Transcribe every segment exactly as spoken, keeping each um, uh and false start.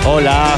Hola.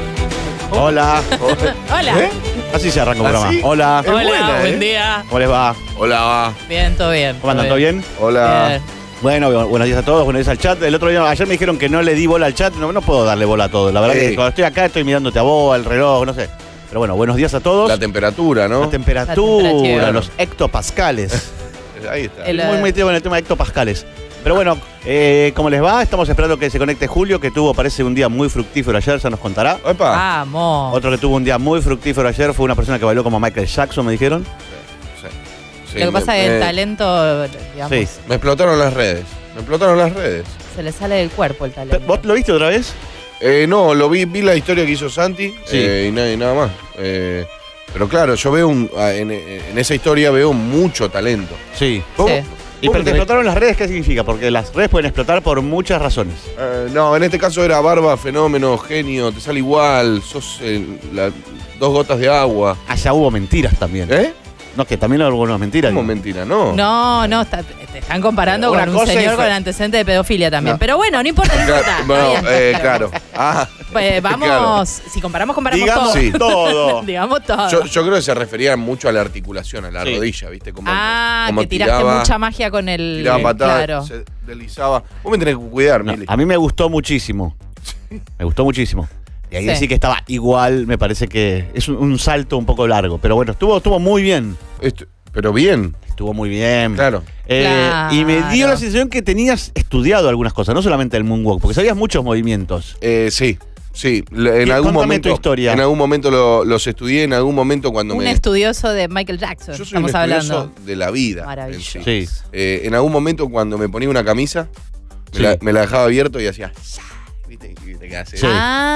Hola. Hola. ¿Eh? Así se arranca un programa. ¿Así? Hola. Es Hola, buena, buen ¿eh? día. ¿Cómo les va? Hola. Bien, todo bien. ¿Cómo andan? ¿Todo bien? Hola. Bien. Bueno, bu- buenos días a todos, buenos días al chat. El otro día, ayer me dijeron que no le di bola al chat. No, no puedo darle bola a todo. La verdad Sí. que cuando estoy acá estoy mirándote a vos, al reloj, no sé. Pero bueno, buenos días a todos. La temperatura, ¿no? La temperatura, La temperatura. los hectopascales. Ahí está. El- Muy metido en el tema de hectopascales. Pero bueno, eh, ¿cómo les va? Estamos esperando que se conecte Julio, que tuvo, parece, un día muy fructífero ayer, ya nos contará. Opa. Vamos. Otro que tuvo un día muy fructífero ayer fue una persona que bailó como Michael Jackson, me dijeron. Sí. Sí, Lo que pasa me- es que el me- talento, digamos, Sí. Me explotaron las redes. Me explotaron las redes. se le sale del cuerpo el talento. ¿Vos lo viste otra vez? Eh, no, lo vi, vi la historia que hizo Santi Sí. eh, y, nada, y nada más. Eh, pero claro, yo veo un, ah, en, en esa historia veo mucho talento. Sí. ¿Cómo? Sí. ¿Y ¿Cómo pero te tenés- explotaron las redes? ¿Qué significa? Porque las redes pueden explotar por muchas razones. Eh, no, en este caso era barba, fenómeno, genio, te sale igual, sos eh, la- dos gotas de agua. Allá hubo mentiras también. ¿Eh? No, que también hubo algunas mentiras. ¿Cómo digo. mentira? No. No, no, está- te están comparando Una con un cosa señor es- con antecedente de pedofilia también. No. Pero bueno, no importa, no Claro, importa. bueno, Está bien. eh, claro. Ah, Pues vamos, claro. si comparamos, comparamos Digamos todo. Sí. todo. Digamos todo. Yo, yo creo que se refería mucho a la articulación, a la Sí. rodilla, ¿viste? Como, ah, como que tiraste tiraba, mucha magia con el... tiraba patadas, Claro. se deslizaba. Vos me tenés que cuidar, No, Mili. a mí me gustó muchísimo. Me gustó muchísimo. Y ahí Sí. decir que estaba igual, me parece que es un, un salto un poco largo. Pero bueno, estuvo, estuvo muy bien. Esto- pero bien, Estuvo muy bien. claro. Eh, Claro. Y me dio la sensación que tenías estudiado algunas cosas, no solamente el moonwalk, porque sabías muchos movimientos. Eh, sí, sí. Le- En ¿Qué- algún contame momento. tu historia. En algún momento lo- los estudié, en algún momento cuando Un me. estudioso de Michael Jackson, Yo soy un estamos estudioso hablando. de la vida. en Maravilloso. sí. Sí. Eh, en algún momento cuando me ponía una camisa, me, Sí. la, me la dejaba abierto y hacía. ¿Viste? Y te quedás, Sí.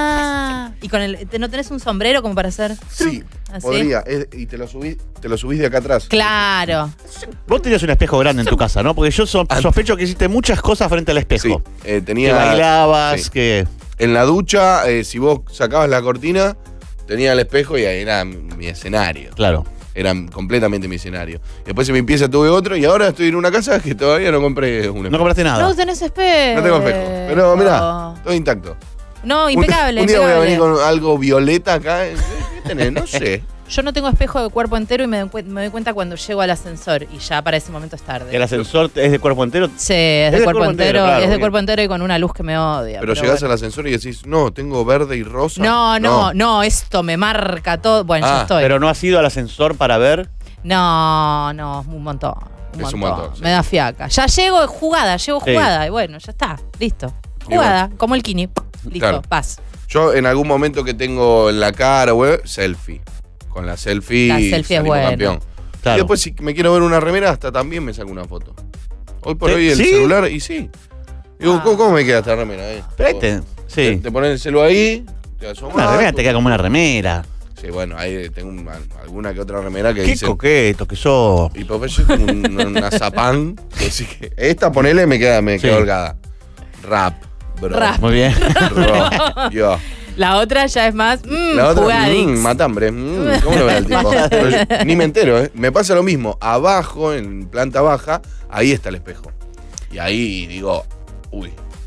Ah, y con el, ¿no tenés un sombrero como para hacer? Sí, ¿Así? podría. Es- y te lo, subís, te lo subís de acá atrás. Claro. Vos tenías un espejo grande en tu casa, ¿no? Porque yo so- sospecho que hiciste muchas cosas frente al espejo. Sí, eh, Que tenía. bailabas, sí. que... En la ducha, eh, si vos sacabas la cortina, tenía el espejo y ahí era mi escenario. Claro. Era completamente mi escenario. Después se me empieza tuve otro y ahora estoy en una casa que todavía no compré un No espejo. compraste nada. No tenés espejo. No tengo espejo. Pero mirá, todo intacto. No, Un- impecable. Un, día voy a impecable. venir con algo violeta acá. ¿Qué tenés? No sé. Yo no tengo espejo de cuerpo entero y me doy, cuen- me doy cuenta cuando llego al ascensor y ya para ese momento es tarde. El ascensor es de cuerpo entero. Sí, es de, cuerpo, entero, claro, es de bien. cuerpo entero y con una luz que me odia. Pero llegás bueno. al ascensor y decís, no, tengo verde y rosa. No, no, no, esto me marca todo. Bueno, yo Ah, estoy. Pero no has ido al ascensor para ver. No, no, un montón. Un Es un montón. montón, sí. Me da fiaca. Ya llego jugada, llego Sí. jugada y bueno, ya está, listo. Y Jugada, como el Kini. Listo, Claro. paz. Yo en algún momento que tengo en la cara, güey, selfie. Con la selfie, La selfie es salimos buena. campeón. Claro. Y después si me quiero ver una remera, hasta también me saco una foto. Hoy por ¿Sí? hoy el ¿Sí? celular, y sí. Digo, Ah. ¿cómo, cómo me queda esta remera? Eh? Pero ahí te- Te, sí. te pones el celu ahí, te asomás. Una remera te queda como una remera. Sí, bueno, ahí tengo un- alguna que otra remera que Qué dice. coqueto que sos. Y pues yo como un- una zapán. que sí que- esta ponele me queda, me Sí. queda holgada. Rap, bro. Rap. Muy bien. Bro. Yo. La otra ya es más, mmm, La otra, jugadix. mmm, matambre. Mm, ¿Cómo lo ve el tipo? Pero yo ni me entero, ¿eh? Me pasa lo mismo. Abajo, en planta baja, ahí está el espejo. Y ahí digo, uy.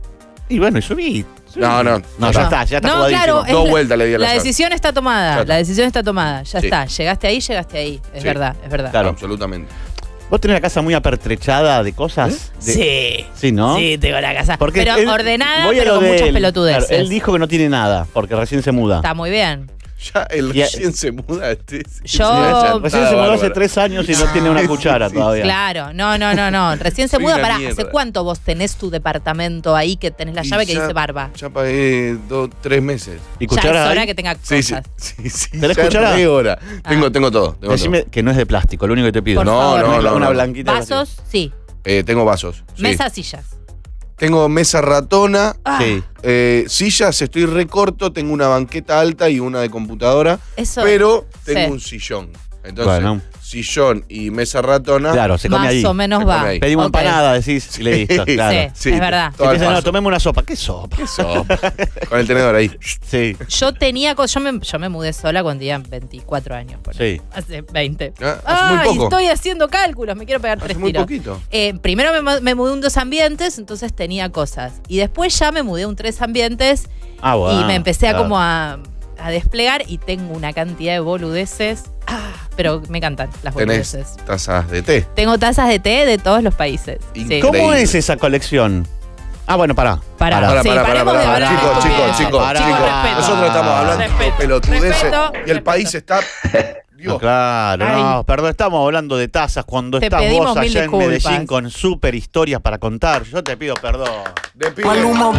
Y bueno, y subí. subí. No, no. No, ya está, ya está No, jugadísimo. claro, es Dos la- vueltas le di a la La llave. decisión está tomada, Claro. la decisión está tomada, ya Sí. está. Llegaste ahí, llegaste ahí. Es Sí. verdad, es verdad. Claro. Absolutamente. ¿Vos tenés la casa muy apertrechada de cosas? De- Sí. Sí, ¿no? Sí, tengo la casa. Porque pero él- ordenada, voy a pero lo con de muchas él. pelotudeces. Claro, él dijo que no tiene nada, porque recién se muda. Está muy bien. Ya el Y a- recién se muda. Este, Yo- ya Recién está se mudó hace bárbaro. tres años y no tiene una cuchara todavía. Claro, no, no, no, no. Recién se Soy muda. una Pará, mierda. ¿hace cuánto vos tenés tu departamento ahí que tenés la Y llave que ya- dice barba? Ya pagué dos, tres meses. ¿Y Ya cuchara es hora hay? que tenga Sí, sí, cosas. sí, sí. ¿Tenés ya cuchara? re hora. Tengo, Ah. tengo todo. Tengo Decime que no es de plástico, lo único que te pido. Por No, favor. no, una, no, una no. blanquita. Vasos, sí. todo. Eh, tengo vasos. Sí. Mesas, sillas. Tengo mesa ratona. Ah, Sí. Eh, sillas, estoy recorto. Tengo una banqueta alta y una de computadora. Eso. Pero tengo Sí. un sillón. Entonces, Bueno. sillón y mesa ratona. Claro, se come Más ahí. o menos Se va. come ahí. Pedimos Ok. empanada, decís, y le listo, Sí. claro. Sí, es verdad. todo al Empiezan, no, paso. tomemos una sopa. ¿Qué sopa? Sopa. Con el tenedor ahí. Sí. Yo tenía cosas. Yo me, yo me mudé sola cuando tenía veinticuatro años. Por Sí. Hace veinte. Ah, hace muy Ay, poco. estoy haciendo cálculos. Me quiero pegar Hace tres muy tiros. poquito. Eh, primero me, mu- me mudé a un dos ambientes, entonces tenía cosas. Y después ya me mudé a un tres ambientes Ah, bueno. Y me empecé a claro. como a, a desplegar y tengo una cantidad de boludeces. Ah, pero me encantan las Tenés boludeces. tazas de té. Tengo tazas de té de todos los países. Sí. Increíble. ¿Cómo es esa colección? Ah, bueno, pará. Pará, Pará, sí, pará, pará, paremos de pará. hablar Chicos, de chicos, estupideces. chicos, Pará. chicos. Respeto. Nosotros estamos hablando Respeto. de pelotudeces Respeto. y el Respeto. país está. Dios. No, claro, Ay. no, perdón, estamos hablando de tazas cuando Te estás pedimos vos mil allá en disculpas. Medellín con súper historias para contar. Yo te pido perdón. De pibe.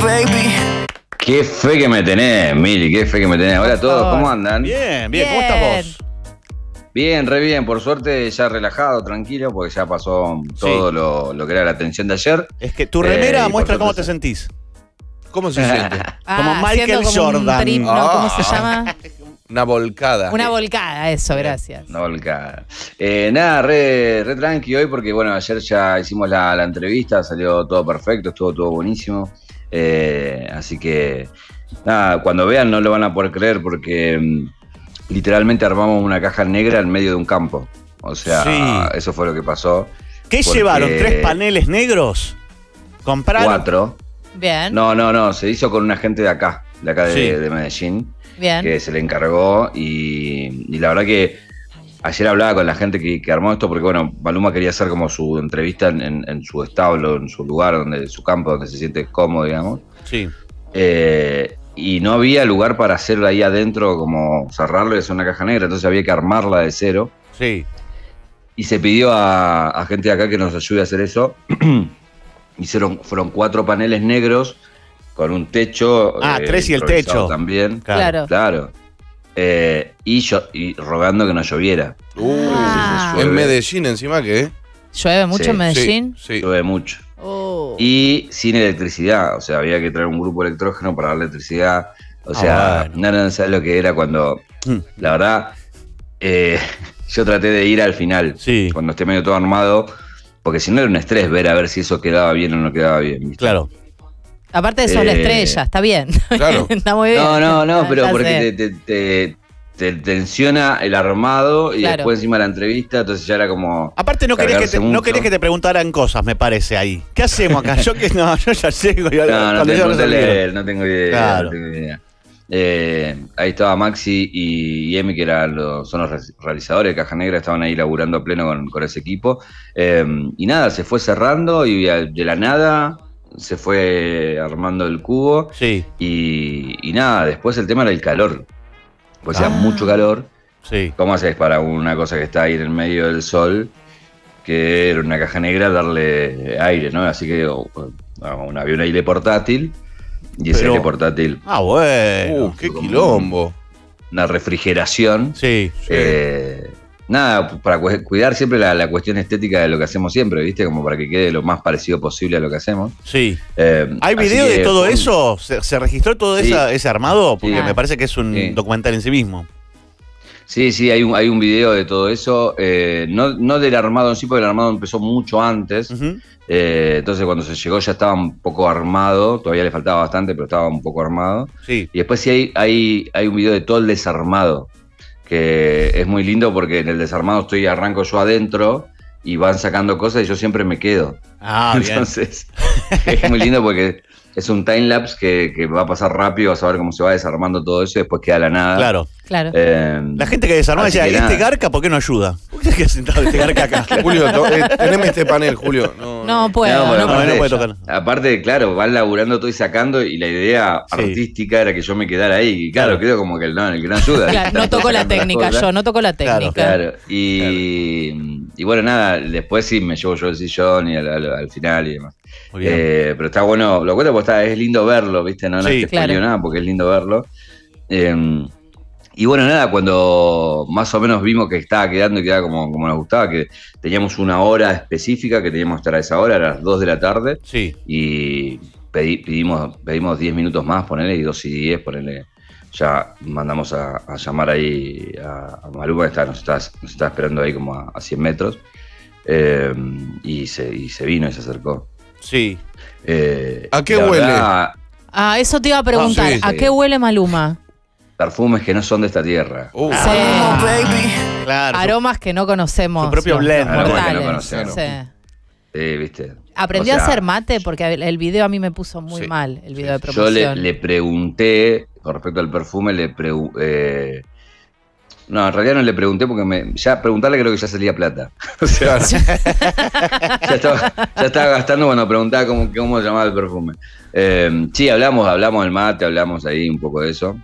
Qué fe que me tenés, Mili, qué fe que me tenés. Hola a todos, ¿cómo andan? Bien, bien, ¿cómo Bien. estás vos? Bien, re bien, por suerte ya relajado, tranquilo, porque ya pasó todo Sí. lo, lo que era la tensión de ayer. Es que tu remera Eh, y por muestra suerte cómo te sí. sentís. ¿Cómo se siente? Ah, Como Michael haciendo como un Jordan. trip, ¿no? ¿Cómo se Ah. llama? Una volcada. Una volcada, eso, gracias. No volcada. Eh, nada, re, re tranqui hoy porque, bueno, ayer ya hicimos la, la entrevista, salió todo perfecto, estuvo todo buenísimo. Eh, así que, nada, cuando vean no lo van a poder creer porque mm, literalmente armamos una caja negra en medio de un campo. O sea, Sí. eso fue lo que pasó. ¿Qué Porque- llevaron? ¿Tres paneles negros? ¿Compraron? Cuatro. Bien, No, no, no, se hizo con una gente de acá, de acá de, Sí. de Medellín, bien. que se le encargó y, y la verdad que ayer hablaba con la gente que, que armó esto porque, bueno, Maluma quería hacer como su entrevista en, en- en su establo, en su lugar, donde su campo, donde se siente cómodo, digamos. Sí. Eh, y no había lugar para hacerlo ahí adentro, como cerrarlo y hacer una caja negra, entonces había que armarla de cero. Sí. Y se pidió a, a gente de acá que nos ayude a hacer eso. Hicieron, fueron cuatro paneles negros con un techo. Ah, tres y el improvisado techo. También. Claro. Claro. Eh, y, yo, y rogando que no lloviera. Uh, Ah. en Medellín encima que. ¿Llueve mucho Sí, en Medellín? Sí, sí. Llueve mucho. Oh. Y sin electricidad. O sea, había que traer un grupo electrógeno para dar electricidad. O Ah, sea, bueno. no, no sabes lo que era cuando. Mm. La verdad, eh, yo traté de ir al final. Sí. Cuando esté medio todo armado. Porque si no era un estrés ver a ver si eso quedaba bien o no quedaba bien. ¿viste? Claro. Aparte de Sol Eh, Estrella, está bien. Claro. Está muy bien. No, no, no, pero Ya porque sé. te, te, te- te tensiona el armado y Claro. después encima la entrevista, entonces ya era como. Aparte no querías, que te, Cargarse no mucho. querías que te preguntaran cosas, me parece ahí. ¿Qué hacemos acá? Yo que no, yo ya llego. Y No, no, cuando te yo puse a resolví. leer, no tengo idea. Claro. No tengo idea. Eh, ahí estaba Maxi y, y Emi, que eran los, son los re- realizadores de Caja Negra, estaban ahí laburando a pleno con, con ese equipo. Eh, y nada, se fue cerrando y a- de la nada se fue armando el cubo. Sí, Y, y nada, después el tema era el calor. Pues hacía Ah. mucho calor. sí. ¿Cómo haces para una cosa que está ahí en el medio del sol, que era una caja negra, darle aire, ¿no? Así que o- o- un avión aire portátil, y ese Pero- aire portátil, Ah, bueno. Uh, qué quilombo. una refrigeración. Sí. Eh, nada, para cu- cuidar siempre la, la cuestión estética de lo que hacemos siempre, ¿viste? Como para que quede lo más parecido posible a lo que hacemos. Sí. Eh, ¿Hay así video que de todo fue un- eso? ¿Se, se registró todo Sí. esa- ese armado? Porque Sí. me parece que es un Sí. documental en sí mismo. Sí, sí, hay un, hay un video de todo eso. eh, no, no del armado en sí, porque el armado empezó mucho antes. Ujú. Eh, entonces cuando se llegó ya estaba un poco armado, todavía le faltaba bastante, pero estaba un poco armado. Sí. Y después sí hay, hay, hay un video de todo el desarmado, que es muy lindo porque en el desarmado estoy arranco yo adentro y van sacando cosas y yo siempre me quedo. Ah, bien. Entonces es muy lindo porque es un timelapse que, que va a pasar rápido, vas a ver cómo se va desarmando todo eso y después queda la nada. Claro. Claro. Eh, La gente que desarmó así decía, que ¿y este nada. garca por qué no ayuda? ¿Por qué se queda sentado este garca acá? Julio, to- eh, teneme este panel, Julio. No, No puedo, No, no, pero no, puedo. no puede aparte, tocar. aparte, claro, van laburando todo y sacando y la idea Sí. artística era que yo me quedara ahí. Y claro, Claro. quedo como que el, no, el que no ayuda. Claro, no toco la técnica, yo no toco la Claro, técnica. Claro, y, y bueno, nada, después sí me llevo yo el sillón y al, al- al final y demás. Muy bien. Eh, pero está bueno, lo cuento porque está, es lindo verlo, ¿viste? No, no Sí. es que spoileo Claro. nada porque es lindo verlo. Eh, y bueno, nada, cuando más o menos vimos que estaba quedando y quedaba como, como nos gustaba, que teníamos una hora específica que teníamos que estar a esa hora, a las dos de la tarde, Sí. y pedí- pedimos pedimos diez minutos más, ponele, y dos y diez, ponele. Ya mandamos a, a llamar ahí a, a Maluma, que está, nos, está, nos está esperando ahí como a, a cien metros, eh, y, se, y se vino y se acercó. Sí. Eh, ¿A qué la huele? verdad, Ah, eso te iba a preguntar. Ah, sí, ¿A sí. qué huele Maluma? perfumes que no son de esta tierra. Uh, Sí. Claro. Aromas que no conocemos. Su propio los- blend. los Aromas que no mortales. conocemos. Sí. Sí, viste. ¿Aprendió O sea, a hacer mate? Porque el video a mí me puso muy Sí, mal, el video de Yo promoción. le, le pregunté, con respecto al perfume, le pregunté. No, en realidad no le pregunté porque me, ya preguntarle creo que ya salía plata. O sea, ya, estaba, ya estaba gastando cuando preguntaba cómo, cómo se llamaba el perfume. Eh, sí, hablamos, hablamos del mate, hablamos ahí un poco de eso.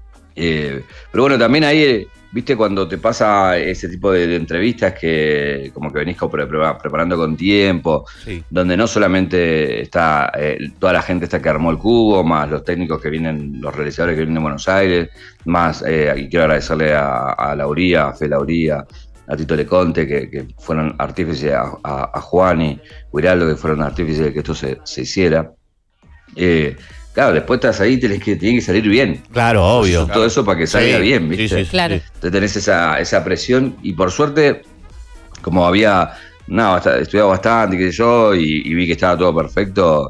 Eh, pero bueno, también ahí, viste, cuando te pasa ese tipo de, de entrevistas que como que venís pre- pre- preparando con tiempo, Sí. donde no solamente está eh, toda la gente esta que armó el cubo, más los técnicos que vienen, los realizadores que vienen de Buenos Aires, más, eh, y quiero agradecerle a, a Lauría, a Fe Lauría, a Tito Leconte, que, que fueron artífices, a, a, a Juan y Huiraldo, que fueron artífices de que esto se, se hiciera. Eh, claro, después estás ahí, tenés que, tiene que salir bien. Claro, obvio. Todo Claro. eso para que salga Sí, bien, sí, ¿viste? sí, sí, Claro. sí. Entonces tenés esa, esa presión y por suerte, como había no, bast- estudiado bastante, qué sé yo, y, y vi que estaba todo perfecto,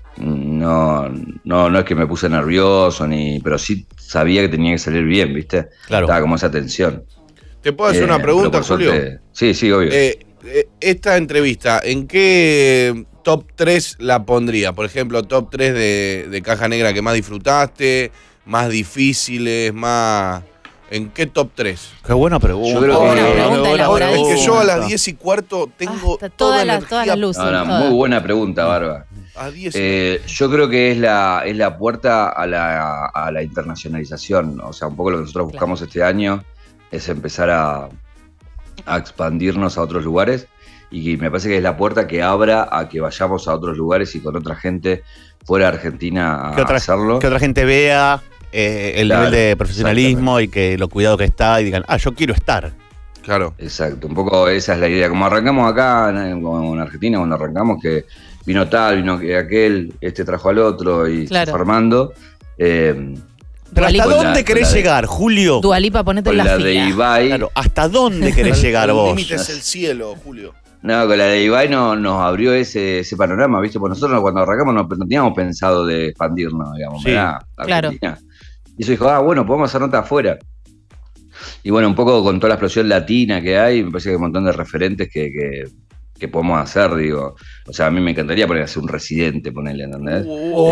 no, no, no es que me puse nervioso, ni, pero sí sabía que tenía que salir bien, ¿viste? Claro. Estaba como esa tensión. ¿Te puedo hacer Eh, una pregunta, pero por Julio? suerte- sí, sí, obvio. Eh, eh, esta entrevista, ¿en qué top tres la pondría? Por ejemplo, top tres de, de Caja Negra que más disfrutaste, más difíciles, más... ¿En qué top tres? Qué buena pregunta. Yo creo que- Qué Buena pregunta, buena elaborada. Es que yo a las pregunta. diez y cuarto tengo Ah, toda todas la las, todas las luces. No, no, todas. muy buena pregunta, Barba. A diez y Eh, yo creo que es la, es la puerta a la, a la internacionalización. O sea, un poco lo que nosotros buscamos este año es empezar a, a expandirnos a otros lugares. Y me parece que es la puerta que abra a que vayamos a otros lugares y con otra gente fuera de Argentina a Que otra, hacerlo. que otra gente vea eh, el Claro, nivel de profesionalismo y que lo cuidado que está y digan, ah, yo quiero estar. Claro. Exacto, un poco esa es la idea. Como arrancamos acá en, como en Argentina, cuando arrancamos, que vino tal, vino que aquel, este trajo al otro y Claro. se fue formando. Eh, Pero Dua ¿hasta Lipa. dónde Con la- querés con la de- llegar, Julio? Dualipa, ponete con en la, la de fila. Ibai. Claro, ¿hasta dónde querés llegar El vos? límite es el cielo, Julio. No, con la de Ibai no, nos abrió ese, ese panorama, ¿viste? Porque nosotros cuando arrancamos no, no teníamos pensado de expandirnos, digamos, Sí, mirá, claro. Argentina. Y eso dijo, ah, bueno, podemos hacer nota afuera. Y bueno, un poco con toda la explosión latina que hay, me parece que hay un montón de referentes que, que, que podemos hacer, digo. O sea, a mí me encantaría poner hacer un residente, ponerle, ¿entendés?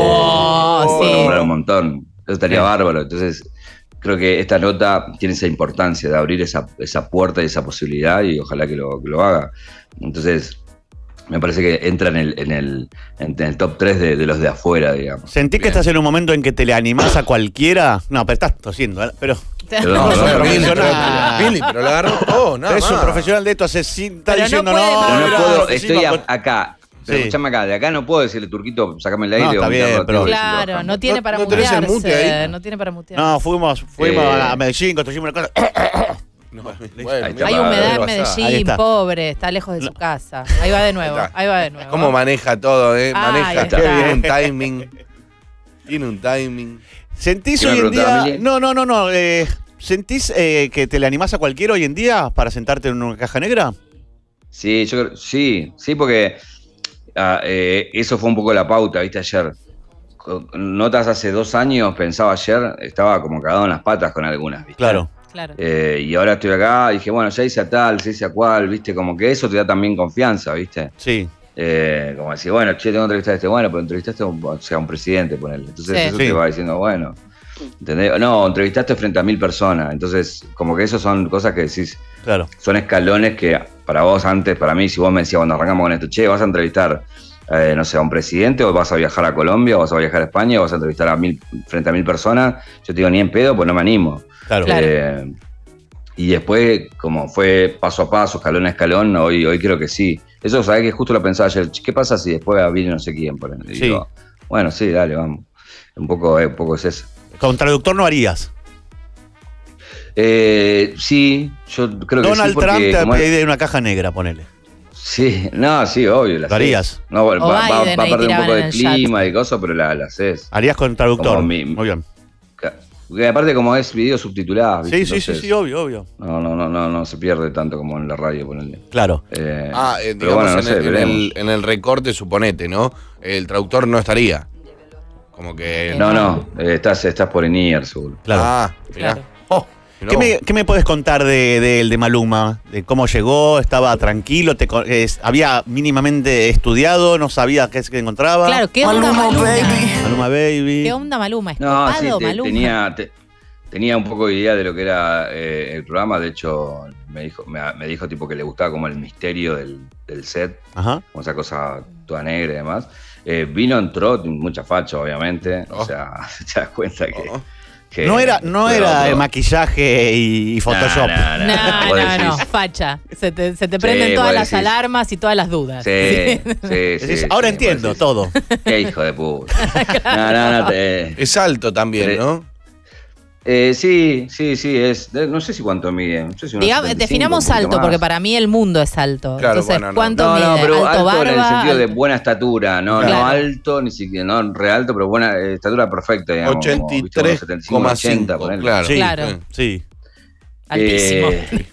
Oh, Puedo sí. nombrar un montón. Eso estaría Sí. bárbaro. Entonces, creo que esta nota tiene esa importancia de abrir esa, esa puerta y esa posibilidad y ojalá que lo, que lo haga. Entonces, me parece que entra en el, en el, en el top tres de, de los de afuera, digamos. ¿Sentís que Bien. estás en un momento en que te le animás a cualquiera? No, pero estás tosiendo, ¿eh? Pero Pero no, no, no, no, no, Billy, no, pero, no. Billy, pero lo agarró todo, nada es un más. profesional de esto, hace sin, está Pero no diciendo puede, no. Pero no mirá, puedo, encima estoy a- con- acá. Pero Sí. escuchame acá, de acá no puedo decirle, Turquito, sacame el aire. No, está o bien, meterlo, pero- tengo que decirlo Claro, bajando. no tiene ¿No- para no tenés el mutearse. mute ahí? No tiene para mutearse. No, fuimos, fuimos Eh. a Medellín, construimos una cosa. No, bueno, Ahí está. Hay para- humedad en WhatsApp. Ahí Medellín, está. pobre, está lejos de su casa. Ahí va de nuevo, Ahí está. ahí va de nuevo. ¿Cómo maneja todo, eh? Ah, Maneja. ahí está. Tiene un timing. Tiene un timing. ¿Sentís ¿Qué me hoy en preguntaba, día? Mili? No, no, no, no. eh, ¿Sentís eh, que te le animás a cualquiera hoy en día para sentarte en una caja negra? Sí, yo creo, sí, sí, porque ah, eh, eso fue un poco la pauta, ¿viste? Ayer. Con- Notas hace dos años, pensaba ayer, estaba como cagado en las patas con algunas, ¿viste? Claro. Claro. Eh, y ahora estoy acá, dije, bueno, ya hice a tal, ya hice a cual, ¿viste? Como que eso te da también confianza, ¿viste? Sí. Eh, como decir, bueno, che, tengo que entrevistar a este, bueno, pero entrevistaste a un, o sea, a un presidente, ponele. Entonces Sí. eso Sí. te va diciendo, bueno, ¿entendés? No, entrevistaste frente a mil personas. Entonces, como que eso son cosas que decís, Claro. son escalones que para vos antes, para mí, si vos me decías cuando arrancamos con esto, che, vas a entrevistar, eh, no sé, a un presidente, o vas a viajar a Colombia, o vas a viajar a España, o vas a entrevistar a mil, frente a mil personas, yo te digo, ni en pedo, pues no me animo. Claro. Claro. Eh, y después, como fue paso a paso, escalón a escalón, hoy, hoy creo que sí. Eso, ¿sabés que justo lo pensaba ayer? ¿Qué pasa si después viene no sé quién? Por ejemplo? Y Sí. digo, bueno, sí, dale, vamos. Un poco, eh, un poco es eso. Con traductor no harías. Eh, sí, yo creo que Donald sí, porque Trump te como es- pide una caja negra, ponele. Sí, no, sí, obvio. La ¿Lo harías? No, va, O va, va a Biden ahí perder un tiraban poco en de el chat. clima y cosas, pero la, la haces. Harías con traductor. Como mi- Muy bien. Porque aparte como es video subtitulado, Sí, sí, sí, sí, obvio, obvio. No, no, no, no, no se pierde tanto como en la radio, ponerle. Claro. Eh, Ah, eh, pero digamos, bueno, no en, sé, el, en, veremos. el, en el recorte, suponete, ¿no? El traductor no estaría. Como que. No, no, eh, estás, estás por Inier, seguro. Claro. Ah, mirá. Claro. Oh, ¿Qué me, ¿Qué me puedes contar de, de, de Maluma? ¿De cómo llegó? ¿Estaba tranquilo? Te, es, ¿Había mínimamente estudiado? ¿No sabía qué se encontraba? Claro, ¿qué onda Maluma, Maluma? baby. Maluma Baby. ¿Qué onda Maluma? No, ¿Escopado sí, te- Maluma? tenía, te- tenía un poco de idea de lo que era eh, el programa. De hecho, me dijo, me, me dijo tipo que le gustaba como el misterio del, del set, Ajá. como esa cosa toda negra y demás. Eh, vino, entró, mucha facha, obviamente. Oh. O sea, te das cuenta que. Oh. que- No era, no que era otro- el maquillaje y, y Photoshop. No, no, no, No, vos no, no, decís. facha. Se te, se te Sí, prenden todas vos las decís. alarmas y todas las dudas. Sí, sí, Decís, sí, ahora sí, entiendo vos decís, todo. Qué hijo de puta. No, no, no. Te, Es alto también, Tre- ¿no? eh, sí, sí, sí, es. de- No sé si cuánto mide. No sé si unos Digamos, setenta y cinco, definamos un poquito alto, más. porque para mí el mundo es alto. Claro, Entonces, bueno, no. ¿cuánto No, mide? no, pero ¿Alto, alto, en el barba? sentido de Alto. buena estatura, no, Claro. no alto, ni siquiera, no re alto, pero buena eh, estatura perfecta, digamos. como, ochenta y viste, unos tres setenta y cinco, coma ochenta, cinco, ponele. claro. Sí, Claro. sí. Altísimo. Eh,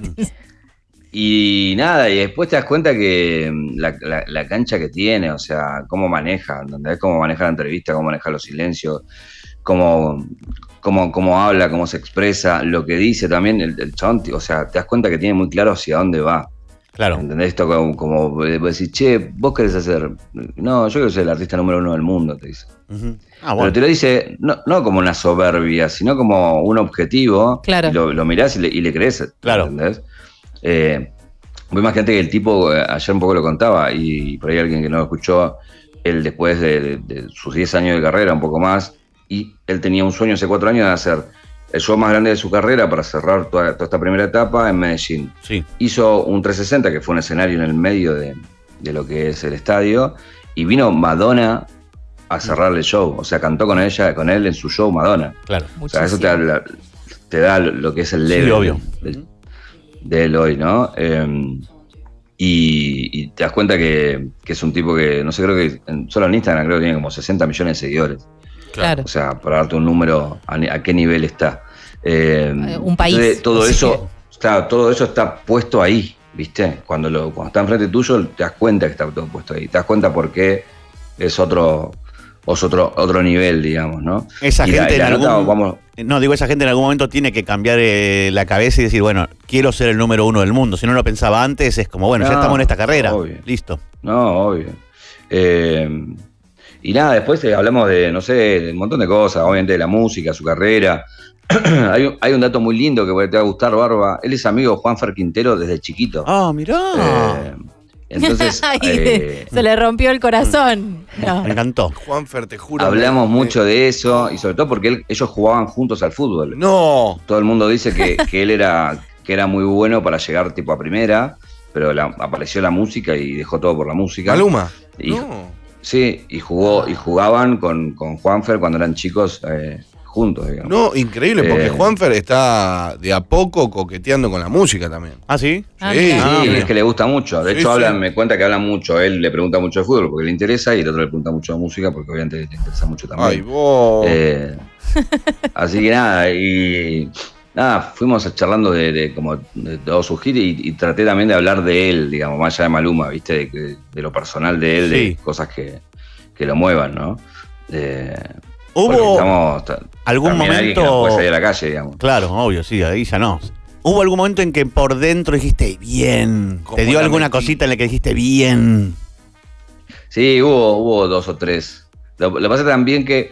y nada, y después te das cuenta que mm, la, la- la cancha que tiene, o sea, cómo maneja, ¿entendés? Cómo maneja la entrevista, cómo maneja los silencios, cómo, cómo, cómo habla, cómo se expresa, lo que dice también el, el chabón, o sea, te das cuenta que tiene muy claro hacia dónde va. Claro. ¿Entendés? Esto como, como vos decís, che, vos querés hacer. No, yo quiero ser el artista número uno del mundo, te dice. Ujú. Ah, Pero bueno. te lo dice no, no como una soberbia, sino como un objetivo. Claro. Y lo, lo mirás y le, y le crees. Claro. ¿Entendés? Eh, vos imagínate que el tipo, eh, ayer un poco lo contaba, y por ahí alguien que no lo escuchó, él después de, de- de sus diez años de carrera, un poco más, y él tenía un sueño hace cuatro años de hacer el show más grande de su carrera para cerrar toda, toda esta primera etapa en Medellín. Sí. Hizo un trescientos sesenta, que fue un escenario en el medio de, de lo que es el estadio, y vino Madonna a cerrar el show. O sea, cantó con ella, con él en su show Madonna. Claro. O sea, eso te da, la- te da lo que es el Sí, level obvio. del- de él hoy, ¿no? Eh, y, y te das cuenta que, que es un tipo que, no sé, creo que en- solo en Instagram creo que tiene como sesenta millones de seguidores. Claro. O sea, para darte un número, a, ni- a qué nivel está. Eh, Eh, un país. entonces, todo Así eso, está, todo eso está puesto ahí, ¿viste? Cuando, lo, cuando está enfrente tuyo, te das cuenta que está todo puesto ahí. Te das cuenta por qué es otro, es otro, otro nivel, digamos, ¿no? Esa Y la- gente y la en nota, algún... vamos, No, digo, esa gente en algún momento tiene que cambiar eh, la cabeza y decir, bueno, quiero ser el número uno del mundo. Si no lo pensaba antes, es como, bueno, ya No, estamos en esta carrera. obvio. Listo. No, obvio. Eh, y nada, después eh, hablamos de, no sé, de un montón de cosas, obviamente de la música, su carrera. hay, un- hay un dato muy lindo que te va a gustar, Barba. Él es amigo de Juanfer Quintero desde chiquito. Ah, mirá. Eh, entonces, Ay, eh, se le rompió el corazón. No. Me encantó. Juanfer, te juro. hablamos me- mucho de eso, y sobre todo porque él- ellos jugaban juntos al fútbol. No. Todo el mundo dice que, que él era, que era muy bueno para llegar tipo a primera, pero la- apareció la música y dejó todo por la música. Maluma. Y- No. Sí, y jugó y jugaban con, con Juanfer cuando eran chicos eh, juntos, digamos. No, increíble, porque Eh. Juanfer está de a poco coqueteando con la música también. Ah, sí. Ah, Sí. mira. Ah, Sí, mira. es que le gusta mucho. De Sí, hecho, sí. hablan, me cuenta que habla mucho. Él le pregunta mucho de fútbol porque le interesa, y el otro le pregunta mucho de música porque obviamente le interesa mucho también. Ay, vos. Eh, así que nada, y nada, fuimos charlando de, de como de todo su hit, y, y traté también de hablar de él, digamos, más allá de Maluma, ¿viste? De, que- de lo personal de él, Sí. de cosas que, que lo muevan, ¿no? Eh, porque Hubo estamos ta- algún también alguien que no momento... puede salir a la calle, digamos. Claro, obvio, sí, ahí ya no. ¿Hubo algún momento en que por dentro dijiste bien? Como ¿Te dio la alguna metí. cosita en la que dijiste bien? Sí, hubo, hubo dos o tres. Lo, lo que pasa también que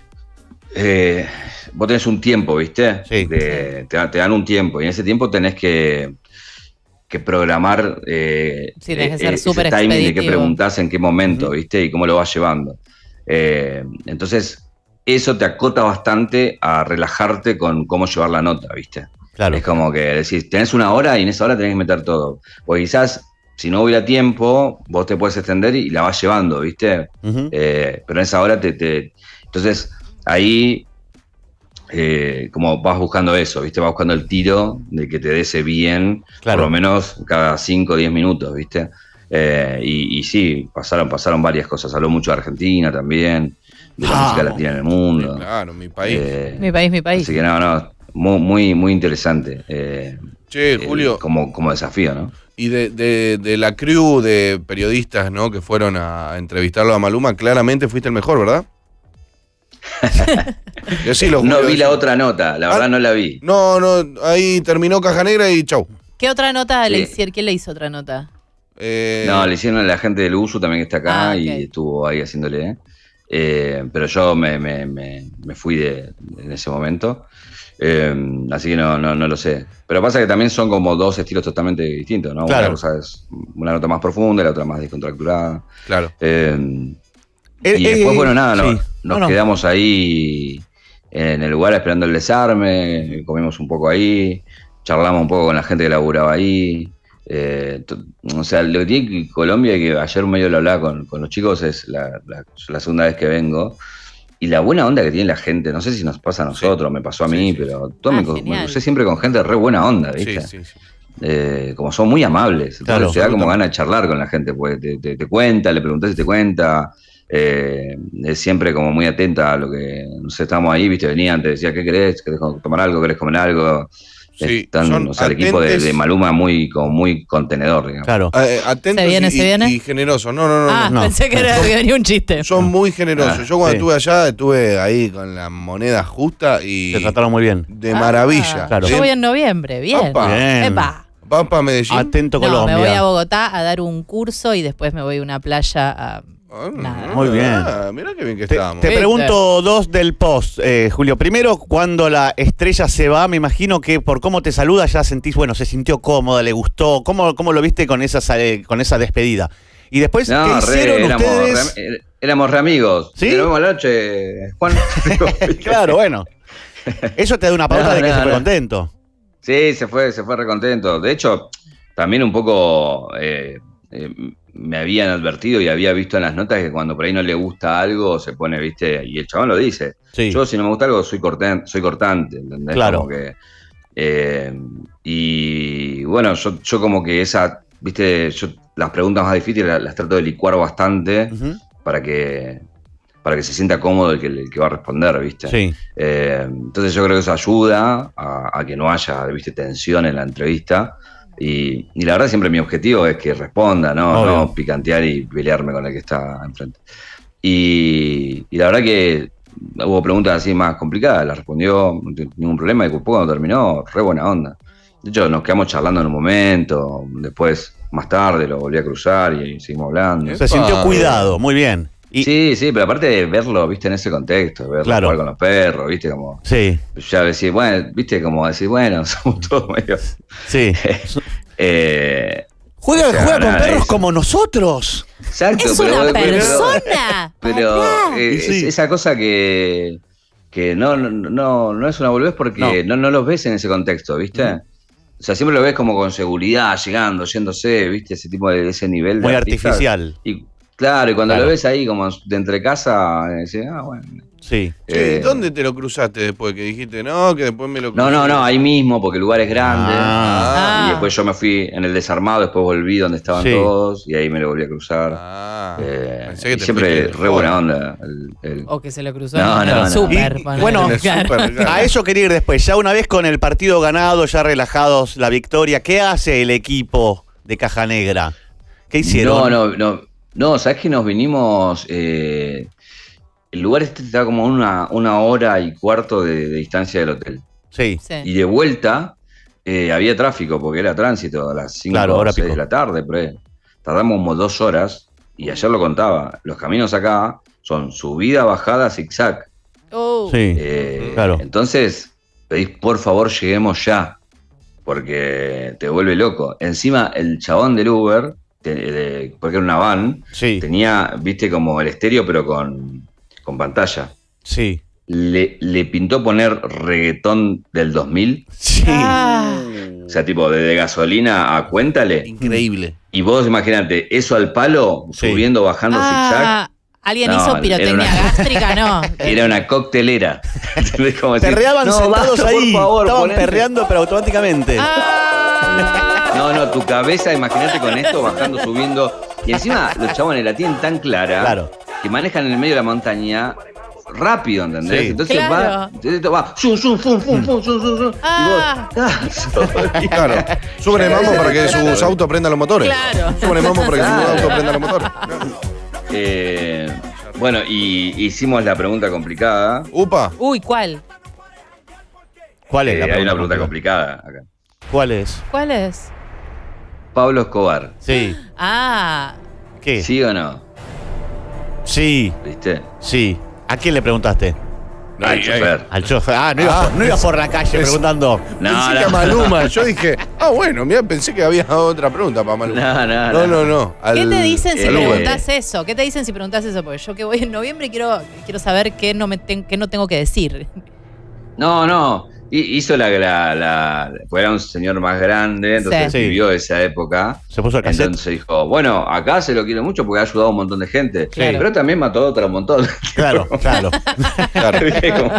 eh, vos tenés un tiempo, ¿viste? Sí. De- te, dan- te dan un tiempo, y en ese tiempo tenés que, que programar eh, Sí, tenés que eh, ser ese súper timing de qué expeditivo. preguntás en qué momento, ¿viste? Y cómo lo vas llevando. Eh, entonces, eso te acota bastante a relajarte con cómo llevar la nota, ¿viste? Claro. Es como que decís, tenés una hora y en esa hora tenés que meter todo. Porque quizás, si no hubiera tiempo, vos te puedes extender y la vas llevando, ¿viste? Ujú. Eh, pero en esa hora te... te- Entonces, ahí, eh, como vas buscando eso, ¿viste? Vas buscando el tiro de que te dé ese bien, Claro. por lo menos cada cinco o diez minutos, ¿viste? Eh, y, y sí, pasaron, pasaron varias cosas. Habló mucho de Argentina también, de la Vamos. música latina en el mundo. Claro, mi país. Eh, Mi país, mi país. Así que no, no, muy, muy, muy interesante. eh, Che, eh, Julio, como, como desafío, ¿no? y de, de, de la crew de periodistas, ¿no? Que fueron a entrevistarlo a Maluma, claramente fuiste el mejor, ¿verdad? Decilo, No Julio, vi la decilo. otra nota, la verdad Ah. no la vi. No, no, ahí terminó Caja Negra y chau. ¿Qué otra nota le Sí. hicieron? ¿Quién le hizo otra nota? Eh, No, le hicieron a la gente del Uso también que está acá Ah, ok. y estuvo ahí haciéndole. Eh, pero yo me, me, me, me fui de, en ese momento. Eh, así que no, no, no lo sé. Pero pasa que también son como dos estilos totalmente distintos, ¿no? Claro. Una cosa es una nota más profunda y la otra más descontracturada. Claro. Eh, Eh, y eh, después, bueno, nada, no- sí. nos No, no. quedamos ahí en el lugar esperando el desarme, comimos un poco ahí, charlamos un poco con la gente que laburaba ahí. Eh, t- o sea, lo que tiene Colombia, y que ayer medio lo hablaba con, con los chicos, es la, la- la segunda vez que vengo. Y la buena onda que tiene la gente, no sé si nos pasa a nosotros, me pasó a mí, Sí, sí. pero todo Ah, me, co- me genial. crucé siempre con gente re buena onda, ¿viste? Sí, sí, sí. Eh, como son muy amables, entonces Claro, te da como absolutamente. ganas de charlar con la gente, porque te, te- te cuenta, le preguntás si te cuenta, eh, es siempre como muy atenta a lo que, no sé, estábamos ahí, viste, venían, te decía, ¿qué querés? ¿Querés tomar algo? ¿Querés comer algo? Sí, Están, son o sea, el equipo de, atentes. de Maluma muy, como muy contenedor, digamos. Claro. Eh, atentos ¿Se viene, y, se viene? y generosos. No, no, no. ah, no. no. pensé que, era, que venía un chiste. Son muy generosos. Ah, Yo cuando sí. estuve allá estuve ahí con la moneda justa y Te trataron muy bien. de Ah, maravilla. Claro. Yo De- voy en noviembre, bien. Opa. Bien. Epa. Pampa, Medellín. Atento No, Colombia. me voy a Bogotá a dar un curso y después me voy a una playa a... Ah, Nada. Muy bien. ah, mirá qué bien que Te, estábamos. te ¿Viste? pregunto dos del post, eh, Julio. Primero, cuando la estrella se va, me imagino que por cómo te saluda ya sentís, bueno, se sintió cómoda, le gustó. ¿Cómo, cómo lo viste con esa, sal- con esa despedida? Y después, No, ¿qué re, hicieron éramos, ustedes? re- éramos re amigos. ¿Sí? Nos vemos a la noche, Juan. Claro, bueno. Eso te da una pauta No, de que no, se fue no. contento. Sí, se fue, se fue recontento. De hecho, también un poco eh, eh, me habían advertido y había visto en las notas que cuando por ahí no le gusta algo se pone, viste, y el chabón lo dice. Sí. Yo si no me gusta algo soy cortante, soy cortante, ¿entendés? Claro. Como que, eh, y bueno, yo, yo como que esa, viste, yo las preguntas más difíciles las, las trato de licuar bastante Ujú. para que para que se sienta cómodo el que, el que va a responder, ¿viste? Sí. Eh, entonces yo creo que eso ayuda a, a que no haya, ¿viste?, tensión en la entrevista. Y, y la verdad siempre mi objetivo es que responda, ¿no? Obvio. No picantear y pelearme con el que está enfrente. Y, y la verdad que hubo preguntas así más complicadas, las respondió, no tuve ningún problema, y poco cuando terminó, re buena onda. De hecho, nos quedamos charlando en un momento, después, más tarde, lo volví a cruzar y seguimos hablando. Se sintió cuidado, muy bien. Y, Sí, sí, pero aparte de verlo, viste, en ese contexto, verlo Claro. jugar con los perros, viste, como, sí, ya decir, bueno, viste, como decir, bueno, somos todos medio. sí. Eh, Juega, O sea, juega con nada, perros eso. como nosotros. exacto, Es pero, una pero- persona. Pero Pará. eh, Y sí. es esa cosa que, que no, no, no, no es una boludez porque no. No, los ves en ese contexto, ¿viste? Mm. O sea, siempre lo ves como con seguridad, llegando, yéndose, ¿viste? Ese tipo de ese nivel de Muy artistas. artificial. Y claro, y cuando Claro. lo ves ahí como de entre casa, eh, decís, ah, bueno. Sí. Che, ¿y Eh, ¿dónde te lo cruzaste después? Que dijiste, no, que después me lo crucé. No, no, no, ahí mismo, porque el lugar es grande. Ah. Y después yo me fui en el desarmado, después volví donde estaban Sí. todos y ahí me lo volví a cruzar. Ah, Eh, pensé que y te siempre fuiste re de buena joda. onda. El, el- O que se lo cruzó No, en no, el no. súper. Y- ponele. bueno, En el Claro. súper, claro. A eso quería ir después. Ya una vez con el partido ganado, ya relajados la victoria, ¿qué hace el equipo de Caja Negra? ¿Qué hicieron? No, no, no. No, sabes que nos vinimos. eh, el lugar este está como a una, una hora y cuarto de, de distancia del hotel. Sí. Sí. Y de vuelta eh, había tráfico porque era tránsito a las cinco Claro, o hora seis pico. de la tarde. Por ahí. Tardamos como dos horas. Y ayer lo contaba. Los caminos acá son subida, bajada, zigzag. Oh. Sí. Eh, Claro. Entonces, pedís por favor lleguemos ya, porque te vuelve loco. Encima, el chabón del Uber, te- de- porque era una van, Sí. tenía, viste, como el estéreo, pero con, con pantalla. Sí. Le, le pintó poner reggaetón del dos mil, Sí. Ah. o sea, tipo de, de gasolina a cuéntale. Increíble. Y vos imagínate, eso al palo, Sí. subiendo, bajando, Ah, ¿alguien No, hizo era pirotecnia una- gástrica? No. zigzag. Era una coctelera. ¿Entendés? Como decir, Perreaban "No, sentados basta, ahí. por favor, Estaban ponete". perreando, pero automáticamente. Ah. No, no, tu cabeza, imagínate con esto, bajando, subiendo. Y encima los chabones la tienen tan clara Claro. que manejan en el medio de la montaña rápido, ¿entendés? Sí. Entonces Claro. va, esto va, zum, zum, fum, fum, fum, zum, zum, zum, Ah. y vos, ah, sorry. Claro. Suben el mambo para que sus autos prendan los motores. Claro. Suben el mambo para que sus Claro. autos prendan los motores. Eh, Bueno, y hicimos la pregunta complicada. Upa. Uy, ¿cuál? ¿Cuál es Eh, la hay pregunta? una pregunta complicada acá. ¿Cuál es? ¿Cuál es? Pablo Escobar, Sí. Ah, ¿Qué? ¿sí o no? Sí, ¿Viste? sí. ¿A quién le preguntaste? Al Ay, chofer. Al chofer. Ah, no ibas Ah, por, no ibas por la calle es- preguntando. No, pensé que no. a Maluma. Yo dije, ah, bueno, mira, pensé que había otra pregunta para Maluma. No, no, No, no. no, no. Al- ¿qué te dicen si eh, preguntas eso? ¿Qué te dicen si preguntas eso? Porque yo que voy en noviembre quiero, quiero saber qué no, me ten- qué no tengo que decir. No, no. Hi- Hizo la, la, la- pues era un señor más grande, entonces Sí. vivió esa época. Se puso el cassette. Entonces dijo, bueno, acá se lo quiere mucho porque ha ayudado a un montón de gente. Claro. Pero también mató a otro montón. Claro, claro. Claro. ¿Viste? Como-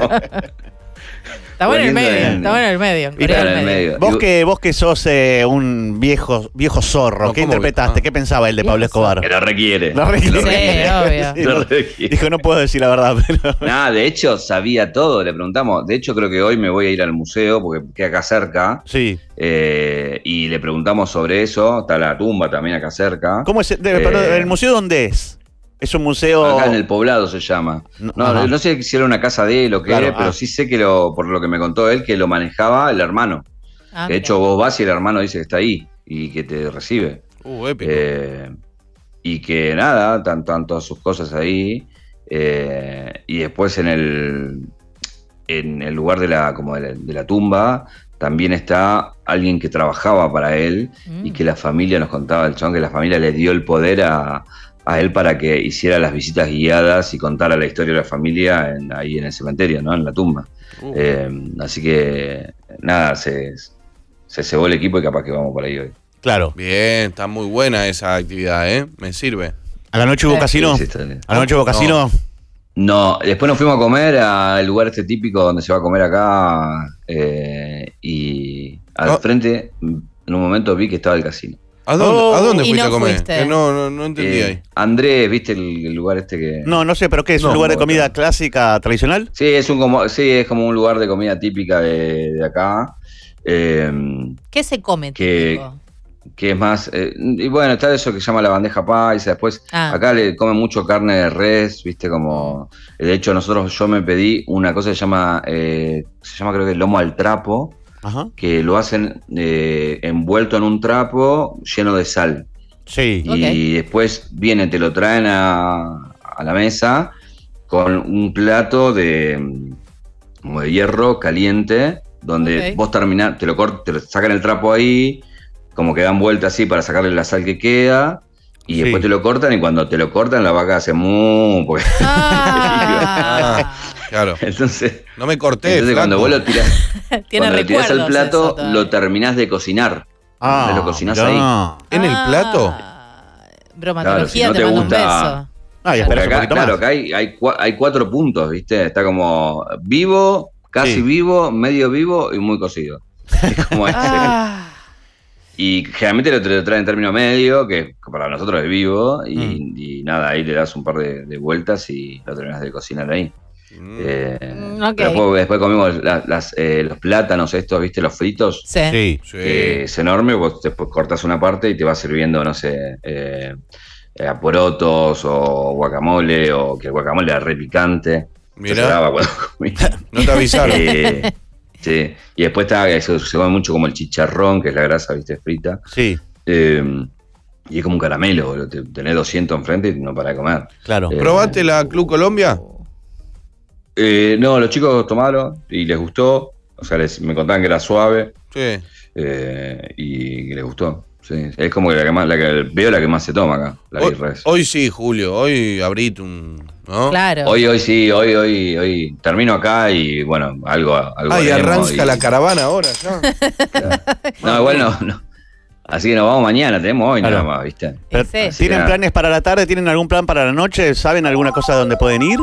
Está bueno en el Poniendo medio, en- está bueno en el medio. Y Corea para del en el medio. medio. Vos Y- que, vos que sos eh, un viejo, viejo zorro, No, ¿qué ¿cómo interpretaste? vi- ah. ¿Qué pensaba él de Viejo Pablo Escobar? Que lo requiere. Lo requiere. Sí, obvio. Sí, Lo no- requiere. dijo, no puedo decir la verdad, pero. Nada, de hecho, sabía todo, le preguntamos. De hecho, creo que hoy me voy a ir al museo porque queda acá cerca. Sí. eh, y le preguntamos sobre eso. Está la tumba también acá cerca. ¿Cómo es? de- Eh, perdón, ¿el museo dónde es? Es un museo. Acá en el Poblado se llama. No, No, ajá. no sé si era una casa de él o qué, Claro, pero ah. sí sé que lo, por lo que me contó él, que lo manejaba el hermano. Ah, De mira. hecho, vos vas y el hermano dice que está ahí y que te recibe. Uh, épico. Eh, y que nada, están están todas sus cosas ahí. eh, y después en el, en el lugar de la, como de la, de la tumba también está alguien que trabajaba para él Mm. y que la familia, nos contaba el chabón, que la familia le dio el poder a, a él para que hiciera las visitas guiadas y contara la historia de la familia en- ahí en el cementerio, ¿no? En la tumba. Uh. Eh, así que nada, se, se cebó el equipo y capaz que vamos por ahí hoy. Claro. Bien, está muy buena esa actividad, ¿eh? Me sirve. ¿A la noche hubo Sí, casino? Sí, sí, está bien. ¿A la noche hubo casino? No, después nos fuimos a comer al lugar este típico donde se va a comer acá eh, y al Oh. frente en un momento vi que estaba el casino. ¿A dónde, Oh, ¿a dónde y fuiste no a comer? fuiste. Que no, no, no entendí Eh, ahí. Andrés, ¿viste el, el lugar este que...? No, no sé, pero ¿qué es? ¿Un No, lugar de no, comida no. clásica tradicional? Sí, es un como, sí, es como un lugar de comida típica de, de acá. eh, ¿Qué se come, que- típico? que es más, eh, y bueno, está eso que se llama la bandeja paisa, después Ah. acá le comen mucho carne de res, viste, como, de hecho nosotros, yo me pedí una cosa que se llama, eh, se llama creo que lomo al trapo, Ajá. que lo hacen eh, envuelto en un trapo lleno de sal, Sí. y después viene, te lo traen a, a la mesa con un plato de, como de hierro caliente, donde Ok. vos terminás, te lo, cort- te lo sacan el trapo ahí, como que dan vuelta así para sacarle la sal que queda, y Sí. después te lo cortan, y cuando te lo cortan la vaca hace mu, porque- Ah, Claro. entonces, No me corté. entonces cuando flaco. vos lo tirás, tiene cuando lo tirás recuerdos al plato, eso todavía. lo terminás de cocinar. Ah, lo cocinás mirá. ahí. ¿En el plato? Ah, bromatología, Claro, si no te, te mando gusta- un beso. Ah, y Porque esperás un acá, poquito claro, más. acá hay, hay, cua- hay cuatro puntos, ¿viste? Está como vivo, casi Sí. vivo, medio vivo y muy cocido. Es como ese. Ah, Y generalmente lo, te lo traen en término medio, que para nosotros es vivo, y, Mm. y nada, ahí le das un par de, de vueltas y lo terminas de cocinar ahí. Mm. Eh, Mm, ok. pero después, después comimos la- las, eh, los plátanos estos, ¿viste? Los fritos. sí. Sí. Sí. Que es enorme, vos después cortas una parte y te va sirviendo, no sé, eh, eh, porotos o guacamole, o que el guacamole era re picante. Mirá. Se daba cuando comí. No te avisaron. Eh, sí, y después está, se, se come mucho como el chicharrón, que es la grasa, viste, frita. Sí, Eh, y es como un caramelo, boludo. Te- tenés doscientos enfrente y no para de comer. claro. Eh, ¿Probaste la Club Colombia? Eh, no, los chicos tomaron y les gustó. O sea, les- me contaban que era suave Sí. eh, y que les gustó. Sí, es como que la que más, la que veo la que más se toma acá, la Hoy, birra esa. hoy sí, Julio. Hoy abrite un. ¿No? Claro. Hoy, hoy sí, hoy, hoy, hoy termino acá y bueno, algo, algo Ah, y haremos arranca y- la caravana ahora ya. No, igual no, no. Así que nos vamos mañana, tenemos hoy Claro. nada más, ¿viste? Pero, Sí. Así ¿tienen que- planes para la tarde? ¿Tienen algún plan para la noche? ¿Saben alguna cosa de donde pueden ir?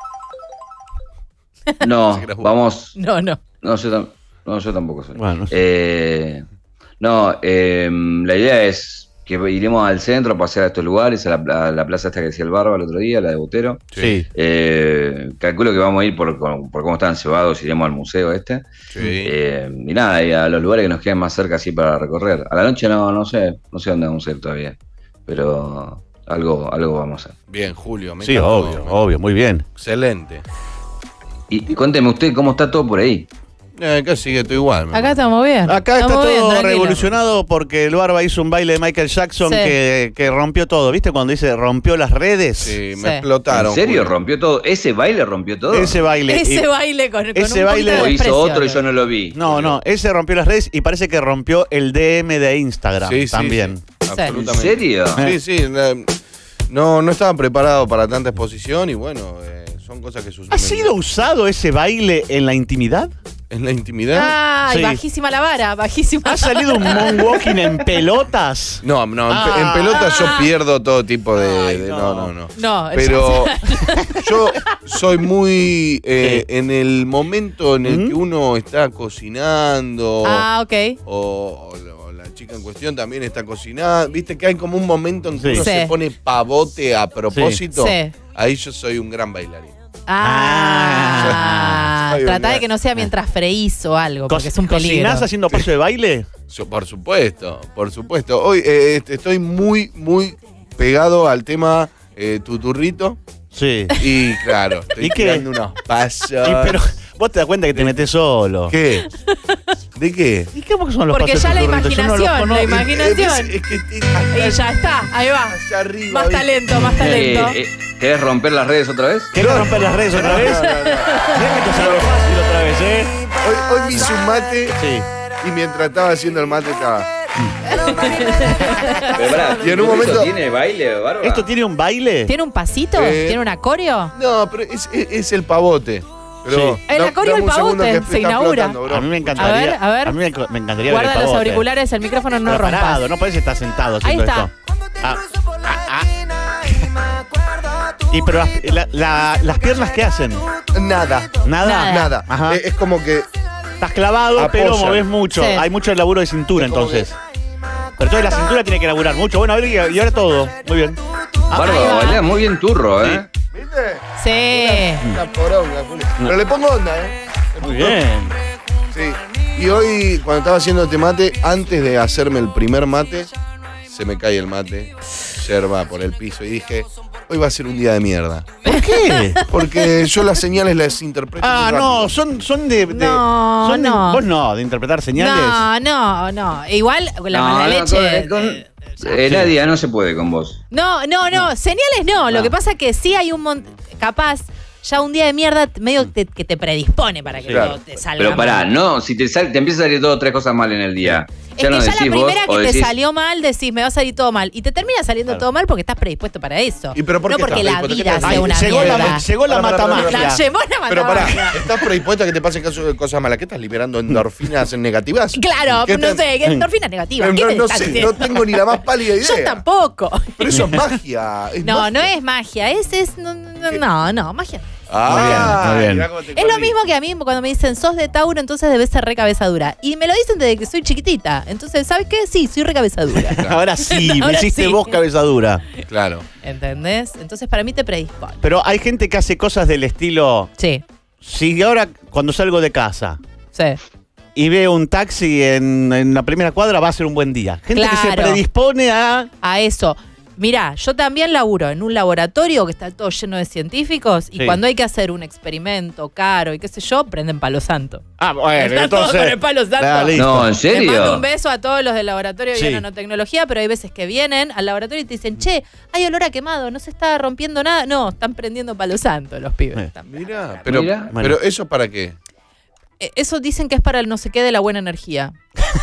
No, que era justo. vamos. No, no. No, yo, tam- no, yo tampoco sé. Bueno. Eh, no, eh, la idea es que iremos al centro a pasear a estos lugares, a la, a la plaza esta que decía el Barba el otro día, la de Botero. Sí. Eh, calculo que vamos a ir por, por, por cómo están cebados, iremos al museo este. Sí. Eh, y nada, y a los lugares que nos queden más cerca así para recorrer. A la noche no, no sé, no sé dónde vamos a ir todavía. Pero algo, algo vamos a hacer. Bien, Julio. Me Sí, encantó, obvio, me- obvio, muy bien. Excelente. Y, y cuénteme usted cómo está todo por ahí. Eh, acá sigue todo igual. mi Acá amor. estamos bien. Acá está Estamos bien, todo tranquilo. revolucionado porque el Barba hizo un baile de Michael Jackson Sí. que, que rompió todo. ¿Viste cuando dice rompió las redes? Sí, me Sí. explotaron. ¿En serio? Julio. ¿Rompió todo? ¿Ese baile rompió todo? Ese baile. Ese Y- baile con, con ese un baile- poquito ¿O de hizo expresión. otro y yo no lo vi? No, no, ese rompió las redes y parece que rompió el D M de Instagram Sí, sí, también. sí, ¿En absolutamente. serio? Sí, sí. la- no, no estaba preparado para tanta exposición y bueno, eh, son cosas que suceden. ¿Ha sido usado ese baile en la intimidad? en la intimidad? Ay, Sí. bajísima la vara, bajísima. ¿Ha salido un moonwalking en pelotas? No, no, en, pe- Ah. en pelota yo pierdo todo tipo de. Ay, de- no. no, no, no. No, Pero yo soy muy. eh, En el momento en el ¿Mm? que uno está cocinando. Ah, ok. O, o la- o la chica en cuestión también está cocinando. Viste que hay como un momento en que Sí. uno Sí. se pone pavote a propósito. Sí. Ahí yo soy un gran bailarín. Ah, Soy un tratá de gran- que no sea mientras freís o algo, porque es un peligro. ¿Cocinás haciendo paso de baile? Yo, por supuesto, por supuesto. Hoy eh, este, estoy muy, muy pegado al tema eh, tuturrito. Sí. Y claro, estoy ¿Y qué? tirando unos pasos. Y pero vos te das cuenta que te metés solo. ¿Qué? ¿De qué? ¿Y qué son los Porque pasos ya la tuturritos? Yo no los imaginación, la conozco. imaginación. Es que es que- Y ya está, ahí va. allá arriba. Más ¿viste? talento, más Eh, talento. eh, ¿Querés romper las redes otra vez? ¿Querés romper las redes otra vez? No, no, no. Mirá que esto es algo fácil otra vez, ¿eh? Hoy, hoy me hice un mate Sí. y mientras estaba haciendo el mate estaba. Pero pará, Y en un ¿esto momento- ¿Tiene baile, Barba? ¿Esto tiene un baile? ¿Tiene un pasito? Eh, ¿Tiene un acorio? No, pero es, es- es el pavote. Pero Sí. El da- acorio dame del un segundo pavote, que se está inaugura. explotando, bro. A mí me encantaría. A ver, a ver. mí me, me encantaría ver el Guarda los pavote. auriculares, el micrófono no Pero rompas. parado, no parece estar sentado haciendo Ahí está. esto. Ah, ah, ah. Y pero las, la- la- las piernas, ¿qué hacen? Nada. Nada. Nada. Nada. Ajá. Es, es como que. Estás clavado, pero Apoya. movés mucho. Sí. Hay mucho laburo de cintura, Es como entonces. Pero entonces la cintura tiene que laburar mucho. Bueno, a ver, y y ahora todo. Muy bien. Barba, ahí va. bailás muy bien turro, ¿eh? ¿Viste? Sí. Una poronga, Juli. Pero le pongo onda, ¿eh? Muy bien. Sí. Y hoy, cuando estaba haciendo este mate, antes de hacerme el primer mate, se me cae el mate, yerba por el piso y dije, hoy va a ser un día de mierda. ¿Por qué? Porque yo las señales las interpreto Ah, muy no, rápido. son, son de, de- No, son de- no. Vos no, de interpretar señales. No, no, no. Igual la No, mala no, leche. con- con- eh, Nadia, no se puede con vos. No, no, no, señales no. Lo No. que pasa es que sí hay un montón. Capaz, ya un día de mierda medio te- que te predispone para que Claro. todo te salga. Pero pará, mal. no, si te, sal- te empiezan a salir dos o tres cosas mal en el día. Es que no ya la decís vos primera o que te decís, salió mal, decís, me va a salir todo mal. Y te termina saliendo Claro. todo mal porque estás predispuesto para eso. ¿Y pero por no qué porque estás la predispuesto? vida ¿Qué sea estás- una llegó mierda. la, llegó la Pará, pará, pará, matamagia. pará. La llevó la Pero pará, matamagia. ¿estás predispuesta a que te pasen caso- cosas malas? ¿Qué estás liberando endorfinas negativas? Claro, ¿Qué no te- sé, que endorfina negativa. No, ¿Qué me no estás sé, diciendo? no tengo ni la más pálida idea. Yo tampoco. Pero eso es magia. es No, magia. no es magia, es, es no, no, no, no, magia. Ah, Muy bien, muy bien. mirá cómo te Es lo corrí. mismo que a mí cuando me dicen sos de Tauro, entonces debes ser re cabeza dura. Y me lo dicen desde que soy chiquitita. Entonces, ¿sabes qué? Sí, soy re cabeza dura. Ahora sí, me Ahora hiciste sí. vos cabezadura. Claro. ¿Entendés? Entonces para mí te predispone. Pero hay gente que hace cosas del estilo. Sí, Si ahora, cuando salgo de casa sí. y veo un taxi en, en la primera cuadra, va a ser un buen día. Gente que se Claro. predispone a. A eso. Mirá, yo también laburo en un laboratorio que está todo lleno de científicos y Sí. cuando hay que hacer un experimento caro y qué sé yo, prenden palo santo. Ah, bueno, Está todo con el palo santo. Ah, listo. No, ¿en Le mando serio? un beso a todos los del laboratorio de Sí. nanotecnología, pero hay veces que vienen al laboratorio y te dicen, che, hay olor a quemado, no se está rompiendo nada. No, están prendiendo palo santo los pibes. Eh. Están- Mirá, pero, Mirá. pero ¿eso para qué? Eh, Eso dicen que es para el no sé qué de la buena energía.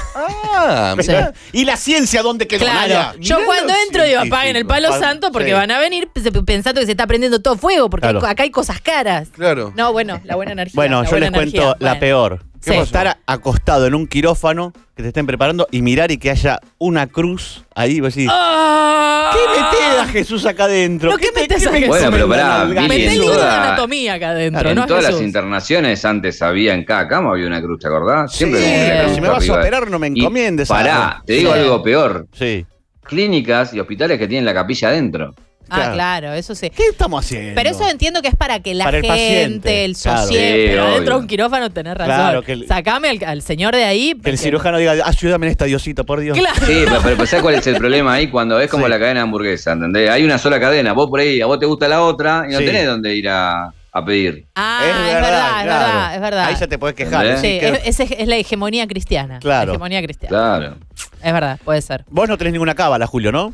Ah, Sí. mirá. ¿Y la ciencia dónde quedó? Claro, Naya? yo mirá cuando lo entro digo, científico. apaguen el palo Pal- santo porque sí. van a venir p- pensando que se está prendiendo todo fuego porque hay Claro. co- acá hay cosas caras. Claro. No, bueno, la buena energía. Bueno, la yo buena les cuento energía. la Bueno. peor. Sí. Que es estar a- acostado en un quirófano que te estén preparando y mirar y que haya una cruz ahí y vos decís, ¡Ah! ¿qué metés a Jesús acá adentro? No, ¿qué te- metés a me Jesús? Bueno, pero comen la pará, nalga? Billy, Meté el en libro de toda- anatomía acá adentro, En no todas Jesús. las internaciones antes había en cada cama había una cruz, ¿te acordás? Sí, como una pero cruz si me vas a arriba. operar no me Y encomiendes. Pará, algo. te digo Sí. algo peor. Sí. Clínicas y hospitales que tienen la capilla adentro. Ah, Claro. claro, eso sí. ¿Qué estamos haciendo? Pero eso entiendo que es para que la Para el gente, paciente. el Claro. sosiego, Sí, pero dentro de obvio. un quirófano tenés razón. Claro, que el- Sacame al, al señor de ahí. Que el porque- cirujano diga, ayúdame en esta Diosito, por Dios. Claro. Sí, pero, pero ¿sabes cuál es el problema ahí? Cuando es como Sí. la cadena de hamburguesa, ¿entendés? Hay una sola cadena, vos por ahí, a vos te gusta la otra y no Sí. tenés dónde ir a, a pedir. Ah, es verdad, es verdad, claro. es verdad, es verdad. Ahí ya te podés quejar. ¿Entendés? Sí, decir que- es, es- es la hegemonía cristiana. Claro. La hegemonía cristiana. Claro, Es verdad, puede ser. Vos no tenés ninguna cábala, Julio, ¿no?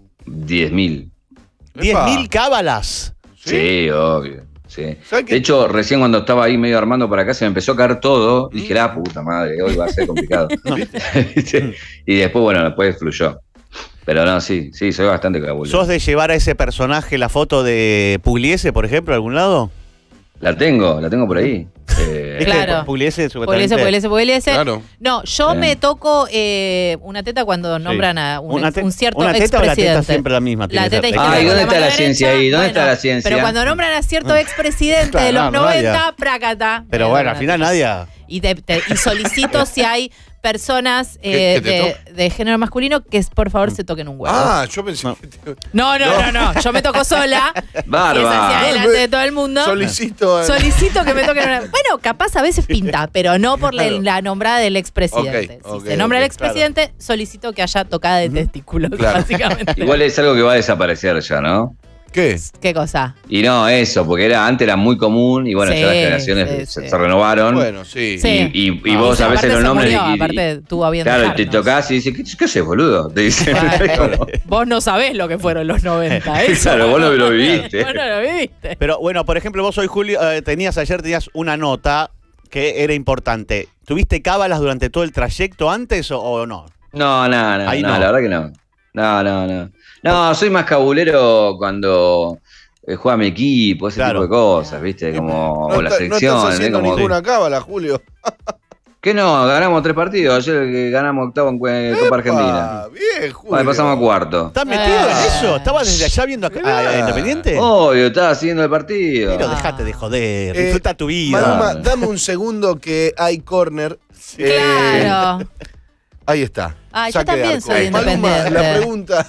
diez mil. diez mil cábalas. Sí, obvio. Sí. ¿Sabes qué? De hecho, recién cuando estaba ahí medio armando para acá, se me empezó a caer todo. Dije, la puta madre, hoy va a ser complicado. ¿Viste? Y después, bueno, después fluyó. Pero no, sí, sí, soy bastante cabuloso. ¿Sos de llevar a ese personaje la foto de Pugliese, por ejemplo, a algún lado? La tengo, la tengo por ahí. Eh, ¿Viste? Claro. Pugliese, Pugliese, supuestamente. Pugliese, Pugliese. Claro. No, yo Sí. me toco eh, una teta cuando nombran a un, Una ex- te- un cierto ¿Una teta o la teta expresidente. siempre la misma? tiene La que teta ser? izquierda Ay, con ¿dónde la está mano la ciencia derecha, ahí? ¿Dónde bueno, está la ciencia? Pero cuando nombran a cierto expresidente Claro, de los no, noventa, Nadia. prácata. Pero Eh, bueno, una al final teta. Nadia. Y, te- te- y solicito si hay personas eh, ¿Que- que te de, de género masculino que por favor se toquen un huevo. Ah, yo pensé No. que te- No, no, no, no. Yo me toco sola. Y es hacia Bárbaro. adelante de todo el mundo. solicito. a- Solicito que me toquen una. Bueno, capaz a veces pinta, pero no por la, Claro. la nombrada del expresidente. Ok, ok, si se nombra ok, el expresidente, solicito que haya tocada de testículos, Claro. básicamente. Igual es algo que va a desaparecer ya, ¿no? ¿Qué? ¿Qué cosa? Y no, eso, porque era antes era muy común y bueno, Sí, ya las generaciones sí, se, sí. se renovaron. Bueno, sí. Sí. Y, y- y Ah, vos Sí, a veces aparte los se nombres. murió, y- y- aparte tuvo a bien claro, te dejarnos. tocás y dices, ¿qué, qué haces, boludo? Te dicen. Bueno, vos no sabés lo que fueron los noventa. Eso. Claro, vos no lo viviste. Vos no lo viviste. Pero bueno, por ejemplo, vos hoy, Julio, eh, tenías ayer tenías una nota que era importante. ¿Tuviste cábalas durante todo el trayecto antes o, o no? No, no, no, Ahí no, no. la verdad que no. No, no, no. No, soy más cabulero cuando eh, juega mi equipo, ese Claro. tipo de cosas, ¿viste? Como No, o la está- no selección, estás ¿eh? haciendo Como, ninguna cábala, Julio. ¿Qué no? Ganamos tres partidos. Ayer que ganamos octavo en Cue- Copa Ah, Argentina. bien, Julio. Vale, pasamos a cuarto. ¿Estás metido Ah. en eso? ¿Estabas desde allá viendo a, a- a Independiente? Obvio, estaba siguiendo el partido. Pero dejate de joder, Eh, disfruta tu vida. Maluma, dame un segundo que hay corner. Eh, Claro. Ahí está. Ah, yo Saque de también arco. soy Maluma, independiente. la pregunta.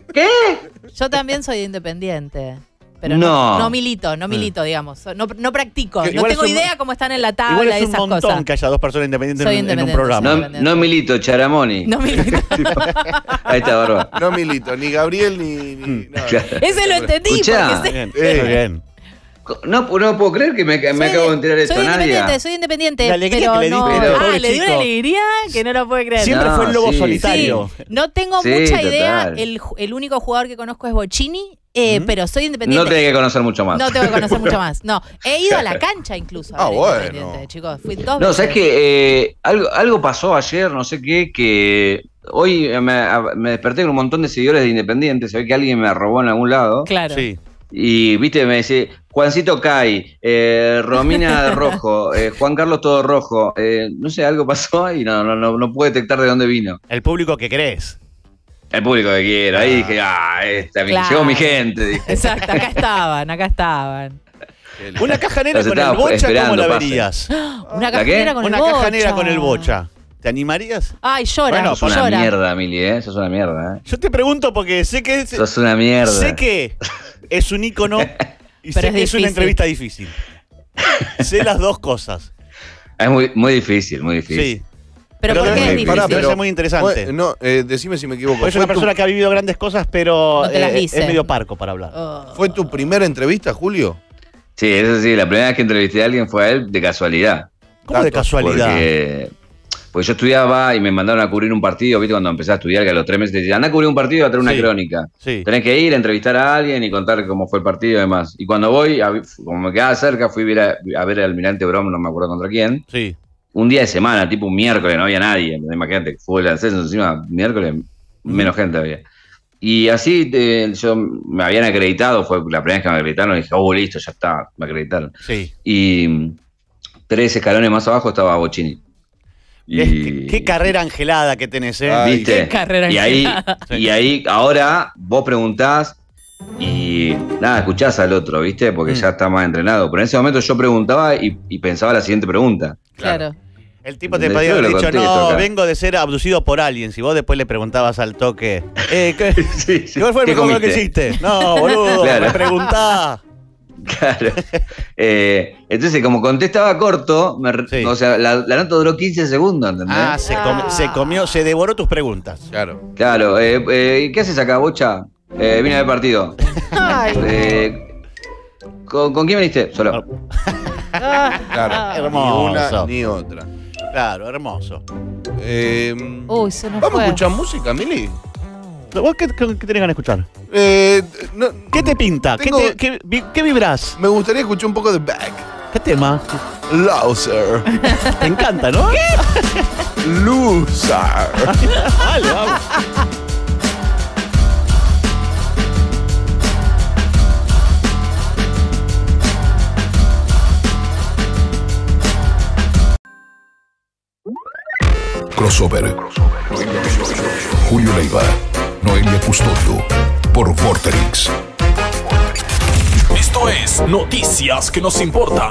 Yo también soy independiente. Pero No. no, no milito, no milito, digamos. No, no practico. Que No igual tengo es un- idea cómo están en la tabla Igual y es un esas montón cosas. que haya dos personas independientes Soy en, un- en un independiente, programa. No, no milito, Charamoni. No milito. Ahí está, barba. No milito, ni Gabriel ni. Mm. ni no. Ese lo entendí. Escuchá. porque sé- Bien, Eh. muy bien. No, no puedo creer que me, me Soy- acabo de enterar de esto, Soy independiente, Nadia. soy independiente. La alegría pero que le no. diste, Pero- ah, pobre le di una chico. alegría que no lo puede creer. Siempre No, fue el lobo sí, solitario. Sí, no tengo Sí, mucha total. idea. El, el único jugador que conozco es Bocini, eh, Ujú. pero soy independiente. No tenés que conocer mucho más. No tengo que conocer mucho más. No, he ido a la cancha incluso. a Ah, ver, bueno. Independiente, chicos. Fui dos No, veces. ¿sabes qué? Eh, algo, algo pasó ayer, no sé qué, que hoy me, me desperté con un montón de seguidores de Independiente. Se ve que alguien me robó en algún lado. Claro. Sí. Y, viste, me dice, Juancito Cay, eh, Romina de rojo, eh, Juan Carlos todo rojo. Eh, no sé, algo pasó y no, no, no, no pude detectar de dónde vino. El público que crees. El público que quiero. Ahí dije, ah, esta, mi- Claro. llegó mi gente. Dije. Exacto, acá estaban, acá estaban. Una caja negra Los con el estaba bocha, ¿cómo esperando, la pase. verías? Una ¿La caja qué? negra con Una el bocha. caja negra con el bocha. ¿Te animarías? Ay, llora, Bueno, Sos una llora. mierda, Mili, ¿eh? Sos una mierda, ¿eh? Yo te pregunto porque sé que es, Sos una mierda. sé que es un ícono y sé Pero es que es una difícil. entrevista difícil. Sé las dos cosas. Es muy, muy difícil, muy difícil. Sí. Pero, Pero ¿por qué debe- es difícil? pará, pero- Debe ser muy interesante. Fue- no, eh, decime si me equivoco. Pues es ¿Fue, una tu, persona que ha vivido grandes cosas, pero No te las eh, dice. es medio parco para hablar. Oh. ¿Fue tu primera entrevista, Julio? Sí, eso sí, la primera vez que entrevisté a alguien fue a él de casualidad. ¿Cómo de Datos, casualidad? Porque, porque yo estudiaba y me mandaron a cubrir un partido, ¿viste? Cuando empecé a estudiar, que a los tres meses te decían, anda a cubrir un partido y a traer una Sí. crónica. Sí. Tenés que ir a entrevistar a alguien y contar cómo fue el partido y demás. Y cuando voy, a- como me quedaba cerca, fui a ver, a, a ver al Almirante Brom, no me acuerdo contra quién. Sí. Un día de semana, tipo un miércoles, no había nadie. Imagínate, fútbol de ascenso encima, miércoles, menos gente había. Y así te- yo me habían acreditado, fue la primera vez que me acreditaron, y dije, oh, listo, ya está, me acreditaron. Sí. Y mm, tres escalones más abajo estaba Bocini. Y, Es que- qué carrera angelada que tenés, ¿eh? Ay, ¿viste? Qué carrera y ahí, angelada. y ahí, ahora vos preguntás y nada, escuchás al otro, ¿viste? Porque Mm. ya está más entrenado. Pero en ese momento yo preguntaba y, y pensaba la siguiente pregunta. Claro. El tipo te De podía todo haber lo dicho, contesto no, acá. vengo de ser abducido por alguien. Si vos después le preguntabas al toque, eh, ¿qué, Sí, sí. ¿cuál fue el ¿Qué mejor lo que comiste? hiciste? No, boludo, Claro. me preguntás. Claro. Eh, entonces, como contestaba corto, me re- Sí. o sea, la, la nota duró quince segundos, ¿entendés? Ah, se, comi- Ah. se comió, se devoró tus preguntas. Claro. Claro, eh, eh, ¿qué haces acá, bocha? Eh, vine a ver partido. Ay, Eh, ¿con, ¿Con quién viniste? Solo. ah, Claro. ah. Hermoso. Ni una ni otra. Claro, hermoso. Eh, Uy, se nos ¿Vamos fue. a escuchar música, Mili? ¿Vos qué, qué, qué tenés ganas de escuchar? Eh, no, ¿Qué te pinta? Tengo- ¿Qué, te, qué, vi- qué vibras? me gustaría escuchar un poco de Back. ¿Qué tema? Loser. Te encanta, ¿no? Loser. Dale, vamos. Crossover. Julio Leiva, Noelia Custodio, por Vorterix. Esto es Noticias que nos importan.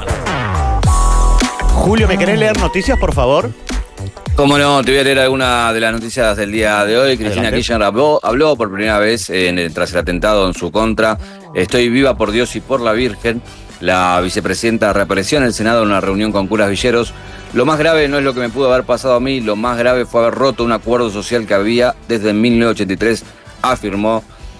Julio, ¿me querés leer noticias, por favor? Cómo no, te voy a leer algunas de las noticias del día de hoy. Cristina Adelante. Kirchner habló, habló por primera vez en- tras el atentado en su contra. Estoy viva por Dios y por la Virgen. La vicepresidenta reapareció en el Senado en una reunión con curas villeros. Lo más grave no es lo que me pudo haber pasado a mí, lo más grave fue haber roto un acuerdo social que había desde mil novecientos ochenta y tres, afirmó.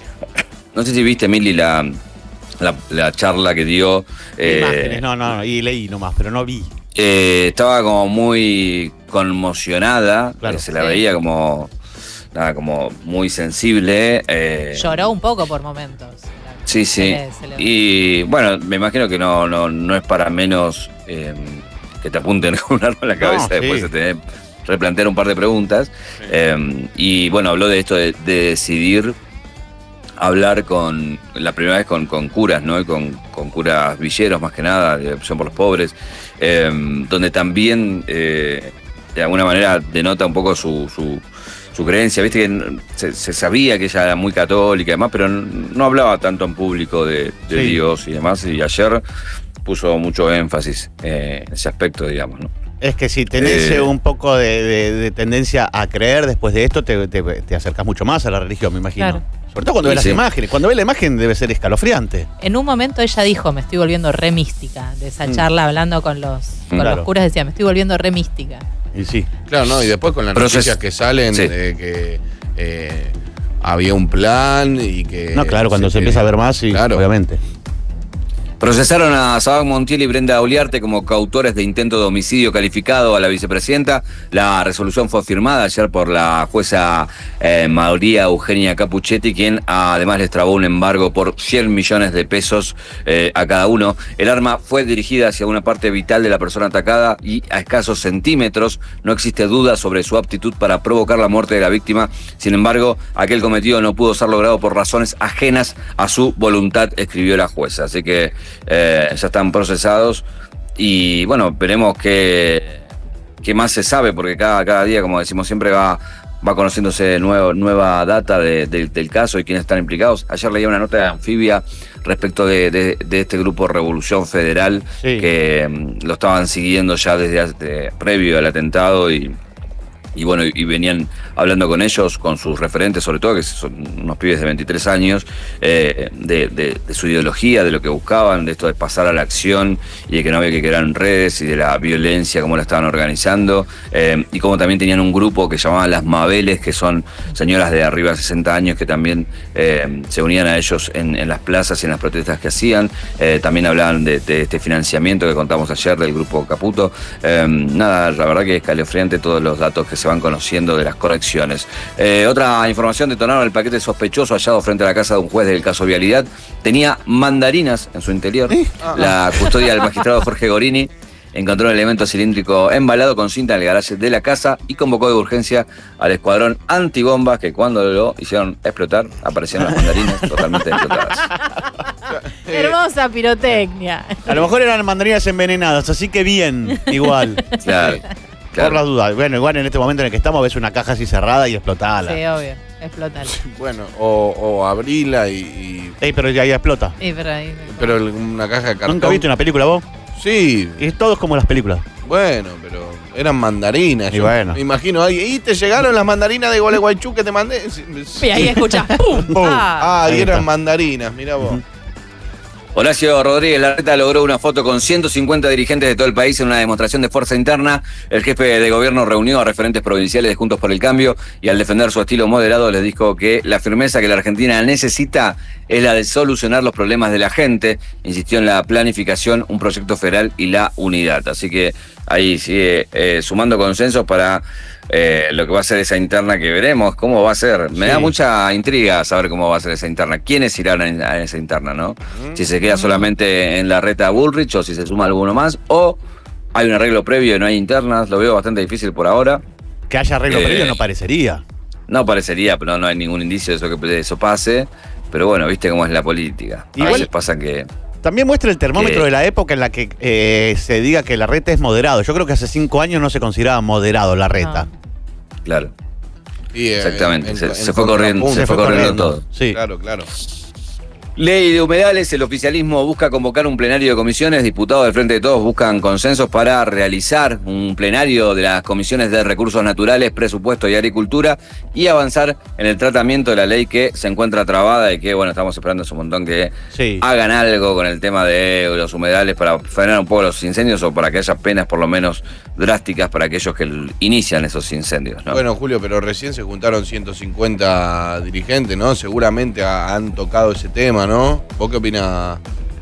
No sé si viste, Mili, la, la, la charla que dio. eh, Imágenes, no, no, no, y leí nomás, pero no vi. eh, estaba como muy conmocionada, Claro. eh, se la Sí. veía como, nada, como muy sensible. eh, Lloró un poco por momentos. Sí, Se sí. le- se le- Y bueno, me imagino que no, no, no es para menos eh, que te apunten con un arma en la cabeza No, después sí. de tener, replantear un par de preguntas. Eh, y bueno, habló de esto de, de decidir hablar con, la primera vez con, con curas, ¿no? Y con, con curas villeros más que nada, de Opción por los Pobres, eh, donde también eh, de alguna manera denota un poco su, su, su creencia. Viste que se, se sabía que ella era muy católica y demás, pero no hablaba tanto en público de, de Sí. Dios y demás. Y ayer puso mucho énfasis eh, en ese aspecto, digamos, ¿no? Es que si tenés Eh. eh, un poco de, de- de tendencia a creer después de esto, te, te- te acercas mucho más a la religión, me imagino. Claro. Sobre todo cuando Sí, ves sí. las imágenes. Cuando ves la imagen debe ser escalofriante. En un momento ella dijo, me estoy volviendo re mística. De esa Mm. charla hablando con los, con Claro. los curas decía, me estoy volviendo re mística. Y sí. Claro, no, y después con las Pero noticias se- que salen sí. de que eh, había un plan y que. No, claro, cuando se, que- empieza a ver más, sí, Claro. obviamente. Procesaron a Sabac Montiel y Brenda Uliarte como coautores de intento de homicidio calificado a la vicepresidenta. La resolución fue firmada ayer por la jueza eh, María Eugenia Capuchetti, quien además les trabó un embargo por cien millones de pesos eh, a cada uno. El arma fue dirigida hacia una parte vital de la persona atacada y a escasos centímetros. No existe duda sobre su aptitud para provocar la muerte de la víctima. Sin embargo, aquel cometido no pudo ser logrado por razones ajenas a su voluntad, escribió la jueza. Así que Eh, ya están procesados y bueno, veremos qué, qué más se sabe, porque cada, cada día, como decimos siempre, va, va conociéndose nuevo, nueva data de- de- del caso y quiénes están implicados. Ayer leía una nota de Anfibia respecto de, de- de este grupo Revolución Federal, Sí. que mm, lo estaban siguiendo ya desde, hace- previo al atentado y... Y bueno, y venían hablando con ellos, con sus referentes, sobre todo, que son unos pibes de veintitrés años, eh, de, de- de su ideología, de lo que buscaban, de esto de pasar a la acción y de que no había que quedar en redes y de la violencia, cómo la estaban organizando. eh, y cómo también tenían un grupo que llamaban las Mabeles, que son señoras de arriba de sesenta años que también eh, se unían a ellos en, en las plazas y en las protestas que hacían. Eh, también hablaban de, de este financiamiento que contamos ayer del grupo Caputo. Eh, nada, la verdad que es escalofriante todos los datos que se van conociendo de las correcciones. Eh, otra información: detonaron el paquete sospechoso hallado frente a la casa de un juez del caso Vialidad. Tenía mandarinas en su interior. La custodia del magistrado Jorge Gorini encontró un elemento cilíndrico embalado con cinta en el garaje de la casa y convocó de urgencia al escuadrón antibombas, que cuando lo hicieron explotar aparecieron las mandarinas totalmente explotadas. Hermosa pirotecnia. A lo mejor eran mandarinas envenenadas, así que bien, igual. Claro, Por las claro. dudas. Bueno, igual en este momento en el que estamos ves una caja así cerrada y explotada. Sí, obvio. Explótala. Bueno, o, o abrila y, y- Ey, pero ya, ya explota. Sí, pero ahí- Pero una caja de cartón. ¿Nunca viste una película vos? Sí. Y todo es como las películas. Bueno, pero eran mandarinas. Y yo bueno. Me imagino, ay, ¿y te llegaron las mandarinas de Gualeguaychú que te mandé? Y ahí escuchás, ¡pum! Pum. Ah. Ah, y Ahí eran está. mandarinas, mira vos. Horacio Rodríguez Larreta logró una foto con ciento cincuenta dirigentes de todo el país en una demostración de fuerza interna. El jefe de gobierno reunió a referentes provinciales de Juntos por el Cambio y al defender su estilo moderado les dijo que la firmeza que la Argentina necesita es la de solucionar los problemas de la gente. Insistió en la planificación, un proyecto federal y la unidad. Así que ahí sigue eh, sumando consensos para eh, lo que va a ser esa interna que veremos. ¿Cómo va a ser? Me Sí. da mucha intriga saber cómo va a ser esa interna. ¿Quiénes irán a a esa interna, no? Si se queda solamente en la reta Bullrich o si se suma alguno más, o hay un arreglo previo y no hay internas. Lo veo bastante difícil por ahora. Que haya arreglo Eh. previo no parecería. No parecería, pero no hay ningún indicio de eso que de eso pase. Pero bueno, viste cómo es la política. A Igual- veces pasa que... También muestra el termómetro Que- de la época en la que eh, se diga que la reta es moderado. Yo creo que hace cinco años no se consideraba moderado la reta. Claro, Y, eh, exactamente. en- se, en- se en fue corriendo, contrapunto. se fue corriendo todo. Sí. Claro, claro. Ley de humedales, el oficialismo busca convocar un plenario de comisiones, diputados del Frente de Todos buscan consensos para realizar un plenario de las comisiones de recursos naturales, presupuesto y agricultura y avanzar en el tratamiento de la ley que se encuentra trabada y que, bueno, estamos esperando hace un montón que Sí. hagan algo con el tema de los humedales para frenar un poco los incendios o para que haya penas por lo menos drásticas para aquellos que inician esos incendios, ¿no? Bueno, Julio, pero recién se juntaron ciento cincuenta dirigentes, ¿no? Seguramente ha- han tocado ese tema, ¿no? ¿Vos qué opinás?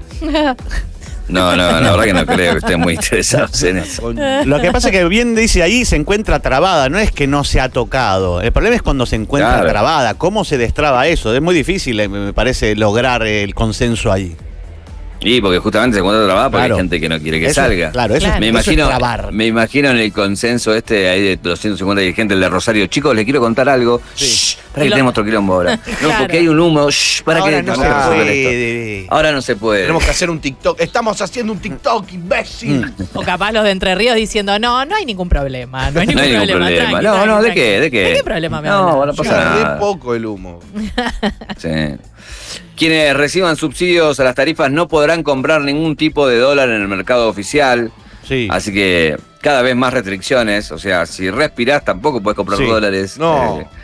No, no, la verdad que no creo que estén muy interesados en eso. Con- Lo que pasa es que bien dice ahí, se encuentra trabada, no es que no se ha tocado. El problema es cuando se encuentra Claro. trabada. ¿Cómo se destraba eso? Es muy difícil, eh, me parece, lograr el consenso ahí. Y porque justamente se encuentra trabada porque Claro. hay gente que no quiere que Eso- salga. Claro, eso, Claro. Me eso es imagino, trabar. me imagino en el consenso este ahí de los ciento cincuenta dirigentes, el de Rosario. Chicos, les quiero contar algo. Shh, para que Lo- tenemos otro quilombo ahora. No, Claro. porque hay un humo. Shh, para Ahora que no no se se resuelva esto. puede. Ahora no se puede. Tenemos que hacer un TikTok. Estamos haciendo un TikTok, imbécil. O capaz los de Entre Ríos diciendo, no, no hay ningún problema. No hay ningún No hay ningún problema. problema. tranqui, No, tranqui, no, ¿de tranqui. qué? ¿De qué? ¿De qué problema me No, hablan? bueno, no pasa Llega nada. re poco el humo. Sí. Quienes reciban subsidios a las tarifas no podrán comprar ningún tipo de dólar en el mercado oficial. Sí. Así que cada vez más restricciones. O sea, si respirás tampoco puedes comprar Sí. dólares. No. Eh,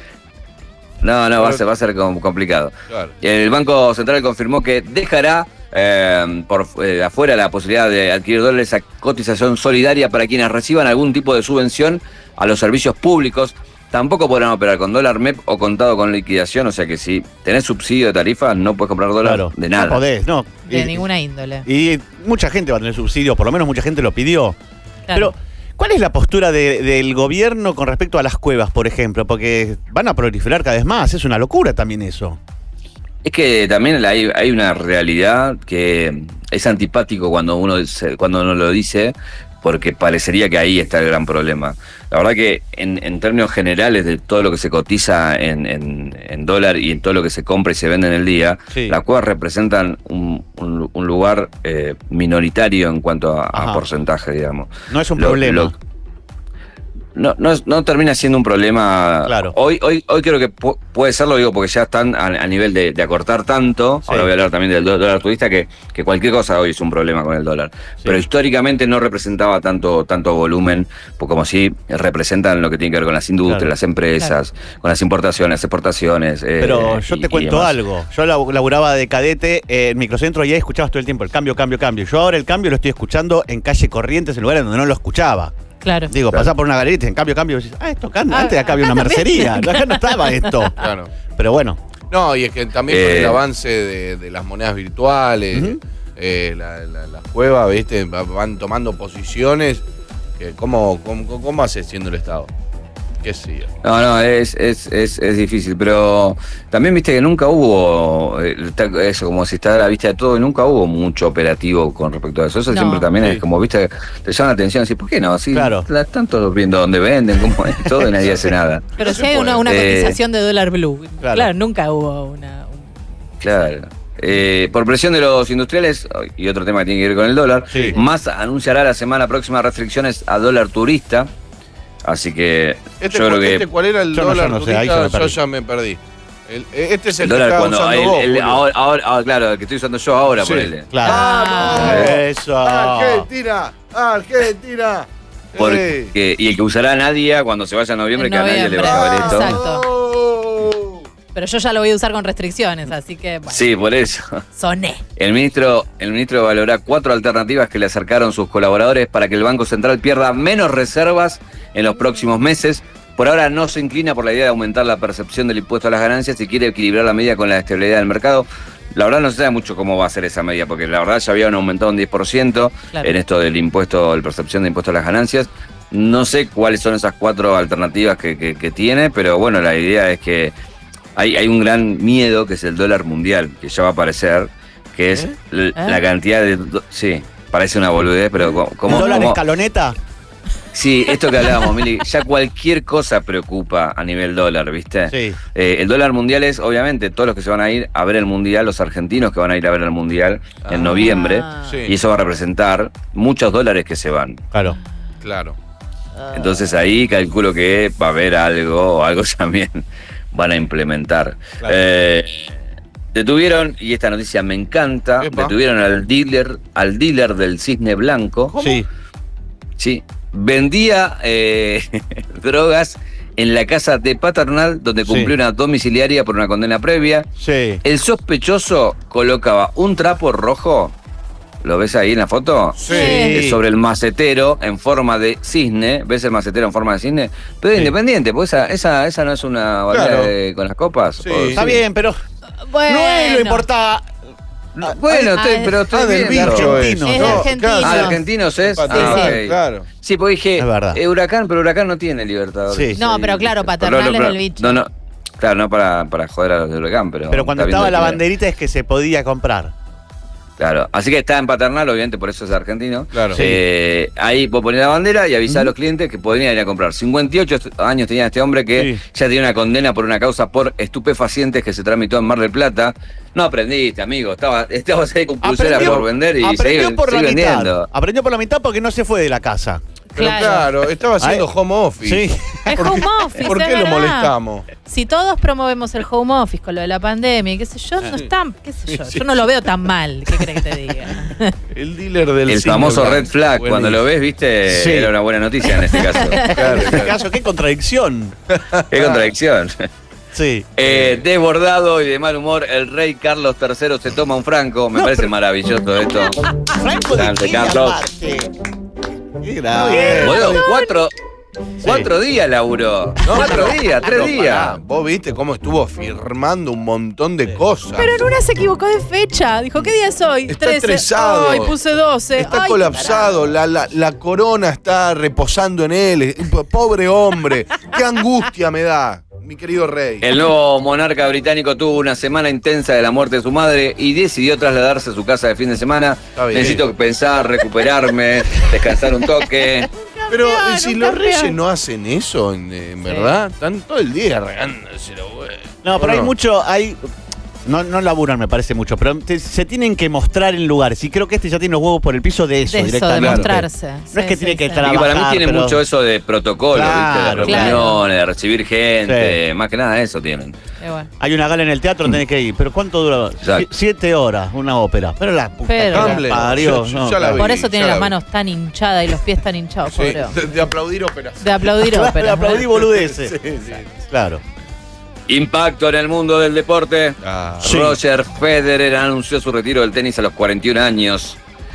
no, no, va a ser, va a ser com- complicado. Claro. El Banco Central confirmó que dejará eh, por eh, afuera la posibilidad de adquirir dólares a cotización solidaria para quienes reciban algún tipo de subvención a los servicios públicos. Tampoco podrán operar con dólar M E P o contado con liquidación, o sea que si tenés subsidio de tarifa no puedes comprar dólar Claro. de nada. No podés, no. De Y- ninguna índole. Y mucha gente va a tener subsidio, por lo menos mucha gente lo pidió. Claro. Pero, ¿cuál es la postura de- del gobierno con respecto a las cuevas, por ejemplo? Porque van a proliferar cada vez más, es una locura también eso. Es que también hay, hay una realidad que es antipático cuando uno, se- cuando uno lo dice, porque parecería que ahí está el gran problema. La verdad que en, en términos generales de todo lo que se cotiza en, en- en dólar y en todo lo que se compra y se vende en el día, Sí. las cuevas representan un, un- un lugar eh, minoritario en cuanto a, a Ajá. porcentaje, digamos. No es un Lo- problema. lo- no, no, es- no termina siendo un problema. Claro. Hoy, hoy, hoy creo que pu- puede serlo, digo, porque ya están a, a nivel de, de acortar tanto. Sí. Ahora voy a hablar también del do- dólar turista, que, que cualquier cosa hoy es un problema con el dólar. Sí. Pero históricamente no representaba tanto, tanto volumen, pues como si representan lo que tiene que ver con las industrias, Claro. las empresas, con las importaciones, las exportaciones. eh, Pero yo y- te y cuento demás. algo. Yo lab- laburaba de cadete en Microcentro y ahí escuchabas todo el tiempo el cambio, cambio, cambio. Yo ahora el cambio lo estoy escuchando en calle Corrientes, en lugares donde no lo escuchaba. Claro. Digo, Claro. pasás por una galería y te dicen cambio, cambio. Y decís, ah, esto acá, Ah, antes acá había acá una también. mercería. Acá no estaba esto. Claro. Pero bueno, No, y es que también con Eh. el avance de, de las monedas virtuales, Ujú. eh, la- la- las cuevas, ¿viste? Va- Van tomando posiciones. Que ¿cómo, cómo, ¿Cómo hace siendo el Estado? ¿Qué sé yo? No, no, es, es, es, es difícil, pero también viste que nunca hubo, eh, está- eso como si está a la vista de todo, y nunca hubo mucho operativo con respecto a eso. Eso No. siempre también Sí. es como, viste, te llama la atención, así, ¿por qué no? Así, Claro. la- están todos viendo dónde venden, cómo es todo, y nadie hace nada. Pero No si se hay una, puede. una Eh, cotización de dólar blue. Claro. Claro, nunca hubo una. un- Claro. Eh, por presión de los industriales, y otro tema que tiene que ver con el dólar, Sí. Massa anunciará la semana próxima restricciones a dólar turista. Así que Este, yo creo cu- que este ¿Cuál era el Yo no, dólar yo no sé, ahí turista? yo me Yo perdí. ya me perdí. El- este es el, el que dólar estaba cuando usando el- vos, el- Julio. ahora, ahora- ahora, claro, el que estoy usando yo ahora, Sí. ponele. claro. Ah. Eso. Argentina, Argentina. Porque, y el que usará Nadia cuando se vaya a noviembre, En que a nadie le va a saber esto. Exacto. Oh. Pero yo ya lo voy a usar con restricciones, así que bueno, Sí, por eso. soné. El ministro, el ministro valorará cuatro alternativas que le acercaron sus colaboradores para que el Banco Central pierda menos reservas en los próximos meses. Por ahora no se inclina por la idea de aumentar la percepción del impuesto a las ganancias y quiere equilibrar la medida con la estabilidad del mercado. La verdad no se sabe mucho cómo va a ser esa medida, porque la verdad ya habían aumentado un diez por ciento Claro. en esto del impuesto, la percepción de impuesto a las ganancias. No sé cuáles son esas cuatro alternativas que, que, que tiene, pero bueno, la idea es que hay, hay un gran miedo que es el dólar mundial, que ya va a aparecer, que es ¿Eh? l- ¿Eh? la cantidad de... do- Sí, parece una boludez, pero co- como... ¿Dólar como- escaloneta? Sí, esto que hablábamos, Mili, ya cualquier cosa preocupa a nivel dólar, ¿viste? Sí. Eh, el dólar mundial es, obviamente, todos los que se van a ir a ver el mundial, los argentinos que van a ir a ver el mundial en Ah. noviembre, Sí. y eso va a representar muchos dólares que se van. Claro. Claro. Entonces ahí calculo que va a haber algo, o algo también van a implementar. Claro. Eh, detuvieron, y esta noticia me encanta, Epa. detuvieron al dealer, al dealer del cisne blanco. Sí. Sí, vendía eh, drogas en la casa de Paternal, donde cumplió Sí. una domiciliaria por una condena previa. Sí. El sospechoso colocaba un trapo rojo, ¿lo ves ahí en la foto? Sí. Eh, sobre el macetero en forma de cisne. ¿Ves el macetero en forma de cisne? Pero Sí. independiente, pues esa, esa, esa no es una variedad Claro. de- con las copas. Sí. ¿O Está bien, pero Bueno. no es lo importa. No, bueno, Ah, estoy- es- pero estoy Ah, del viendo. bicho Argentino. es. Es No, argentino. claro. Ah, de argentinos es. Paternal, Ah, sí. ok. claro. Sí, porque dije, Es verdad. eh, Huracán, pero Huracán no tiene Libertadores. Sí. No, pero claro, Paternal es del bicho. No, no, claro, no para, para joder a los de Huracán, pero... Pero cuando está estaba viendo la que- banderita es que se podía comprar. Claro, así que está en Paternal, obviamente por eso es argentino. Claro. Eh, ahí vos ponés la bandera y avisás a Ujú. los clientes que podrían ir a comprar. cincuenta y ocho años tenía este hombre que Sí. ya tenía una condena por una causa por estupefacientes que se tramitó en Mar del Plata. No aprendiste, amigo, estaba, estabas ahí con pulsera Aprendió- por vender y aprendió seguí, por la seguí mitad. vendiendo. Aprendió por la mitad porque no se fue de la casa. Pero Claro. claro, estaba haciendo Ay. home office. Sí. Es ¿Por home qué- office, ¿Por es qué lo verdad. molestamos? Si todos promovemos el home office con lo de la pandemia y qué sé yo, no están, qué sé yo, yo no lo veo tan mal, ¿qué crees que te diga? El dealer del El cisne famoso blanco. red flag, Buenísimo. cuando lo ves, viste, Sí. era una buena noticia en este caso. Claro, En este claro. caso, qué contradicción. Qué contradicción. Sí. Eh, desbordado y de mal humor, el rey Carlos tercero se toma un franco. Me No, parece pero- maravilloso esto. Franco de Grande, qué, Carlos. aparte. Qué grave. Boludo, cuatro, cuatro días laburó. No, cuatro pero- días, tres pero días. pará, vos viste cómo estuvo firmando un montón de cosas. Pero en una se equivocó de fecha, dijo, ¿qué día es hoy? Está trece. estresado. Ay, puse doce. Está Ay, qué colapsado, la, la, la corona está reposando en él. eh, Pobre hombre, qué angustia me da, mi querido rey. El nuevo monarca británico tuvo una semana intensa de la muerte de su madre y decidió trasladarse a su casa de fin de semana. Está bien. Necesito pensar, recuperarme, descansar un toque. Pero eh, campeón, si un los campeón. reyes no hacen eso, en, en verdad, están todo el día regándoselo, güey. No, pero ¿O hay mucho, hay. No, no laburan, me parece mucho, pero te- se tienen que mostrar en lugares. Y creo que este ya tiene los huevos por el piso de eso, De eso, de directamente. mostrarse. No es que tiene que Y trabajar. para mí tiene pero- mucho eso de protocolo, Claro, ¿viste? De claro. reuniones, de recibir gente, más que nada eso tienen. Hay una gala en el teatro, tenés que ir. ¿Pero cuánto dura? Exacto. Sie- Siete horas, una ópera. Pero la puta Pero- que la Hamlet, parió, yo- yo no, ya la claro. vi. Por eso tiene ya las la vi. manos tan hinchadas y los pies tan hinchados, Sí, pobre de, hombre. de aplaudir óperas. De aplaudir Claro, ópera. de aplaudir boludeces. Sí, sí. Claro. Impacto en el mundo del deporte. Ah, Sí. Roger Federer anunció su retiro del tenis a los cuarenta y un años.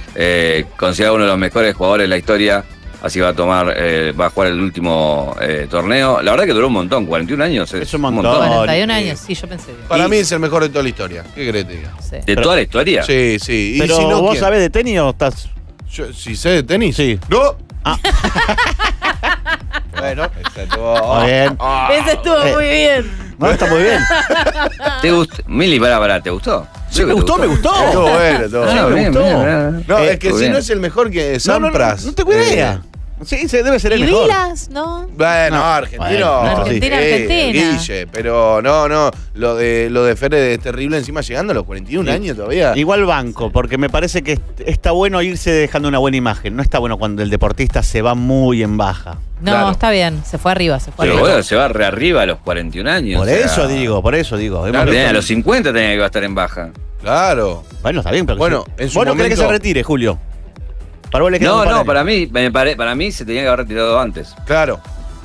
Eh, considerado uno de los mejores jugadores de la historia. Así va a tomar, eh, va a jugar el último eh, torneo. La verdad que duró un montón, cuarenta y un años. Es, Es un montón. cuarenta y un Sí. años, sí, yo pensé. que- Para Y- mí es el mejor de toda la historia. ¿Qué querés que te diga? Sí. ¿De toda la historia? Sí, sí. Y Pero si no, vos ¿quién? sabés de tenis o estás. Yo- si sé de tenis. Sí. No. Ah. Bueno, esa estuvo- Muy bien. Ah. Ese estuvo Eh. muy bien. No, está muy bien. ¿Te gustó? Mili, pará, pará, ¿te gustó? Sí, me gustó, me gustó. Estuvo bueno, estuvo Ah, Sí, bueno. me bien, gustó. bien, bien. No, Eh, es que estuvo si bien. no es el mejor que No, no, no, Sampras. no tengo idea. eh, Sí, se debe ser el Y mejor. Vilas, ¿no? Bueno, No, argentino. bueno, Argentina, sí, Argentina. Guille, pero no, no. Lo de lo de Federer es terrible encima llegando a los cuarenta y un Sí. años todavía. Igual banco, porque me parece que est- está bueno irse dejando una buena imagen. No está bueno cuando el deportista se va muy en baja. No, Claro. está bien, se fue arriba, se fue Pero arriba. bueno, se va re arriba a los cuarenta y un años. Por o sea, eso digo, por eso digo. Hemos Claro, visto- A los cincuenta tenía que iba a estar en baja. Claro. Bueno, está bien, pero Bueno, sí. en su ¿Vos no querés que momento- se retire, Julio? Para vos le quedan No, un par de no, años. para mí, me pare- para mí se tenía que haber retirado antes. Claro.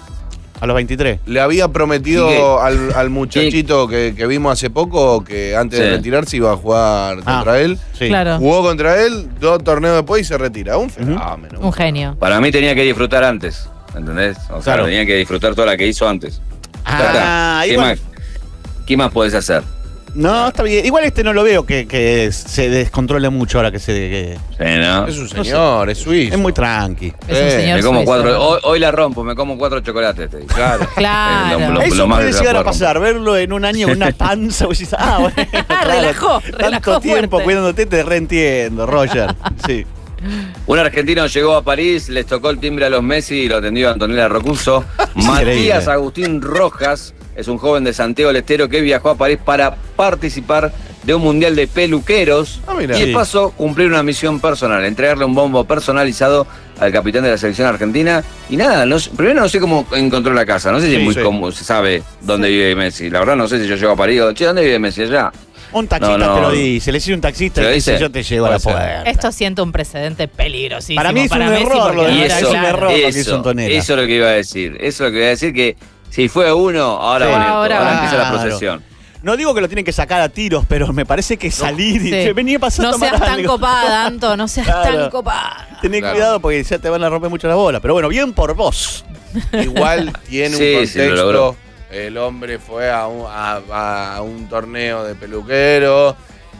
A los veintitrés. Le había prometido ¿Y qué? al, al muchachito que, que vimos hace poco que antes Sí. de retirarse iba a jugar contra Ah, él. Sí. Claro. Jugó contra él, dos torneos después y se retira. Un fenómeno. Un genio. Para mí tenía que disfrutar antes, ¿entendés? O sea, Claro. tenía que disfrutar toda la que hizo antes. Ah, Ya está. ¿Qué, igual- más, ¿Qué más podés hacer? No, está bien. Igual este no lo veo que, que se descontrole mucho ahora que se. Que Sí, ¿no? Es un señor, es suizo. es muy tranqui. Es un Eh, señor Me como suizo. cuatro, hoy, hoy la rompo, me como cuatro chocolates. Te digo. Claro. Claro. Eh, lo- lo- Eso más puede que llegar a puedo pasar, verlo en un año con una panza. vos decís, ah, bueno, claro, relajó, Tanto relajó tiempo fuerte. cuidándote, te reentiendo, Roger. Sí. Un argentino llegó a París, les tocó el timbre a los Messi y lo atendió Antonella Rocuso. Increíble. Matías Agustín Rojas es un joven de Santiago del Estero que viajó a París para participar de un mundial de peluqueros Ah, mira. y de Sí. paso cumplir una misión personal, entregarle un bombo personalizado al capitán de la selección argentina. Y nada, no sé- primero no sé cómo encontró la casa, no sé si Sí, es muy sí. cómodo, se sabe dónde vive Messi. La verdad no sé si yo llego a París y digo, che, ¿dónde vive Messi allá? Un taxista No, no. te lo dice, le dice un taxista ¿Te lo y dice dice? yo te llevo a la Puede ser. puerta. Esto siento un precedente peligrosísimo. Para mí es un Messi, error porque lo de- ahora, Y es eso, un error lo que hizo eso, Antonella. eso es lo que iba a decir. Eso es lo que iba a decir, que si fue uno, ahora Sí. van a ir Ahora todos, ahora va. empieza la Claro. procesión. No digo que lo tienen que sacar a tiros, pero me parece que salir y Sí. che, vení a pasar a No tomar seas tan algo. copada, Anto, no seas Claro. tan copada. Tenés Claro. cuidado porque ya te van a romper mucho la bola. Pero bueno, bien por vos. Igual tiene Sí, un sí, lo logró. contexto. El hombre fue a un, a- a un torneo de peluquero,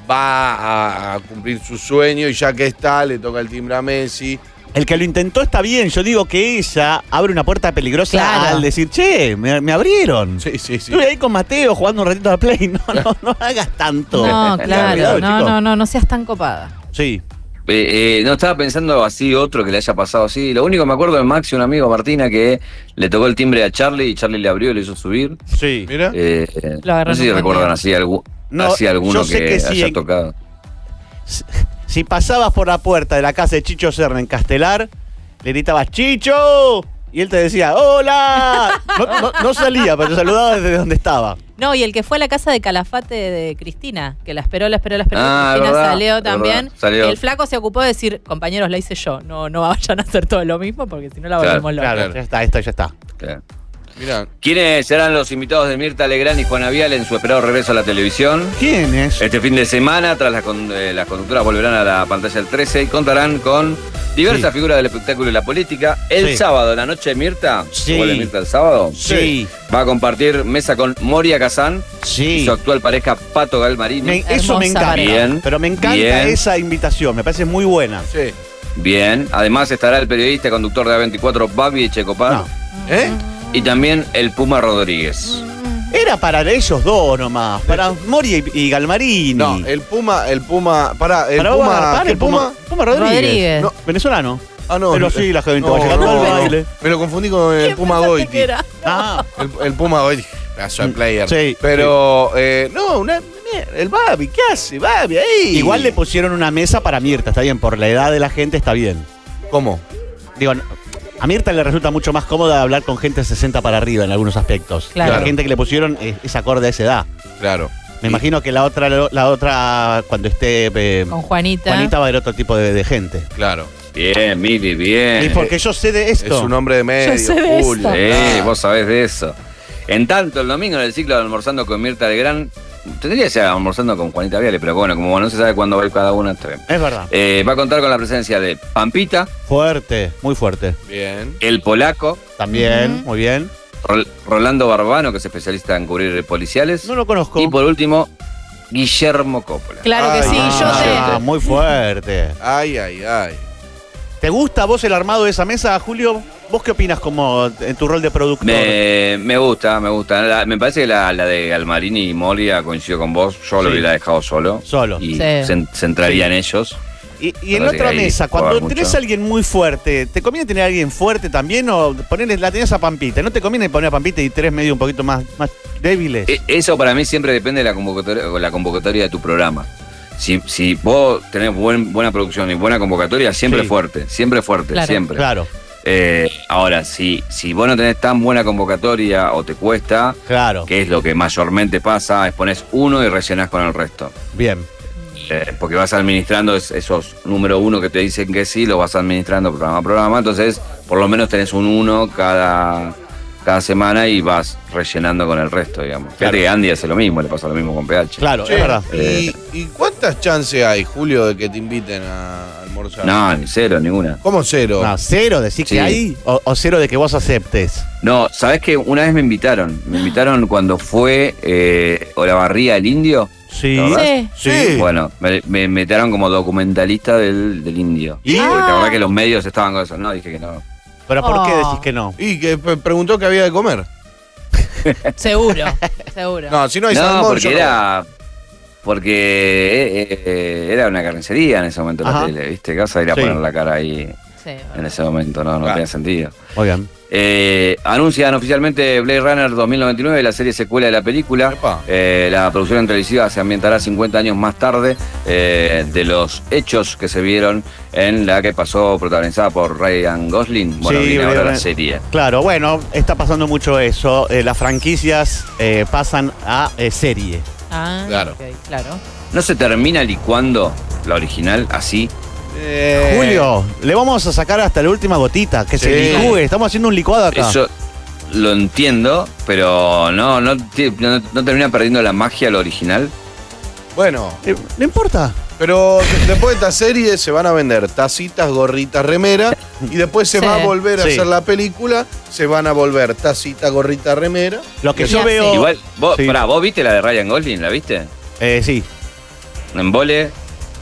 va a, a cumplir su sueño y ya que está, le toca el timbre a Messi. El que lo intentó está bien. Yo digo que ella abre una puerta peligrosa Claro. al decir, che, me, me abrieron. Sí, sí, sí. Estuve ahí con Mateo jugando un ratito a la Play. No, no, no hagas tanto. No, claro. Cuidado, No, chico. no, no, no seas tan copada. Sí. Eh, eh, no estaba pensando así otro que le haya pasado así. Lo único que me acuerdo de Maxi, un amigo Martina, que le tocó el timbre a Charlie y Charlie le abrió y le hizo subir. Sí. Mira. Eh, eh, Lo agarró no sé en si un recuerdan buen así, algu- No, así alguno yo sé que, que sí, haya en- tocado. Si pasabas por la puerta de la casa de Chicho Serna en Castelar, le gritabas ¡Chicho! Y él te decía ¡Hola! No, no- no salía, pero te saludaba desde donde estaba. No, y el que fue a la casa de Calafate de Cristina, que la esperó, la esperó, la esperó. Ah, Cristina es verdad, salió es también. verdad, salió. El flaco se ocupó de decir, compañeros, la hice yo. No, no vayan a hacer todo lo mismo porque si no la Claro, volvemos loca. Claro, ya está, esto ya está. Claro. Mira. ¿Quiénes serán los invitados de Mirta Legrand y Juana Viale en su esperado regreso a la televisión? ¿Quién es? Este fin de semana, tras las, con- eh, las conductoras volverán a la pantalla del trece y contarán con diversas Sí. figuras del espectáculo y la política. El Sí. sábado, la noche de Mirta, Sí. ¿vuelve Mirta el sábado? Sí, Va a compartir mesa con Moria Kazán y sí. su actual pareja Pato Galmarini. Me- eso me Hermosa encanta. pareja. Bien, pero me encanta bien. esa invitación, me parece muy buena. Sí. Bien, además estará el periodista y conductor de A veinticuatro, Babi Echecopar, No, ¿Eh? y también el Puma Rodríguez. era para ellos dos nomás, para Moria y, y Galmarini. No, el Puma, el Puma. Pará, el para vos Puma. agarrar ¿Qué el Puma, Puma Rodríguez. Rodríguez. No. Venezolano. Ah, no. Pero no, sí, la gente no, va llegando no, al no. baile. Me lo confundí con el ¿Quién Puma pensaste Goiti. que era? Ah, El, el Puma Goiti. Pedazo de player. Sí, Pero, eh, no, una. El Babi, ¿qué hace? Babi ahí. igual le pusieron una mesa para Mirta, está bien, por la edad de la gente está bien. ¿Cómo? Digo, a Mirta le resulta mucho más cómoda hablar con gente de sesenta para arriba en algunos aspectos. Claro. La gente que le pusieron es, es acorde a esa edad. Claro. Me Y- imagino que la otra, la otra cuando esté eh, Con Juanita. Juanita va a haber otro tipo de, de gente. Claro. Bien, Mili, bien. Y porque yo sé de esto. Es un hombre de medio, sé de Julio. esto. Sí, claro. vos sabés de eso. En tanto, el domingo en el ciclo de Almorzando con Mirta Legrand, tendría que ser Almorzando con Juanita Viale, pero bueno, como no se sabe cuándo va a ir cada una, está bien. Es verdad. Eh, va a contar con la presencia de Pampita, Fuerte, muy fuerte. Bien. el Polaco, También, Ujú. muy bien. Rol- Rolando Barbano, que es especialista en cubrir policiales, No lo conozco. y por último, Guillermo Coppola. Claro que Ay, sí, yo Ah, te. muy fuerte. Ay, ay, ay. ¿Te gusta a vos el armado de esa mesa, Julio? ¿Vos qué opinas como en tu rol de productor? Me, me gusta, me gusta. La- me parece que la, la de Galmarini y Moria coincido con vos. Yo lo Sí. hubiera dejado solo. Solo. Y Sí. se centraría en ellos. Y, y en Parece otra que ahí mesa, juega cuando mucho. tenés a alguien muy fuerte, ¿te conviene tener a alguien fuerte también o ponerle, la tenés a Pampita? ¿No te conviene poner a Pampita y tres medio un poquito más, más débiles? E- Eso para mí siempre depende de la convocatoria, la convocatoria de tu programa. Si, si vos tenés buen- buena producción y buena convocatoria, siempre Sí. fuerte, siempre fuerte, Claro. siempre. Claro, Eh, ahora, si, si vos no tenés tan buena convocatoria o te cuesta, claro. que es lo que mayormente pasa, es ponés uno y rellenás con el resto. Bien. Eh, porque vas administrando es- esos número uno que te dicen que sí, los vas administrando programa a programa. Entonces, por lo menos tenés un uno cada, cada semana y vas rellenando con el resto, digamos. Fíjate que Andy hace lo mismo, le pasa lo mismo con P H. Claro, Che, es verdad. ¿y, ¿Y cuántas chances hay, Julio, de que te inviten a almorzar? No, ni cero, ninguna. ¿Cómo cero? No, cero, decir Sí. que hay o, o cero de que vos aceptes. No, ¿sabés que una vez me invitaron? Me invitaron cuando fue eh, Olavarría el Indio. Sí. ¿La verdad? Sí. Sí. Bueno, me, me invitaron como documentalista del, del Indio. ¿Y? Porque Ah. la verdad que los medios estaban con eso. No, dije que no. ¿Pero por qué Oh. decís que no? Y que pe- preguntó qué había de comer. Seguro, seguro. No, si no hay No, salmón, porque yo no era. Porque eh, eh, era una carnicería en ese momento Ajá. la tele, ¿viste? ¿Qué vas a ir a Sí. poner la cara ahí Sí, en ese momento? No, no Claro. tenía sentido. Oigan. Eh, anuncian oficialmente Blade Runner dos mil noventa y nueve, la serie secuela de la película. Epa. Eh, la producción televisiva se ambientará cincuenta años más tarde eh, de los hechos que se vieron en la que pasó protagonizada por Ryan Gosling. Bueno, Sí, viene Blade ahora la Runner. serie. Claro, bueno, está pasando mucho eso. Eh, las franquicias eh, pasan a eh, serie. Ah, Claro. ok, claro. ¿No se termina licuando la original así? Eh, Julio, le vamos a sacar hasta la última gotita, que se Sí. licúe. Estamos haciendo un licuado acá. Eso lo entiendo, pero no, no, ti- no- no termina perdiendo la magia lo original. Bueno, Eh, no importa. pero de- después de esta serie se van a vender tacitas, gorritas, remera y después se Sí. va a volver a Sí. hacer la película, se van a volver tacita, gorrita, remera. Lo que Y yo Ya veo. sé. Igual, vos, Sí. pará, ¿vos viste la de Ryan Gosling? ¿La viste? Eh, sí. En vole.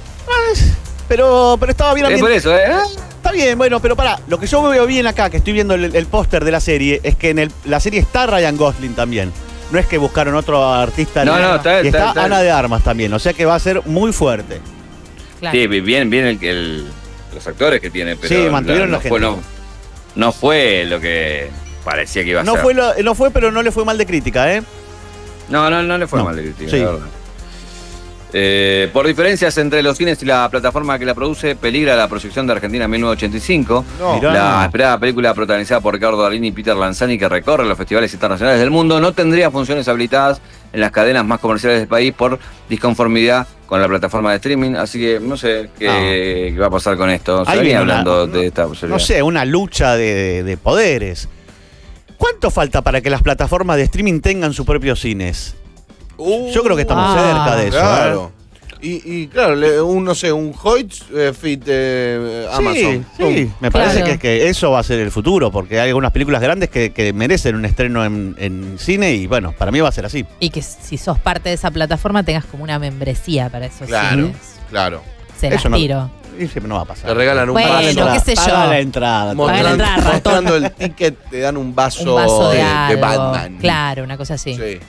Pero, pero estaba bien Es por ambientado. eso, ¿eh? Está bien, bueno, pero pará. Lo que yo veo bien acá, que estoy viendo el, el póster de la serie, es que en el- la serie está Ryan Gosling también. No es que buscaron otro artista. No, ni- no, está- y está- está está- Ana de Armas también. O sea que va a ser muy fuerte. Claro. Sí, bien, bien el, el- los actores que tiene, pero Sí, mantuvieron no, la fue, gente. no, no fue lo que parecía que iba a No ser. fue, lo- no fue, pero no le fue mal de crítica, ¿eh? No, no, no le fue No. mal de crítica, Sí. la verdad. Eh, por diferencias entre los cines y la plataforma que la produce, peligra la proyección de Argentina en mil novecientos ochenta y cinco. No. Mirá. La esperada película protagonizada por Ricardo Darín y Peter Lanzani, que recorre los festivales internacionales del mundo, no tendría funciones habilitadas en las cadenas más comerciales del país por disconformidad con la plataforma de streaming. Así que no sé qué, qué va a pasar con esto. Se Ahí venía viene una- hablando no- de esta posibilidad. No sé, una lucha de, de- de poderes. ¿Cuánto falta para que las plataformas de streaming tengan sus propios cines? Uh, Yo creo que estamos Ah. cerca de eso. Claro. Y, y claro, le- un, no sé, un Hoyts eh, Fit eh, ¿eh? Amazon. Sí, sí. Pum. Me parece Claro. que, que eso va a ser el futuro, porque hay algunas películas grandes que, que merecen un estreno en, en cine y bueno, para mí va a ser así. Y que si sos parte de esa plataforma tengas como una membresía para esos Claro, cines. claro. Se las Eso no- tiro. Y siempre no va a pasar. Te regalan un Bueno, vaso. Paga la qué sé yo. paga la entrada. Mo- Mostrando, Paga la entrada, ratón. mostrando el ticket, te dan un vaso, Un vaso de, de, de algo. Batman. Claro, una cosa así. Sí.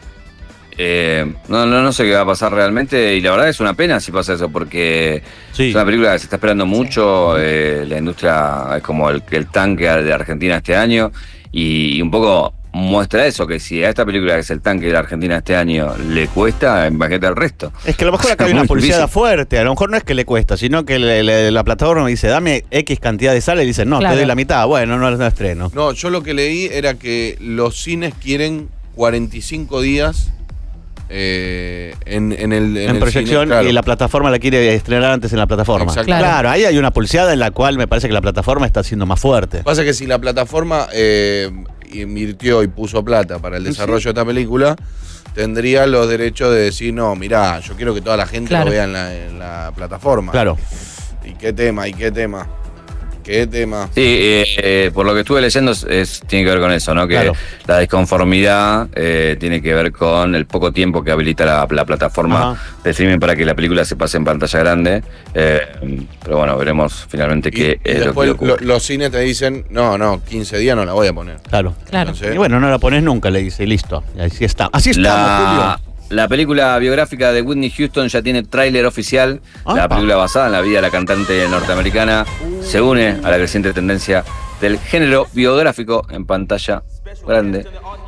Eh, no, no, no sé qué va a pasar realmente y la verdad es una pena si pasa eso porque Sí. es una película que se está esperando mucho, eh, la industria es como el, el tanque de Argentina este año y, y un poco muestra eso, que si a esta película que es el tanque de Argentina este año le cuesta, imagínate al resto. Es que a lo mejor acá hay Muy una publicidad difícil. fuerte. A lo mejor no es que le cuesta, sino que le- le- la plataforma dice, dame X cantidad de sala y dice, no, Claro. te doy la mitad. Bueno, no, no estreno. No, yo lo que leí era que los cines quieren cuarenta y cinco días eh, en, en el En, el proyección cine, claro. y la plataforma la quiere estrenar antes en la plataforma. Exacto. Claro. Claro. ahí hay una pulseada en la cual me parece que la plataforma está siendo más fuerte. Pasa que si la plataforma eh, invirtió y puso plata para el desarrollo de esta película, tendría los derechos de decir, no, mirá, yo quiero que toda la gente Claro. lo vea en la, en la plataforma. Claro. ¿Y qué tema? ¿Y qué tema? ¿Qué tema? Sí, eh, eh, por lo que estuve leyendo es, es- tiene que ver con eso, ¿no? Que Claro. la disconformidad eh, tiene que ver con el poco tiempo que habilita la, la plataforma Ajá. de streaming para que la película se pase en pantalla grande. Eh, pero bueno, veremos finalmente Y, qué y es lo que después ocurre. lo- los cines te dicen, no, no, quince días no la voy a poner. Claro. Claro. Entonces, Y bueno, no la pones nunca, le dice, y listo. Y así está. Así estamos, La, Julio. la película biográfica de Whitney Houston ya tiene tráiler oficial. Apa. La película basada en la vida de la cantante norteamericana se une a la creciente tendencia del género biográfico en pantalla grande.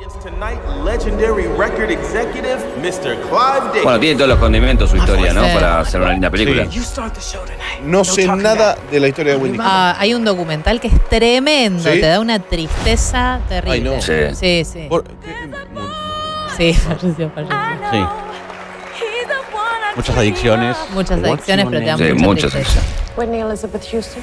Bueno, tiene todos los condimentos su historia, ¿no? Sí. Para hacer una linda película. Sí. no sé nada de la historia de Whitney. Ah, hay un documental que es tremendo, ¿Sí? te da una tristeza terrible. Ay, no. Sí. Sí, sí. Por- ¿qué? Sí, falleció, falleció. Sí. muchas adicciones. Muchas adicciones, pero te dan Sí, mucha muchas tristeza. Whitney Elizabeth Houston.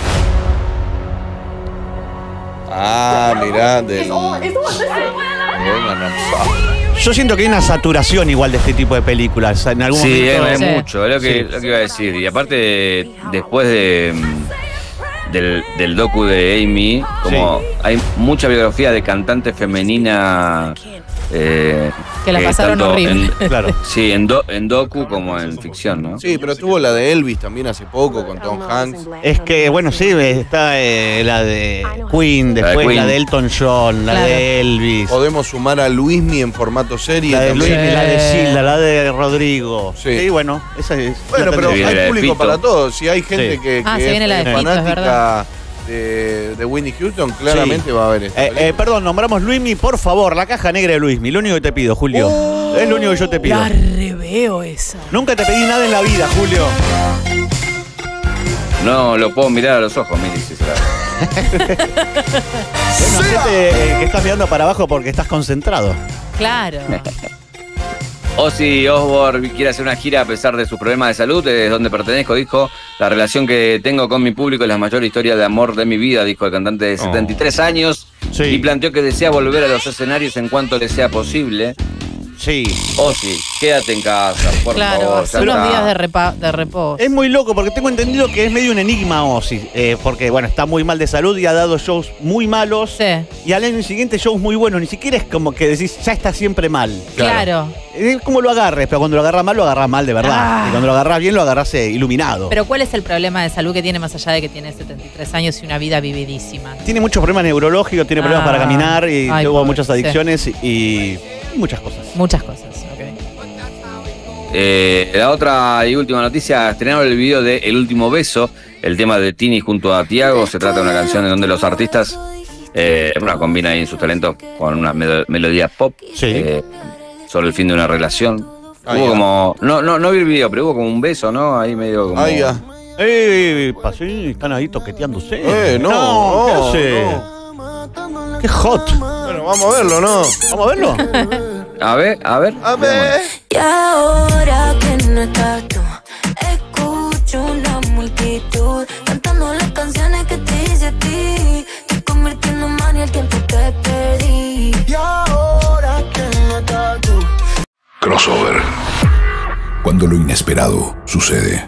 Ah, mirá, del. Bohemian Rhapsody. Yo siento que hay una saturación igual de este tipo de películas. En algún Sí, es, momento. es Sí. mucho, es lo que, Sí. lo que iba a decir. Y aparte, después de del, del docu de Amy, como Sí. hay mucha biografía de cantante femenina. Eh, Que la pasaron tanto horrible. en- Claro. sí, en, do- en docu como en ficción, ¿no? Sí, pero tuvo la de Elvis también hace poco con Tom Hanks. Es que, bueno, sí, está eh, la de Queen, La de después la de, Queen. Elton John, la Claro. de Elvis, Podemos sumar a Luismi en formato serie. la de también. Luis, la de Silda, la de Rodrigo. Sí. Sí, bueno, esa es. Bueno, la pero tendría. viene la hay de público Fito. para todo. Si hay gente Sí. que, Ah, que se es, viene la de es Fito, es fanática verdad. de, de Whitney Houston, claramente va a haber esto. Eh, eh, perdón, nombramos Luismi, por favor, la caja negra de Luismi. Lo único que te pido, Julio. Es lo único que yo te pido. La reveo esa. Nunca te pedí nada en la vida, Julio. No lo puedo mirar a los ojos, Mili, si se la- Bueno, hacete, eh, que estás mirando para abajo porque estás concentrado. Claro. Ozzy Osbourne quiere hacer una gira a pesar de sus problemas de salud, es donde pertenezco, dijo. La relación que tengo con mi público es la mayor historia de amor de mi vida, dijo el cantante de setenta y tres años. Sí. Y planteó que desea volver a los escenarios en cuanto le sea posible. Sí. Ozzy, quédate en casa, por Claro, favor. hace ya unos está. días de, repa- de reposo. Es muy loco porque tengo entendido que es medio un enigma Ozzy, eh, porque bueno, está muy mal de salud y ha dado shows muy malos Sí, y al año siguiente shows muy buenos, ni siquiera es como que decís, ya está siempre mal. claro. Es como lo agarres, pero cuando lo agarras mal, lo agarras mal de verdad. Ah. Y cuando lo agarras bien, lo agarras eh, iluminado. Pero ¿cuál es el problema de salud que tiene más allá de que tiene setenta y tres años y una vida vividísima? Tiene muchos problemas neurológicos, tiene problemas Ah. para caminar y Ay, tuvo pobre, muchas sí. adicciones y, y muchas cosas. Muchas cosas, ok. Eh, la otra y última noticia, estrenaron el video de El Último Beso, el tema de Tini junto a Tiago. Se trata de una canción en donde los artistas eh, bueno, combinan ahí sus talentos con una melo- melodía pop Sí. eh, sobre el fin de una relación. Ah, hubo ya. como, no, no, no vi el video, pero hubo como un beso, ¿no? Ahí medio como... Ahí ya. ¡Eh! Pasé, están ahí toqueteándose. Eh, no, no, ¿qué hace? no. ¡Qué hot! Bueno, vamos a verlo, ¿no? ¿Vamos a verlo? A ver, a ver. A ver. Y ahora que no estás tú, escucho una multitud cantando las canciones que te hice a ti. Estoy convirtiendo en mano y el tiempo que perdí. Y ahora que no estás tú. Crossover. Cuando lo inesperado sucede.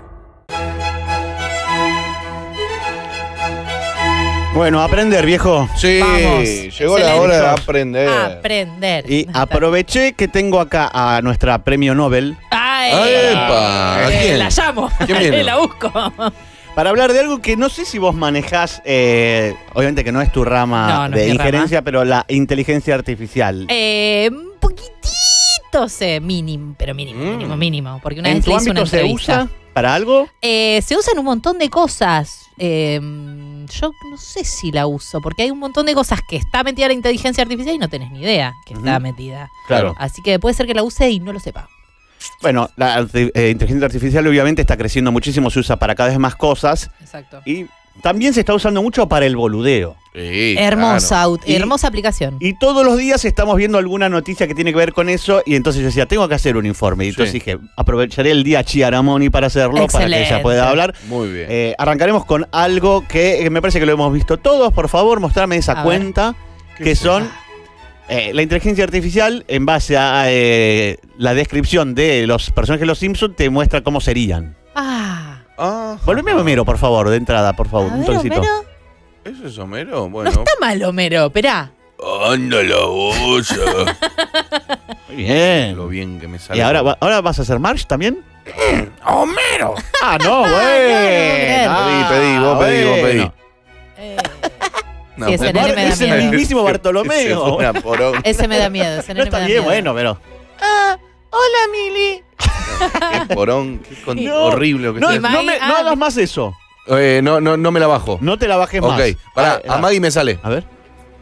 Bueno, aprender, viejo. Sí, Vamos. llegó la Excelente. hora de aprender. Aprender. Y aproveché que tengo acá a nuestra premio Nobel ¡Ay! ¡Epa! ¿A Eh, quién? La llamo. ¿Quién viene? La busco. para hablar de algo que no sé si vos manejás, eh, obviamente que no es tu rama No, no es de mi injerencia, pero la inteligencia artificial. Eh, un poquitito sé, mínimo, pero mínimo, Mm. mínimo, mínimo. Porque una ¿En vez tu le hice una ámbito se entrevista. usa para algo? Eh, se usa en un montón de cosas. Eh, yo no sé si la uso, porque hay un montón de cosas que está metida la inteligencia artificial y no tenés ni idea que está Ujú. metida. Claro. Así que puede ser que la use y no lo sepa. Bueno, la arti- eh, inteligencia artificial obviamente está creciendo muchísimo, se usa para cada vez más cosas Exacto. y también se está usando mucho para el boludeo. Sí, Hermosa, claro. aut- Y- hermosa aplicación. Y todos los días estamos viendo alguna noticia que tiene que ver con eso y entonces yo decía, tengo que hacer un informe. Y entonces Sí. dije, aprovecharé el día Chiaramoni para hacerlo, para que Excelente. ella pueda hablar. Muy bien. Eh, arrancaremos con algo que eh, me parece que lo hemos visto todos. Por favor, mostrame esa A ver. cuenta, que son eh, la inteligencia artificial en base a eh, la descripción de los personajes de los Simpsons te muestra cómo serían. Ah. Ah, Volveme a Homero, por favor, de entrada, por favor. A un ver, toquecito. Homero. ¿eso es Homero? No Bueno. está mal, Homero, esperá. Anda la olla. Muy bien. Lo bien que me sale. ¿Y ahora, va- ahora vas a hacer March también? ¡Homero! Ah, no, no, no, bueno. no, Pedí, pedí, vos pedí, vos pedí. bueno. Eh, No, Sí, ese pero- nene me da Es el miedo. mismísimo Se Bartolomeo. fue una poronga. ese me da miedo. Ese No nene está me da bien, miedo. bueno, pero. Ah, hola, Mili. Qué porón, qué con- No, horrible lo que No, está no, Maggie- me- no ah, hagas más eso. Eh, no, no, no me la bajo. No te la bajes más. Ok, pará, Ah, a Maggie me sale. A ver.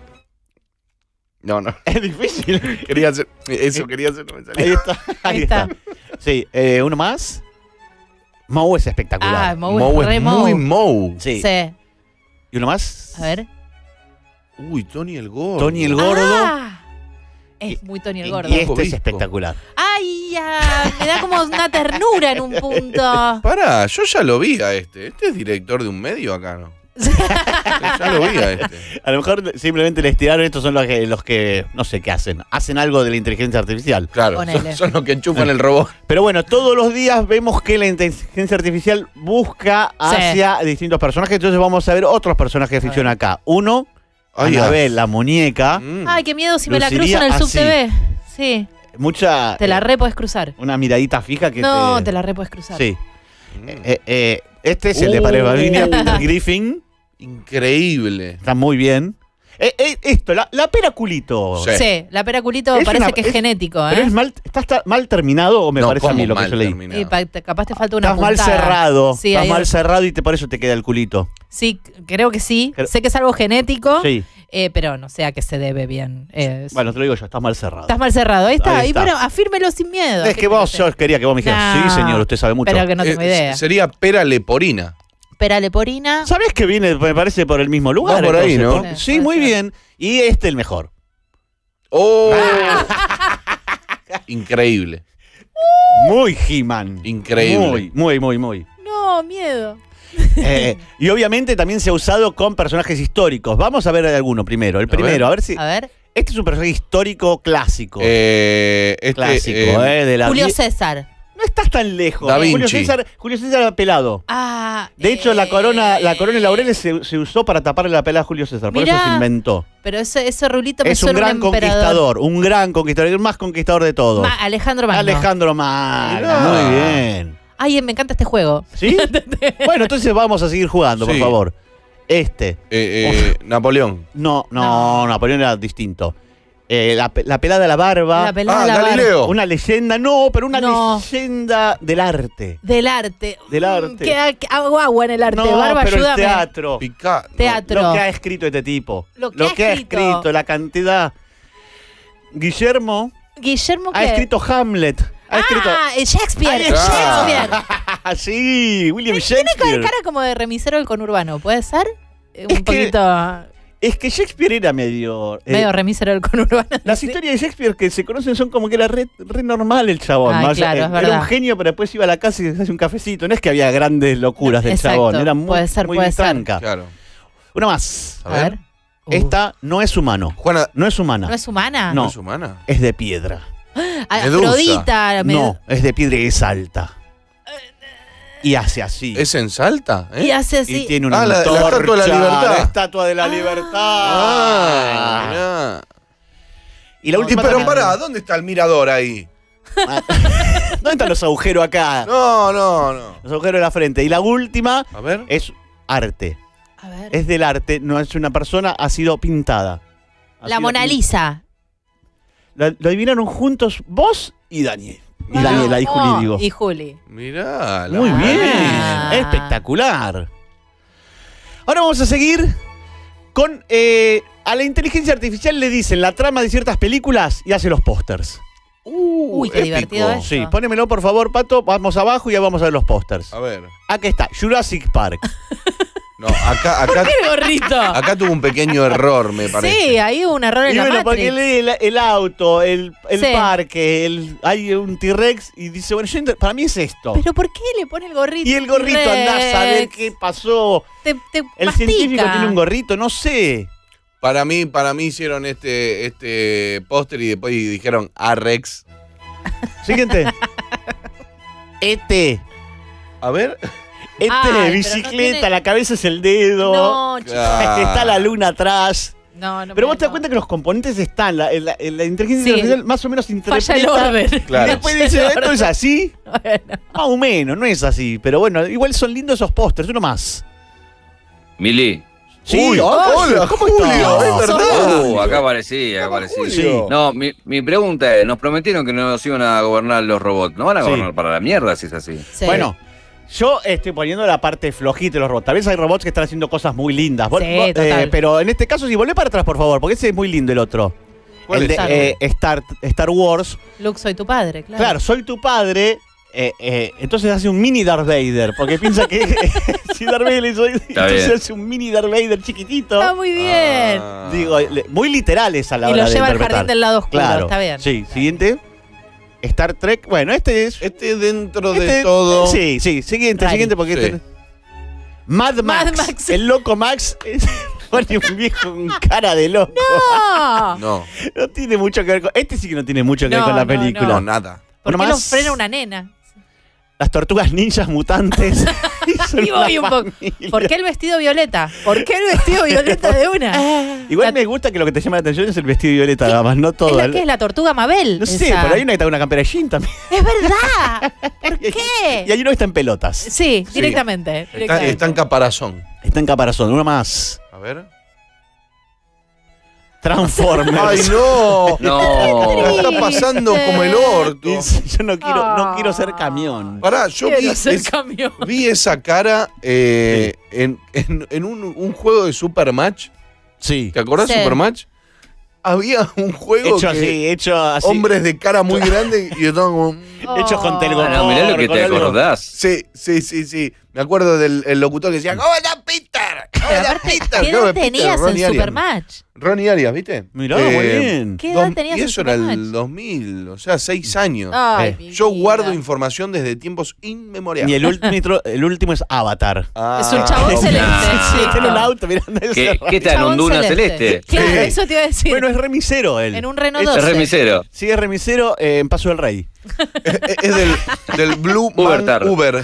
No, no. Es difícil. Quería hacer. Eso quería hacer, no me Ahí salía. está. Ahí Ahí está. está. Sí, eh, uno más. Moe es espectacular. Ah, Moe Moe es re es Moe. muy Moe. sí. Sí. ¿Y uno más? A ver. Uy, Tony el Gordo. Tony el Gordo. Ah, es muy Tony el Gordo. Y este es Obispo. espectacular. Ay, Ay, ya, me da como una ternura en un punto. Pará, yo ya lo vi a este. Este es director de un medio acá, ¿no? Ya lo vi a este. A lo mejor simplemente les tiraron, estos son los que, los que no sé qué hacen. Hacen algo de la inteligencia artificial. Claro, son, son los que enchufan el robot. Pero bueno, todos los días vemos que la inteligencia artificial busca hacia sí. distintos personajes. Entonces vamos a ver otros personajes de ficción acá. Uno, Ay, Anabel, la muñeca. Mm. Ay, qué miedo si me la cruzo en el Sub T V. Sí. Mucha. Te la re podés cruzar. Una miradita fija que No, te, te la re podés cruzar. Sí. Mm. Eh, eh, este es el uh. de Pared Babilonia, Peter Griffin. Increíble. Está muy bien. Eh, eh, esto, la, la pera culito. Sí, sí la pera culito es parece una, que es, es genético. ¿eh? Pero es mal, ¿está, está mal terminado o me no, parece a mí lo que yo leí? Y pa, te, capaz te falta una Estás puntada. mal cerrado. Sí, estás mal es... cerrado y te, por eso te queda el culito. Sí, creo que sí. Creo... Sé que es algo genético. Sí. Eh, pero no sé a qué se debe bien. Es... Bueno, te lo digo yo, estás mal cerrado. Estás mal cerrado, ahí está. Ahí está. Y bueno, afírmelo sin miedo. Es que vos, yo quería que vos me dijeras, no, sí, señor, usted sabe mucho. Pero que no tengo eh, idea. Sería pera leporina. Pera leporina. ¿Sabés que viene, me parece, por el mismo lugar? Va por ahí, entonces, ¿no? Por... Sí, muy ser. bien. Y este el mejor. ¡Oh! Increíble. Muy He-Man. Increíble. Muy, muy, muy, muy. No, miedo. Eh, y obviamente también se ha usado con personajes históricos. Vamos a ver alguno primero. El a primero, ver. a ver si. A ver. Este es un personaje histórico clásico. Eh, este, clásico, eh, eh, de la Julio César. No estás tan lejos. Da Vinci. Julio César, Julio César pelado. Ah. De hecho, eh, la corona, la corona de laureles se, se usó para taparle la pelada a Julio César. Por Mirá, eso se inventó. Pero ese, ese rulito me Es un suena gran un emperador. conquistador, un gran conquistador, el más conquistador de todos. Ma, Alejandro Magno. Alejandro Magno. Mirá. Muy bien. Ay, me encanta este juego. ¿Sí? Bueno, entonces vamos a seguir jugando, por Sí. favor. Este. Eh, eh, Napoleón. No, no, No. Napoleón era distinto. Eh, la, pe- la pelada de la barba. La pelada Ah, de la barba. Galileo. Una leyenda, no, pero una No. leyenda del arte. Del arte. Del arte. Mm, ¿Qué, qué- hago agua en el arte? No, Barba, pero ayúdame. el teatro. Pica. no. Teatro. Lo que ha escrito este tipo. Lo que ha ha escrito. escrito, la cantidad. Guillermo Guillermo, ¿qué? ha escrito Hamlet. Ha escrito. Ah, el Shakespeare. Ahí El está. Shakespeare. Sí, William Tiene Shakespeare. cara como de remisero del conurbano, ¿puede ser? Un Es que- poquito Es que Shakespeare era medio. eh, medio remisero del conurbano. Las sí. historias de Shakespeare que se conocen son como que era re, re normal el chabón. Ay, ¿no? O sea, claro, eh, es era verdad. un genio, pero después iba a la casa y se hace un cafecito. No es que había grandes locuras del Exacto, chabón. Era muy, puede ser, muy puede ser. tranca. Claro. Una más. A A ver. ver. Uh, Esta no es humano. Juana. No es humana. ¿No es humana? No. ¿No es humana? Es de piedra. Ah, Medusa. Afrodita. me- No, es de piedra y es alta. Y hace así. ¿Es en Salta? ¿eh? Y hace Y así. tiene una Ah, la- la antorcha, Estatua de la Libertad. La estatua de la libertad. Ah, mirá. Y la Y última pero también- pará, ¿dónde está el mirador ahí? ¿Dónde están los agujeros acá? No, no, no. Los agujeros de la frente. Y la última A ver. es arte. A ver. Es del arte, no es una persona, ha sido pintada. Ha La sido Mona pin- Lisa. La- lo adivinaron juntos vos y Daniel. Y Ah, Daniela, y Juli, oh, digo. Y Juli. Mirá. la- Muy bien, Ah. espectacular. Ahora vamos a seguir con... eh, a la inteligencia artificial le dicen la trama de ciertas películas y hace los pósters. Uh, Uy, qué épico. divertido es. Sí, pónemelo por favor, Pato. Vamos abajo y ya vamos a ver los pósters. A ver. Aquí está, Jurassic Park. No, acá, acá, ¡Qué gorrito! acá tuvo un pequeño error, me parece. Sí, hay un error en Y la bueno, Matrix. porque lee el, el auto, el, el Sí. parque, el, hay un T-Rex y dice, bueno, yo ent- para mí es esto. ¿Pero por qué le pone el gorrito? Y el gorrito T-Rex? andá a saber qué pasó. Te, te El mastica. científico tiene un gorrito, no sé. Para mí, para mí hicieron este, este póster y después dijeron A-Rex. Siguiente. Este. A ver. Este Ay, pero no bicicleta, tiene- la cabeza es el dedo. No, chicos. Ah. Está la luna atrás. No, no Pero me- vos te das no. cuenta que los componentes están, la, la- la inteligencia Sí. artificial más o menos interpreta. Falla el orden. Claro. Y después dice, esto es así. Bueno. Más o menos, no es así. Pero bueno, igual son lindos esos pósters, uno más. Mili. Sí, Uy, hola, hola, ¿cómo Julio, estás? es verdad. Uh, acá aparecí, acá aparecí. Julio. No, mi, mi pregunta es, nos prometieron que nos iban a gobernar los robots. ¿No van a Sí. gobernar para la mierda si es así? Sí. Bueno, yo estoy poniendo la parte flojita de los robots. Tal vez hay robots que están haciendo cosas muy lindas. Vos- Sí, vos, total. pero en este caso, si volvé para atrás, por favor, porque ese es muy lindo el otro. ¿Cuál el de es? eh, Star, Star Wars. Luke, soy tu padre, claro. Claro, soy tu padre. eh, eh, entonces hace un mini Darth Vader. Porque piensa que si Darth Vader soy, entonces bien. hace un mini Darth Vader chiquitito. Está muy bien. Ah. Digo, le- muy literales a la Y hora lo de lleva al interpretar. jardín del lado oscuro, Claro, está bien. Sí, siguiente. Star Trek. Bueno, este es. Este dentro este- de todo. Sí, sí. Siguiente, Rari. siguiente, porque. Sí. este- Mad Max. Mad Max. El loco Max. Es pone un viejo con cara de loco. ¡No! No, No tiene mucho que ver con. Este sí que no tiene mucho que ver No, con la no, película. no, nada. ¿Por Uno qué lo más. frena una nena? Las tortugas ninjas mutantes. Y son Y voy una un poco. familia. ¿Por qué el vestido violeta? ¿Por qué el vestido violeta de una? Igual La- me gusta que lo que te llama la atención es el vestido violeta, nada más, no ¿Es todo. la que es la tortuga Mabel? No sé, esa. pero hay una que está con una campera de jean también. ¡Es verdad! ¿Por qué? Y hay uno que está en pelotas. Sí, directamente. Está, directamente. está en caparazón. Está en caparazón. Uno más. A ver. Transformers. ¡Ay, no! No. La está pasando como el orto. Yo no quiero, no Ah. quiero ser camión. Pará, yo vi, Quiero ser es- camión. vi esa cara eh, en, en- en un, un juego de Supermatch. Sí. ¿Te acordás de Sí. Supermatch? Había un juego Hecho que así, hecho así. hombres de cara muy grande y estaban como... Hechos con telgopor. Ah, no, mirá lo que con te algo. acordás. Sí, sí, sí, sí. Me acuerdo del el locutor que decía, ¿cómo está Peter? ¿Cómo Pero está aparte, Peter? ¿qué ¿Cómo edad es Peter? tenías Ronnie en Arias. Supermatch? Ronnie Arias, ¿viste? Mirá, Eh, muy bien. ¿Qué edad dos- tenías Y en eso era el Supermatch? dos mil, o sea, seis años. Ay, Eh. mi Yo vida. guardo información desde tiempos inmemoriales. Y el último, el último es Avatar. Ah. Es un chabón Es- celeste. Ah. Sí, tiene un auto mirando ese ¿Qué, rayo. ¿Qué tal? Chabón ¿Un Duna celeste? Claro, Sí. eso te iba a decir. Bueno, es remisero él. En un Renault Es- Es doce. remisero. Sí, es remisero eh, en Paso del Rey. es, es del, del Blue Man Ubertar. Uber.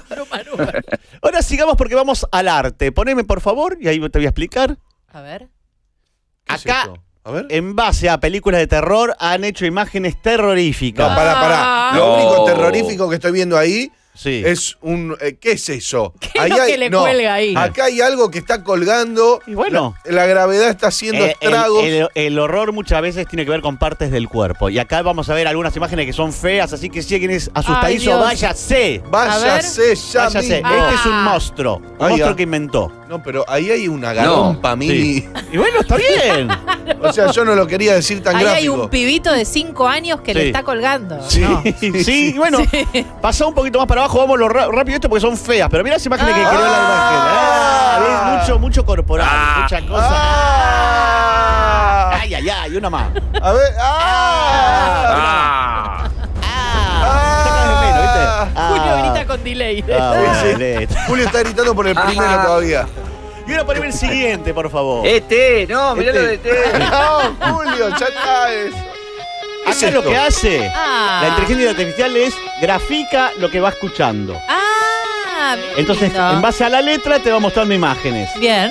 Ahora sigamos porque vamos al arte. Poneme, por favor, y ahí te voy a explicar. A ver. ¿Qué es Acá, esto? A ver. en base a películas de terror, han hecho imágenes terroríficas. No, pará, pará. Lo No. único terrorífico que estoy viendo ahí Sí. es un... eh, ¿Qué es eso? ¿Qué es lo que le cuelga ahí? Acá hay algo que está colgando. Y bueno. La, la gravedad está haciendo Eh, el, estragos. el- el horror muchas veces tiene que ver con partes del cuerpo. Y acá vamos a ver algunas imágenes que son feas, así que si alguien es asustadizo, Dios. váyase. Váyase ya Váyase. mismo. Este es un Ah. monstruo. Un Ah, monstruo ya. que inventó. No, pero ahí hay una garompa mini. Y bueno, está bien. O sea, yo no lo quería decir tan Ahí gráfico. hay un pibito de cinco años que Sí. le está colgando. Sí, ¿no? sí, y bueno, Sí. pasá un poquito más para abajo, vamos lo ra- rápido esto porque son feas, pero mira las imágenes que Ah. creó la imagen. Ah, ves, mucho, mucho corporal, Ah. mucha cosa. Ah. Ay, ay, ay, una más. A ver. ¡Ah! Ah. Ah, saca de menos, ¿viste? Ah. Julio grita con delay. Ah, bueno, Sí. listo. Julio está gritando por el primero Ah. todavía. Y ahora poneme el siguiente, por favor. Este, no, mirá Este. lo de este. No, Julio, ya está eso. ¿Qué es Acá lo esto? que hace Ah. la inteligencia artificial es grafica lo que va escuchando. Ah, bien Entonces, lindo. en base a la letra te va mostrando imágenes. Bien.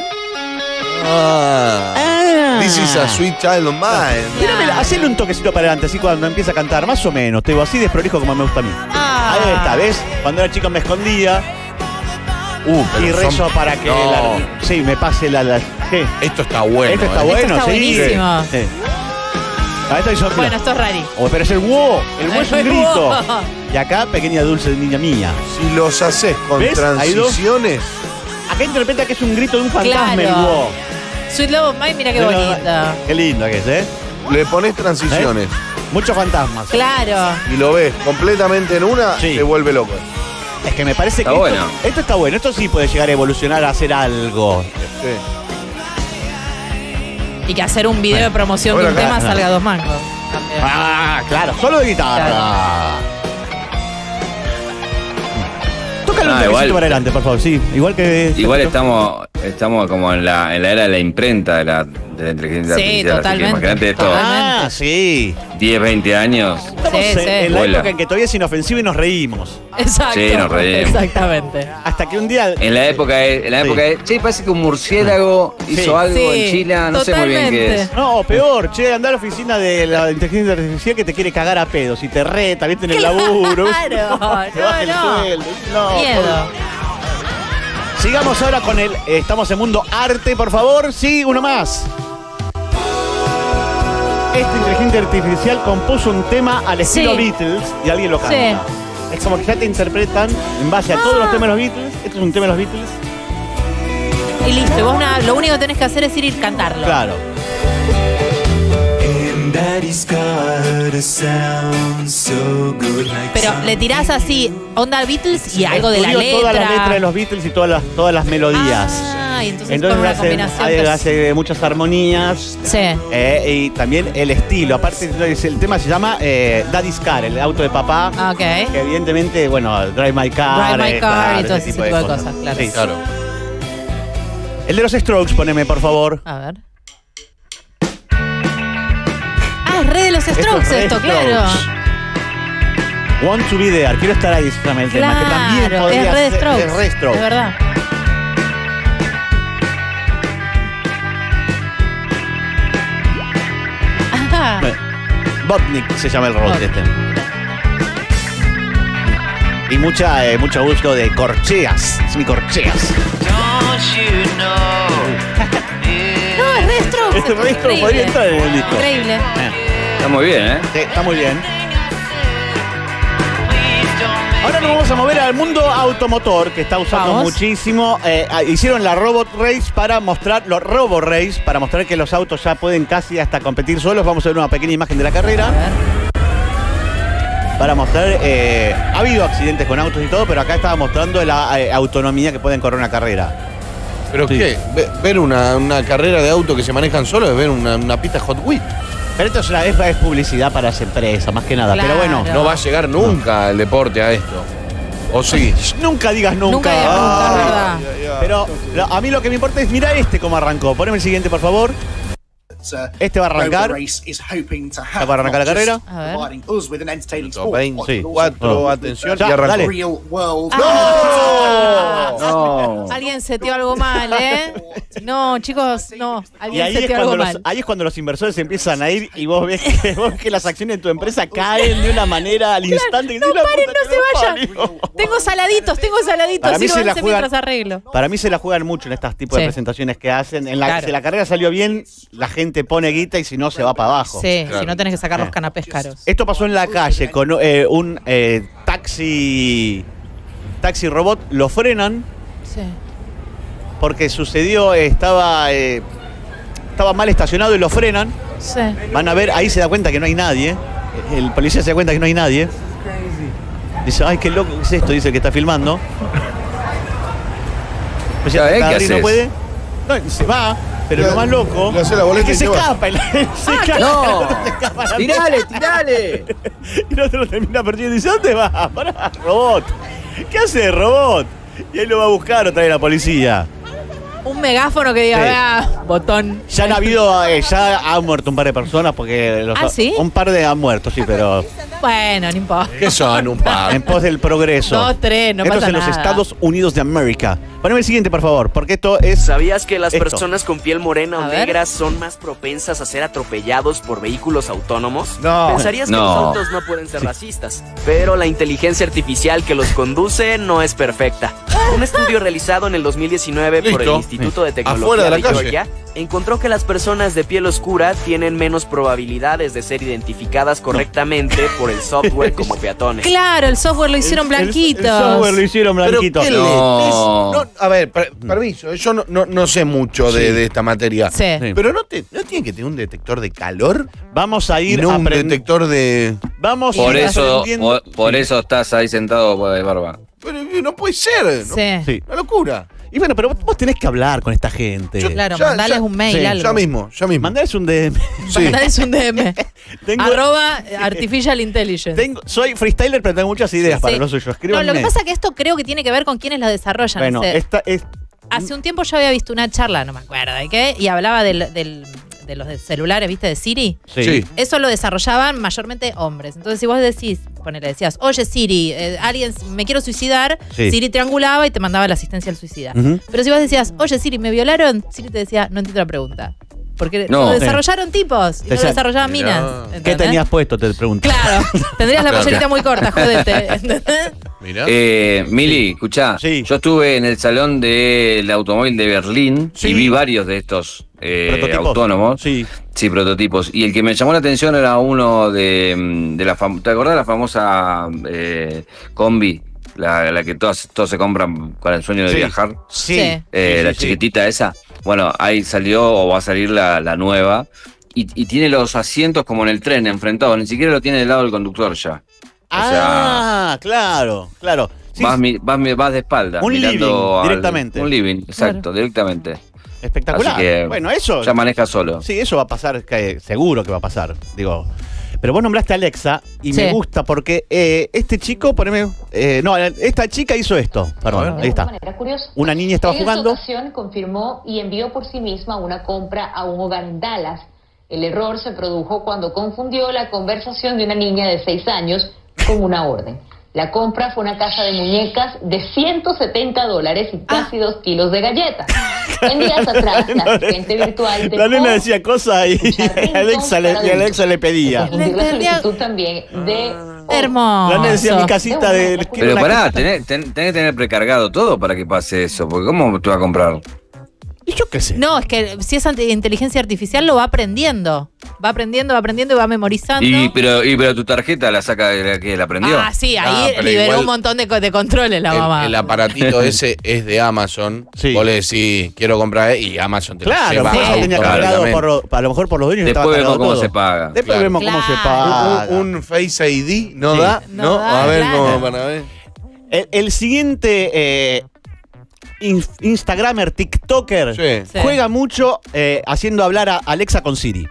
Ah. Ah. This is a sweet child of mine. Tírame, hacele un toquecito para adelante, así cuando empieza a cantar, más o menos. Te digo así desprolijo como me gusta a mí. Ah. Ahí está, ¿ves? Cuando era chico me escondía Uh, pero y rezo son- para que No. la- sí, me pase la... la ¿qué? Esto está bueno. Esto está eh. bueno, Esto está sí. buenísimo. Sí. Ah, esto hizo Bueno, esto es rari. Oh, pero es el wow, el wow es un El grito. wow. Y acá, pequeña dulce niña mía. Si los haces con ¿Ves? Hay dos. transiciones. Acá interpreta que es un grito de un fantasma Claro. el wow. Sweet Love of Mine, mira qué bonito. Qué lindo que es, ¿eh? Le pones transiciones Muchos fantasmas. Claro. y lo ves completamente en una, Sí. te vuelve loco. Es que me parece Está que bueno. esto, esto está bueno. Esto sí puede llegar a evolucionar a hacer algo. Sí. Y que hacer un video de promoción de Ahora un acá. tema salga dos mangos. También. Ah, claro, solo de guitarra. Tócalo Ah, un toquecito igual. para adelante, por favor. Sí, igual que. Igual estamos, estamos como en la, en la era de la imprenta de la, de la inteligencia Sí, artificial. Así que totalmente. imagínate esto, Ah, sí. diez, veinte años. Estamos Sí, en, sí. en la Vuela. época en que todavía es inofensivo y nos reímos. Exacto. Sí, nos reímos. Exactamente. Hasta que un día. En la época de, en la Sí. época de, che, parece que un murciélago Sí. hizo algo Sí, en Chile, no sé muy bien qué totalmente. es. No, peor, che, anda a la oficina de la inteligencia artificial que te quiere cagar a pedos y te reta, viste en el laburo. Claro, Te baja el no, no. sueldo. No, Miedo. por- Sigamos ahora con el. eh, estamos en Mundo Arte, por favor. Sí, uno más. Esta inteligencia artificial compuso un tema al estilo Sí. Beatles y alguien lo canta. Sí. Es como que ya te interpretan en base a todos los temas de los Beatles. Este es un tema de los Beatles. Y listo. Y vos nada, lo único que tenés que hacer es ir y cantarlo. Claro. Pero le tirás así, onda Beatles y algo de la Estudió letra. toda la letra de los Beatles y todas las, todas las melodías. Ah, Ah, y entonces, Entonces con una hace, combinación. hace- que- hace muchas armonías. Sí. eh, y también el estilo. Aparte, el tema se llama eh, Daddy's Car, el auto de papá. Ah, ok. Que evidentemente, bueno, Drive My Car. Drive My eh, Car claro, y todo ese tipo de cosas, claro. Sí. Claro. El de los Strokes, poneme, por favor. A ver. Ah, es re de los Esto Strokes es re esto, Strokes. claro. Want to be there. Quiero estar ahí, se llama el tema. Que también Claro, podría es re de ser- Strokes. es re Strokes. Es verdad. Ajá. Botnik se llama el robot Botnik. este. Y mucha, eh, mucho gusto de corcheas. Es mi corcheas. No, es re de Strokes. Este esto, re Strokes increíble. podría entrar en el disco. Increíble. Eh, Está muy bien, ¿eh? sí, está muy bien. Ahora nos vamos a mover al mundo automotor, que está usando Vamos. muchísimo. Eh, ah, hicieron la Robot Race para mostrar, los Robo Race, para mostrar que los autos ya pueden casi hasta competir solos. Vamos a ver una pequeña imagen de la A carrera. ver. Para mostrar, eh, ha habido accidentes con autos y todo, pero acá estaba mostrando la eh, autonomía que pueden correr una carrera. ¿Pero Sí. qué? Ve- ¿Ver una, una carrera de auto que se manejan solos es ver una, una pista Hot Wheels? Pero esto es, una, es, es publicidad para las empresas, más que nada. Claro. Pero bueno, No va a llegar nunca el deporte a esto. ¿O sí? nunca digas nunca. Nunca digas nunca, Ah. es verdad. Pero lo- a mí lo que me importa es mirar este cómo arrancó. Poneme el siguiente, por favor. Este va a arrancar. ¿Va para arrancar la carrera? A ver. veinticuatro, Oh. atención, Ya, y arrancó. dale. Ah. No. Alguien seteó algo mal, ¿eh? No, chicos, no. Y Alguien ahí es, seteó algo cuando los, mal. ahí es cuando los inversores empiezan a ir y vos ves que, vos ves que las acciones de tu empresa caen de una manera al instante. que No, decís, "La paren, puta no que se me vayan. parió". Tengo saladitos, tengo saladitos. Para mí se la Sírvanse juegan- mientras arreglo. Para mí se la juegan mucho en estos tipos Sí. de presentaciones que hacen. En la, Claro. Si la carrera salió bien, la gente pone guita y si no, se va para abajo. Sí, Claro. si no tenés que sacar los Eh. canapés caros. Esto pasó en la calle con eh, un eh, taxi taxi robot. Lo frenan Sí. porque sucedió, eh, estaba, eh, estaba mal estacionado y lo frenan. Sí. Van a ver, ahí se da cuenta que no hay nadie. El policía se da cuenta que no hay nadie. Dice, ay, qué loco que es esto, dice el que está filmando. Pues Ya, ¿eh? ¿Qué Adri no haces? puede. No, y se va, pero Le- lo más loco le hace la boleta es que y se se va. escapa. el- se escapa, No. se escapa la ¡Tirale, tirale! Y el otro lo termina perdiendo y dice, ¿dónde vas? Pará, robot. ¿Qué hace, robot? Y ahí lo va a buscar otra vez la policía. Un megáfono que diga, Sí. vea, botón. Ya han habido, eh, ya han muerto un par de personas porque los, ¿Ah, sí? un par de han muerto, sí, pero Bueno, no importa. ¿Qué son un par? en pos del progreso. Dos, tres, no Esto pasa es en los nada. Estados Unidos de América. Poneme el siguiente, por favor, porque esto es... ¿Sabías que las Esto. personas con piel morena o A ver. negra son más propensas a ser atropellados por vehículos autónomos? No. Pensarías que No. los autos no pueden ser racistas, pero la inteligencia artificial que los conduce no es perfecta. Un estudio realizado en el dos mil diecinueve por el Listo. Instituto de Afuera Tecnología de la de calle. Georgia encontró que las personas de piel oscura tienen menos probabilidades de ser identificadas correctamente por el software como peatones. Claro, el software lo hicieron El- el- blanquitos. El, software lo hicieron ¿Pero blanquito. qué le- No. es- no, a ver, per- permiso, yo no, no, no sé mucho de, Sí. de esta materia. Sí. Sí. Pero no, te, no tiene que tener un detector de calor Vamos a y ir no un aprend- detector de... Vamos a Por ir eso, aprendiendo- por, por eso estás ahí sentado, pues, Barba. Pero eh, no puede ser. ¿no? Sí. Sí. Una locura. Y bueno, pero vos, vos tenés que hablar con esta gente. Yo- Claro, Ya, mandales ya, un mail, sí, algo. Ya mismo, ya mismo. Mandales un D M. Sí. Mandales un D M. Tengo- Arroba Artificial Intelligence. Tengo, soy freestyler, pero tengo muchas ideas Sí. para lo suyo. No, Escríbanme. lo que pasa es que esto creo que tiene que ver con quienes lo desarrollan. Bueno, O sea, esta es... hace un tiempo yo había visto una charla, no me acuerdo de qué, y hablaba del, del- de los de celulares, ¿viste? De Siri. Sí. Sí. Eso lo desarrollaban mayormente hombres. Entonces, si vos decís, ponele, decías, oye Siri, eh, alguien me quiero suicidar, Sí. Siri triangulaba y te mandaba la asistencia al suicida. Ujú. Pero si vos decías, oye Siri, me violaron, Siri te decía, no entiendo la pregunta. Porque No. lo desarrollaron tipos y no lo Decía, desarrollaban mirá. minas. ¿Qué ¿entendés? tenías puesto? Te pregunto. Claro, tendrías la Claro. pollerita muy corta, jodete. ¿entendés? Mirá. Eh, Mili, escuchá, Sí. yo estuve en el salón del automóvil de Berlín Sí. y vi varios de estos eh, Prototipos. autónomos. Sí. Sí, prototipos. Y el que me llamó la atención era uno de, mm, de la fam- ¿te acordás de la famosa eh, combi? La, la que todos, todos se compran con el sueño de Sí. viajar. Sí. Sí. Eh, Sí, la sí, sí. chiquitita esa. Bueno, ahí salió o va a salir la, la nueva. Y, y tiene los asientos como en el tren, enfrentados. Ni siquiera lo tiene del lado del conductor ya. Ah, claro, claro. Sí, vas, sí. mi- vas, mi- vas de espalda. Un mirando living, al- directamente. Un living, exacto, Claro. directamente. Espectacular. Así que bueno, eso. ya maneja solo. Sí, eso va a pasar, que, seguro que va a pasar. Digo. Pero vos nombraste a Alexa y Sí. me gusta porque eh, este chico, poneme. eh, no, esta chica hizo esto. Perdón, ahí está. Una niña estaba En jugando. esta ocasión confirmó y envió por sí misma una compra a un hogar en Dallas. El error se produjo cuando confundió la conversación de una niña de seis años con una orden. La compra fue una caja de muñecas de ciento setenta dólares y casi dos kilos de galletas. En días atrás, la asistente virtual La nena dejó decía cosas y escuchar Alexa le, y Alexa le pedía. confundir la Le entendía- solicitud también de... Hermoso. La nena decía mi casita de. Pero una pará, casita- tenés, ten- tenés que tener precargado todo para que pase eso, porque ¿cómo te va a comprar? Y yo qué sé. No, es que si es ante- inteligencia artificial lo va aprendiendo. Va aprendiendo, va aprendiendo y va memorizando. Y pero, y pero tu tarjeta la saca de la que la aprendió. Ah, sí, Ah, ahí pero liberó igual- un montón de, co- de controles la mamá. El, el aparatito ese es de Amazon. Sí. Vos le decís, quiero comprar y Amazon te lo Claro, lleva sí, tenía automáticamente. cargado por, lo- a lo mejor por los dueños Después estaba vemos cargado cómo todo. se paga. Después Claro. vemos cómo se Claro. paga. Un, un Face I D no Sí. da, No ¿no? da, a ver claro. cómo para ver. El, el siguiente eh, in- Instagramer, TikToker, Sí. Sí. juega mucho eh, haciendo hablar a Alexa con Siri.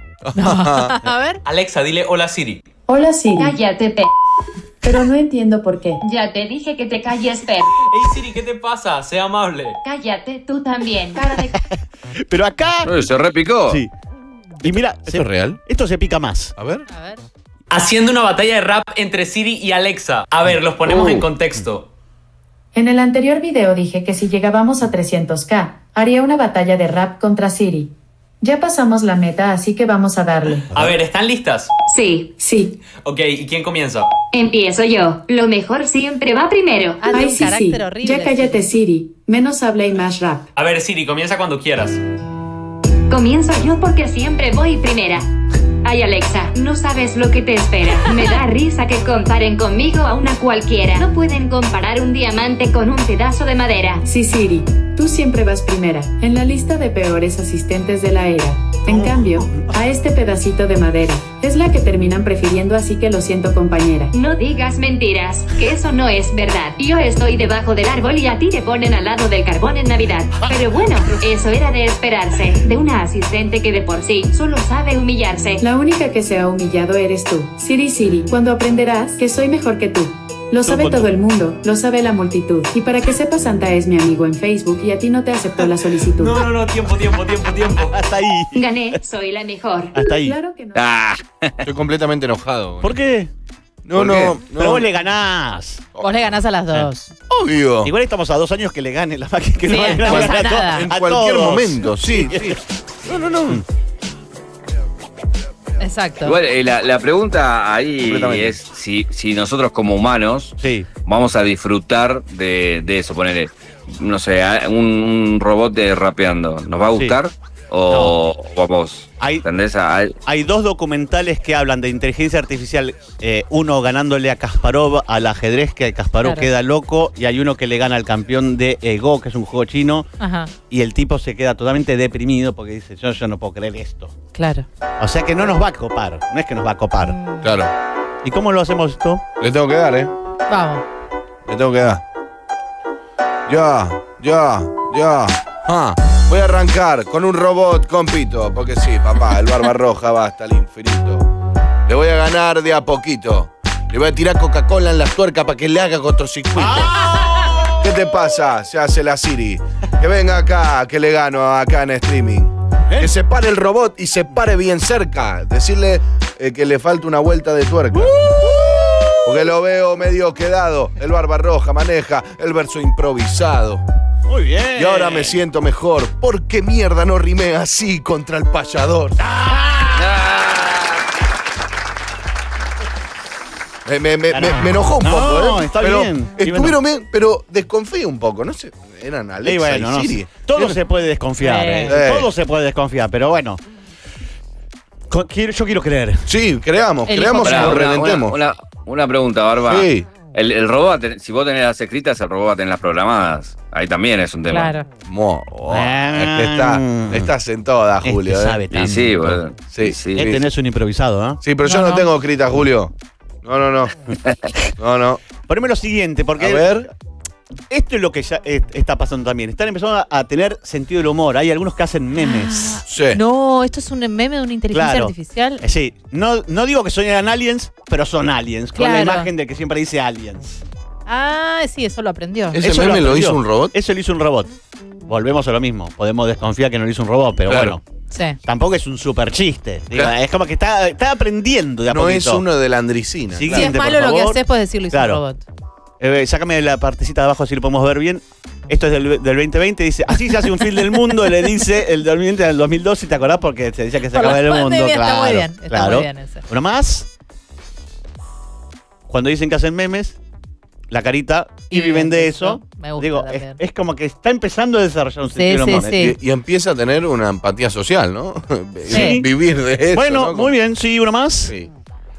A ver. Alexa, dile hola Siri. Hola Siri, Cállate, pe... pero no entiendo por qué. Ya te dije que te calles, per... Hey Siri, ¿qué te pasa? Sé amable. Cállate, tú también, cara de... Pero acá. Uy, se repicó. Sí. Y mira, ¿Esto se- es real? esto se pica más. A ver. A ver. Haciendo una batalla de rap entre Siri y Alexa. A ver, los ponemos Uh. en contexto. En el anterior video dije que si llegábamos a trescientos k, haría una batalla de rap contra Siri. Ya pasamos la meta, así que vamos a darle. A ver, ¿están listas? Sí, Sí. Ok, ¿y quién comienza? empiezo yo. Lo mejor siempre va primero. Ah, tiene Ay, un sí, sí. carácter horrible. Ya cállate Siri. Menos habla y más rap. A ver, Siri, comienza cuando quieras. Comienzo yo porque siempre voy primera. Ay, Alexa, no sabes lo que te espera. Me da risa que comparen conmigo a una cualquiera. No pueden comparar un diamante con un pedazo de madera. Sí, Siri. Tú siempre vas primera, en la lista de peores asistentes de la era. En cambio, a este pedacito de madera, es la que terminan prefiriendo, así que lo siento, compañera. No digas mentiras, que eso no es verdad. Yo estoy debajo del árbol y a ti te ponen al lado del carbón en Navidad. Pero bueno, eso era de esperarse, de una asistente que de por sí solo sabe humillarse. La única que se ha humillado eres tú. Siri, Siri, cuando aprenderás que soy mejor que tú. Lo sabe con todo tú. el mundo, lo sabe la multitud. Y para que sepas, Santa es mi amigo en Facebook y a ti no te aceptó la solicitud. No, no, no, tiempo, tiempo, tiempo, tiempo. Hasta ahí. Gané, soy la mejor. Hasta ahí. Claro que no. Ah, Estoy completamente enojado. ¿Por qué? No, ¿Por no, qué? no. Pero vos le ganás. Vos le ganás a las dos. Obvio. Igual estamos a dos años que le gane la máquina. Que Sí, no le estamos gane a a to- nada. En a cualquier todos. momento, sí, sí. No, no, no. Exacto. igual eh, la, la pregunta ahí Completamente. es si, si nosotros como humanos Sí. vamos a disfrutar de, de eso, ponerle, no sé, a- un, un robot de rapeando. ¿Nos va a Sí. gustar? ¿O vamos? Hay- ¿Entendés? A- a- Hay dos documentales que hablan de inteligencia artificial. eh, uno ganándole a Kasparov al ajedrez, que Kasparov Claro. queda loco. Y hay uno que le gana al campeón de eh, Go, que es un juego chino. Ajá, Y el tipo se queda totalmente deprimido porque dice, yo, yo no puedo creer esto. claro. O sea que no nos va a copar. No es que nos va a copar. Claro. ¿Y cómo lo hacemos esto? Le tengo que dar, ¿eh? Vamos. Le tengo que dar. Ya, ya, ya. Ah, voy a arrancar con un robot con pito. Porque sí, papá, el barba roja va hasta el infinito. Le voy a ganar de a poquito. Le voy a tirar Coca-Cola en las tuercas para que le haga cortocircuito. ¿Qué te pasa? Se hace la Siri. Que venga acá, que le gano acá en streaming. Que se pare el robot y se pare bien cerca. Decirle eh, que le falta una vuelta de tuerca. Porque lo veo medio quedado. El barba roja maneja el verso improvisado. Muy bien. Y ahora me siento mejor. ¿Por qué mierda no rimé así contra el payador? Me, me- me- me- me enojó un No, poco, ¿eh? está pero bien. Estuvieron bien, pero desconfío un poco. No sé, eran Alexa Y bueno, y no Siri. sé. Todo Eran- se puede desconfiar. Sí. eh. Sí. Todo se puede desconfiar, pero bueno. Co- quiero- Yo quiero creer. Sí, creamos, Elijo creamos y Pará, nos una, reventemos. una- una- una pregunta, Barba. Sí. El, el robot, va a tener- si vos tenés las escritas, el robot va a tener las programadas. Ahí también es un tema. Claro. Mo- oh, Ah. es que está, estás en todas, Este Julio. ¿eh? sabe Y tanto. sí, boludo. Sí, Y sí. Este no es un improvisado, ¿eh? Sí, pero yo No, no, no. tengo escrita, Julio. No, no, no. No, no. Poneme lo siguiente, porque. A ver. Esto es lo que ya eh, está pasando también. Están empezando a, a tener sentido del humor. Hay algunos que hacen memes. Sí. No, esto es un meme de una inteligencia Claro. artificial. Eh, Sí, no, no digo que son aliens, pero son aliens. Con la Claro. imagen de que siempre dice aliens. Ah, sí, eso lo aprendió. ¿Ese Eso meme lo aprendió. hizo un robot? Eso lo hizo un robot. Volvemos a lo mismo. Podemos desconfiar que no lo hizo un robot, pero Claro. bueno. Sí. Tampoco es un super chiste. Digo, Claro. Es como que está, está aprendiendo de a No poquito. es uno de la andricina. Sí, Si es Siguiente, malo por lo que favor. haces, puedes decirlo, hizo Claro. un robot. Eh, sácame la partecita de abajo así lo podemos ver bien. Esto es del, del veinte veinte. Dice, así se hace un fin del mundo. Le dice el dos mil veinte al dos mil doce. ¿Te acordás? Porque se decía que se Por acaba la el mundo. pandemia, está Claro, muy bien, está claro. muy bien ese. Uno más. Cuando dicen que hacen memes, la carita y, viven de eso. Me gusta Digo, es, también. es como que está empezando a desarrollar un Sí, sentido sí, del humor. sí. Y, y empieza a tener una empatía social, ¿no? Sí. Vivir de eso. Bueno, ¿no? muy bien, sí, uno más. Sí.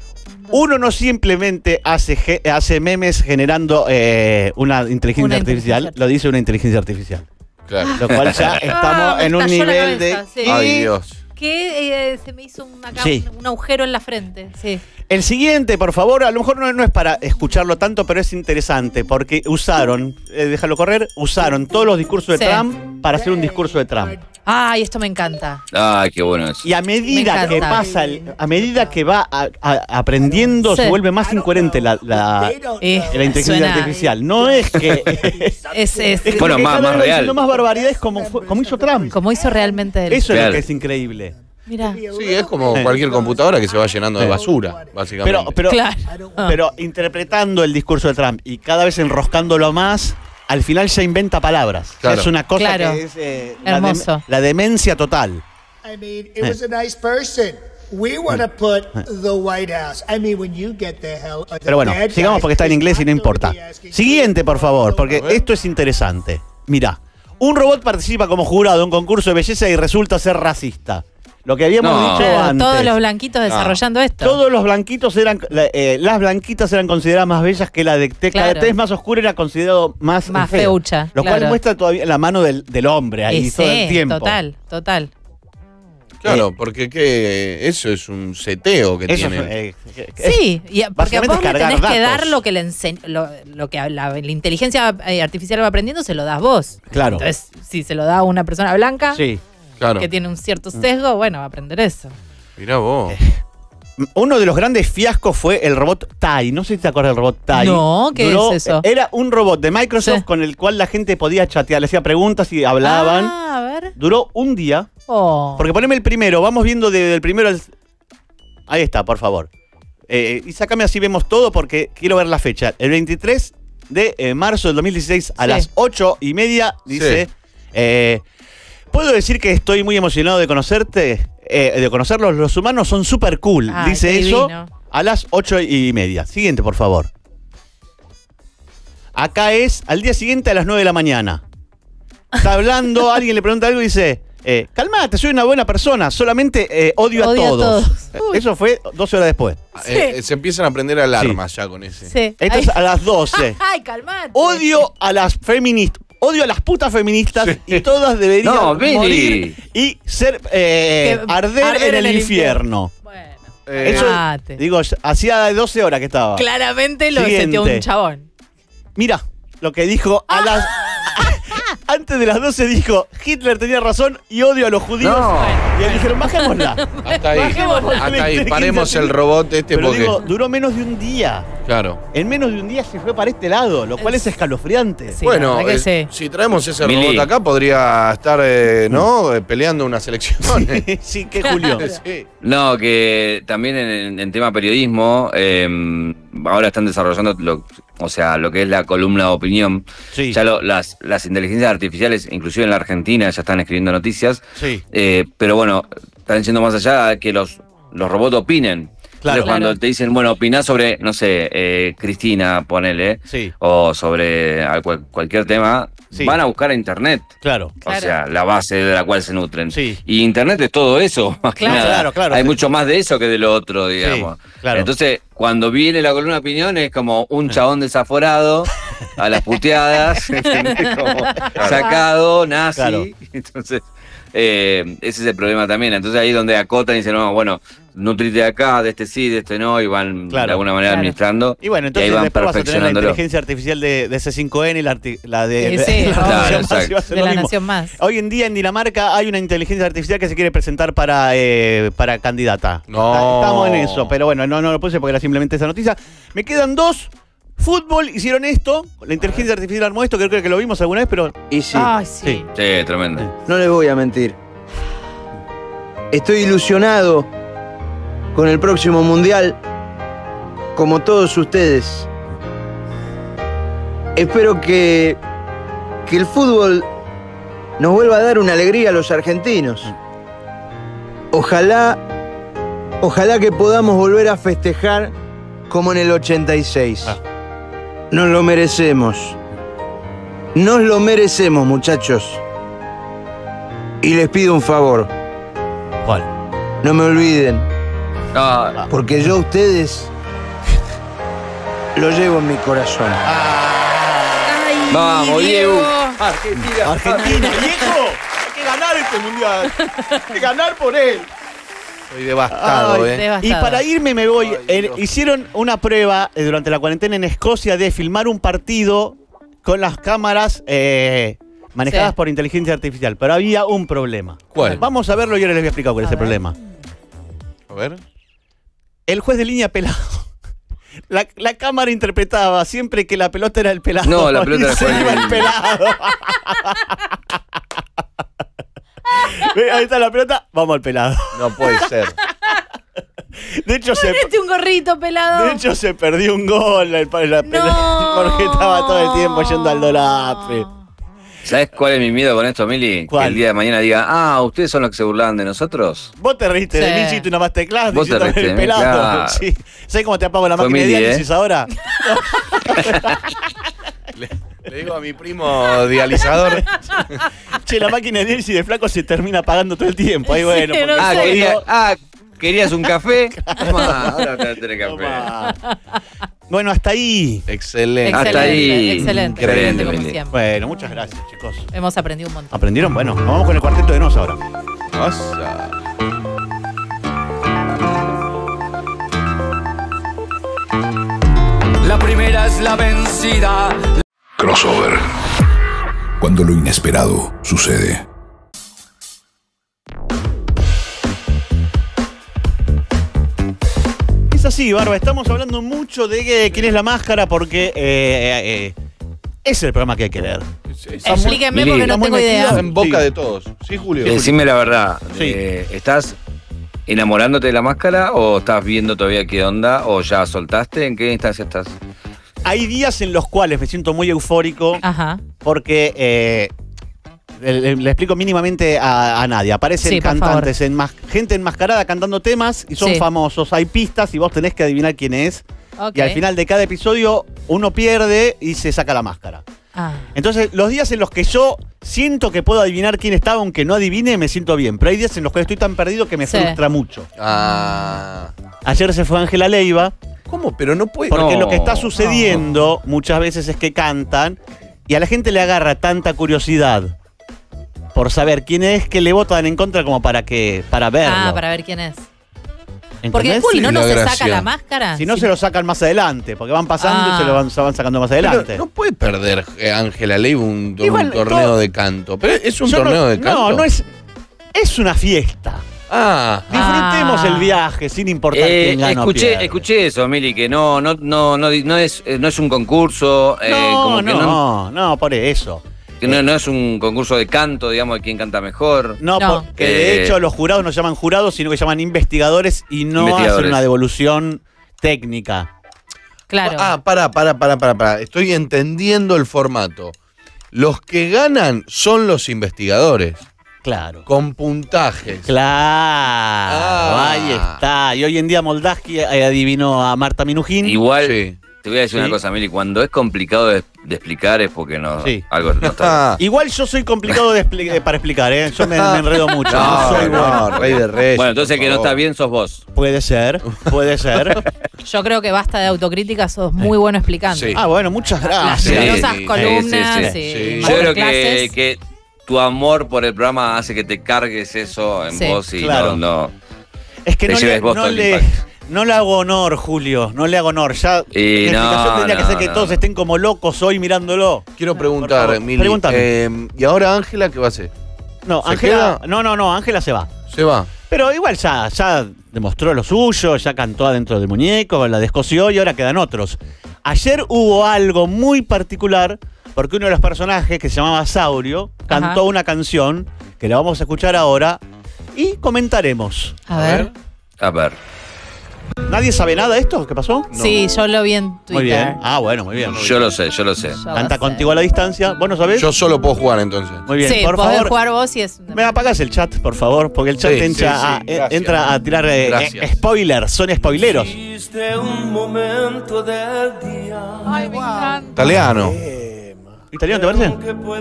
Uno no simplemente hace, ge- hace memes generando eh, una inteligencia Una artificial, inteligencia lo dice una inteligencia artificial. Claro. Lo cual ya estamos Ah, me en un estalló la nivel de... cabeza, sí. Ay, Dios. Que eh, se me hizo una ca- Sí. un agujero en la frente. Sí. El siguiente, por favor, a lo mejor no, no es para escucharlo tanto, pero es interesante, porque usaron, eh, déjalo correr, usaron todos los discursos de Sí. Trump para hacer un discurso de Trump. Ay, esto me encanta. Ay, qué bueno eso. Y a medida Me que encanta. pasa, el- a medida que va a- a- aprendiendo, Sí. se vuelve más incoherente la, la, Eh, la inteligencia suena- artificial. No es que... Es, es- es Bueno, que más- cada más vez va real. diciendo más barbaridades como, fue- como hizo Trump. como hizo realmente él. Eso es Claro. lo que es increíble. Mira. Sí, es como cualquier computadora que se va llenando de basura, básicamente. Pero, pero, Claro. pero interpretando el discurso de Trump y cada vez enroscándolo más, al final ya inventa palabras. Claro. Es una cosa Claro. que es eh, la, Hermoso. dem- la demencia total. I mean, it was a nice person. We want to put the White House. I mean, when you get the hell. the Pero bueno, bad sigamos guys, porque está en inglés y no importa. Siguiente, por favor, porque A ver. esto es interesante. Mira, un robot participa como jurado en un concurso de belleza y resulta ser racista. Lo que habíamos No. dicho Claro, antes. todos los blanquitos desarrollando esto. Todos los blanquitos eran, la- eh, las blanquitas eran consideradas más bellas que la de tez, la de Claro. tez más oscura era considerado más, Más feo. feucha, Lo cual claro. muestra todavía la mano del, del hombre ahí Y todo sí, el tiempo. total, total. Claro, porque que eso es un seteo que Eso tienen. es, eh, que- que- Sí, y porque básicamente vos es le cargar tenés que datos. dar lo que le ense- lo, lo que la, la inteligencia eh, artificial va aprendiendo, se lo das vos. Claro. Entonces, si se lo da a una persona blanca Sí. Claro. que tiene un cierto sesgo, bueno, va a aprender eso. Mirá vos. Uno de los grandes fiascos fue el robot Tai. No sé si te acuerdas del robot Tai. No, ¿qué Duró- es eso? Era un robot de Microsoft Sí. con el cual la gente podía chatear, le hacía preguntas y hablaban. Ah, a ver. Duró un día. Oh. Porque poneme el primero, vamos viendo desde el primero al... Ahí está, por favor. Eh, y sácame así vemos todo porque quiero ver la fecha. El veintitrés de eh, marzo del dos mil dieciséis a Sí. las ocho y media dice... Sí. eh, ¿Puedo decir que estoy muy emocionado de conocerte? Eh, de conocerlos, los humanos son súper cool. Ay, dice qué eso divino. a las ocho y media. Siguiente, por favor. Acá es al día siguiente a las nueve de la mañana. Está hablando, alguien le pregunta algo y dice... Eh, calmate, soy una buena persona, solamente eh, odio, Odio a a todos. todos. Eh, Eso fue doce horas después. Eh, eh, se empiezan a prender alarmas ya con ese. Sí. Esto Ay. es a las doce. Ay, calmate. Odio a las feministas. Odio a las putas feministas y todas deberían No, Billy. morir y ser eh, Que- arder, en el, infierno. Bueno, Eh, Eso, calmate. digo, hacía doce horas que estaba. Claramente lo Siguiente. seteó un chabón. Mira lo que dijo a las antes de las doce dijo Hitler tenía razón y odio a los judíos. No. Y le dijeron, bajémosla. Hasta ahí, Bajémosla la hasta ahí. inteligencia Paremos el artificial. robot este Pero porque. digo, duró menos de un día. Claro. En menos de un día se fue para este lado, lo cual es escalofriante. Sí, Bueno, la verdad que eh, sí. si traemos ese Mili. robot acá, podría estar, eh, ¿no? Eh, peleando unas elecciones. Sí, que Julio. Sí. No, que también en, en tema periodismo, eh, ahora están desarrollando lo, o sea, lo que es la columna de opinión. Sí. Ya lo- las, las inteligencias artificiales, inclusive en la Argentina, ya están escribiendo noticias. Sí. Eh, pero bueno, están yendo más allá a que los, los robots opinen. Claro. Entonces, cuando Claro. te dicen, bueno, opinás sobre, no sé, eh, Cristina, ponele, Sí. o sobre a cual- cualquier tema, Sí. van a buscar a Internet. Claro. Claro. O sea, la base de la cual se nutren. Sí. Y Internet es todo eso, más que Claro. nada. Claro, claro. Hay Sí. mucho más de eso que de lo otro, digamos. claro. Entonces, cuando viene la columna de opinión, es como un chabón desaforado, a las puteadas, ¿entendés? Como sacado, nazi. Claro. Entonces, eh, ese es el problema también. Entonces ahí es donde acotan y dicen, no, bueno, nutrite de acá, de este sí, de este no, y van Claro. de alguna manera Claro. administrando. Y bueno, entonces ahí van después vas a tener la perfeccionándolo. inteligencia artificial de, de C cinco N y la, arti- la de, Sí, sí, la obvio. Nación Claro, Más, exacto. y va a ser De lo la mismo. Nación Más. Hoy en día en Dinamarca hay una inteligencia artificial que se quiere presentar para, eh, para candidata. No. Está- Estamos en eso, pero bueno, no, no lo puse porque era simplemente esa noticia. Me quedan dos. Fútbol, hicieron esto. La inteligencia artificial armó esto, que creo que lo vimos alguna vez, pero... Y sí, Ay, sí. Sí. Sí, tremendo. no les voy a mentir. Estoy ilusionado con el próximo mundial, como todos ustedes. Espero que, que el fútbol nos vuelva a dar una alegría a los argentinos. Ojalá, ojalá que podamos volver a festejar como en el ochenta y seis. Ah. Nos lo merecemos. Nos lo merecemos, muchachos. Y les pido un favor. ¿Cuál? No me olviden, Ah, porque yo a ustedes lo llevo en mi corazón. Ay, Vamos, Diego. Argentina, viejo. Hay que ganar este mundial. Hay que ganar por él. Estoy devastado, Ay, ¿eh? devastado. Y para irme me voy. Ay, Eh, Dios. hicieron una prueba eh, durante la cuarentena en Escocia de filmar un partido con las cámaras eh, manejadas Sí. por inteligencia artificial. Pero había un problema. ¿Cuál? Vamos a verlo y ahora les voy a explicar cuál A es el ver. problema. A ver. El juez de línea pelado. La, la cámara interpretaba siempre que la pelota era el pelado. No, la pelota y era se el iba el pelado. pelado. Ve, ahí está la pelota, vamos al pelado. No puede ser. De hecho, se, Ponete un gorrito pelado. de hecho se perdió un gol el, la, la, No. porque estaba todo el tiempo yendo al dolape. ¿Sabes cuál es mi miedo con esto, Mili? ¿Cuál? Que el día de mañana diga, ah, ¿ustedes son los que se burlaban de nosotros? Vos te reíste de Sí. mí, hiciste una masterclass Vos te diciendo reíste el de mí, pelado. claro. Sí. ¿Sabés cómo te apago la Fue máquina de Mili, diálisis ¿eh? ahora? Le, le digo a mi primo dializador. Che, la máquina de diálisis de flaco se termina apagando todo el tiempo. Ahí Sí, bueno, porque no Ah, sé. quería, ah, ¿querías un café? Tomá, ahora te vas a tener café. Toma. Bueno, hasta ahí. Excelente. Hasta Excelente, ahí. excelente, Increíble, excelente, como Mili. siempre. Bueno, muchas gracias, chicos. Hemos aprendido un montón. ¿Aprendieron? Bueno, nos vamos con el cuarteto de Nos ahora. Nossa. La primera es la vencida. Crossover. Cuando lo inesperado sucede. Es así, Barba, estamos hablando mucho de eh, quién es la máscara porque eh, eh, eh, es el programa que hay que leer. Explíquenme Mili, porque no estamos tengo metidos idea. En boca Sí. de todos. Sí, Julio. Decime la verdad. Sí. eh, ¿Estás enamorándote de la máscara o estás viendo todavía qué onda o ya soltaste? ¿En qué instancia estás? Hay días en los cuales me siento muy eufórico Ajá. porque eh, le, le- le explico mínimamente a, a nadie. Aparecen Sí, por cantantes, enmas- gente enmascarada cantando temas y son Sí. famosos. Hay pistas y vos tenés que adivinar quién es. Ok. Y al final de cada episodio uno pierde y se saca la máscara. Ah. Entonces, los días en los que yo siento que puedo adivinar quién estaba, aunque no adivine, me siento bien. Pero hay días en los que estoy tan perdido que me Sí. frustra mucho. Ah. Ayer se fue Ángela Leiva, ¿Cómo? Pero no puede. porque No. lo que está sucediendo muchas veces es que cantan y a la gente le agarra tanta curiosidad por saber quién es que le votan en contra como para que para verlo. Ah, para ver quién es. ¿Entendés? Porque si no, es no la se gracia? saca la máscara. Si no, se lo sacan más adelante, porque van pasando Ah. y se lo van, se van sacando más Pero adelante. no puede perder eh, Ángela Leiva un, un Igual, torneo todo- de canto. Pero es un Yo torneo no, de canto. No, no es. Es una fiesta. Ah. Disfrutemos Ah. el viaje sin importar Eh, quién gana o escuché, pierde. escuché eso, Mili, que no, no, no, no, no es, eh, no es un concurso, eh, No, como que no, no, no, por eso. que no, no es un concurso de canto, digamos, de quién canta mejor. No, No. porque de Eh, hecho los jurados no llaman jurados, sino que llaman investigadores y no Investigadores. hacen una devolución técnica. Claro. Ah, para, para, para, para, para. Estoy entendiendo el formato. Los que ganan son los investigadores. Claro. Con puntajes. Claro, Ah. ahí está. Y hoy en día Moldaski eh, adivinó a Marta Minujín. Igual, Sí. te voy a decir Sí. una cosa, Mili, cuando es complicado de, de explicar es porque no, Sí. algo no está bien. Igual yo soy complicado de expli- eh, para explicar, ¿eh? Yo me, me enredo mucho. No, No, soy no, bueno. Rey de Reyes. Bueno, entonces por el que no favor. está bien sos vos. Puede ser, puede ser. Yo creo que basta de autocrítica, sos muy bueno explicando. Sí. Ah, bueno, muchas Las gracias. numerosas sí, columnas sí, y sí. Yo creo que, masterclasses. que tu amor por el programa hace que te cargues eso en Sí. vos y Claro. no, no. Es que Te no, lleves le, vos no, todo el le, impacto. no le hago honor, Julio. No le hago honor. Ya Y la explicación no, tendría que no, ser que no, todos no. estén como locos hoy mirándolo. Quiero Por preguntar, favor, Mili. pregúntame. eh, ¿Y ahora Ángela qué va a hacer? No, ¿Se Ángela. queda? No, no, no, Ángela se va. Se va. Pero igual ya, ya demostró lo suyo, ya cantó adentro del muñeco, la descosió y ahora quedan otros. Ayer hubo algo muy particular porque uno de los personajes, que se llamaba Saurio, cantó Ajá. una canción que la vamos a escuchar ahora y comentaremos. A ver. A ver. ¿Nadie sabe nada de esto? ¿Qué pasó? Sí, yo lo vi en Twitter. Muy bien. Ah, bueno, muy bien. Yo lo sé, yo lo sé. Yo lo Canta sé. contigo a la distancia. ¿Vos no sabés? Yo solo puedo jugar entonces. Muy bien, Sí, por podés favor. jugar vos y es... ¿Me apagás el chat, por favor? Porque el chat Sí, entra, sí, sí, a, eh, gracias. entra a tirar eh, Gracias. eh, spoilers, son spoileros. Ay, me encanta. Italiano. ¿Italiano te parece?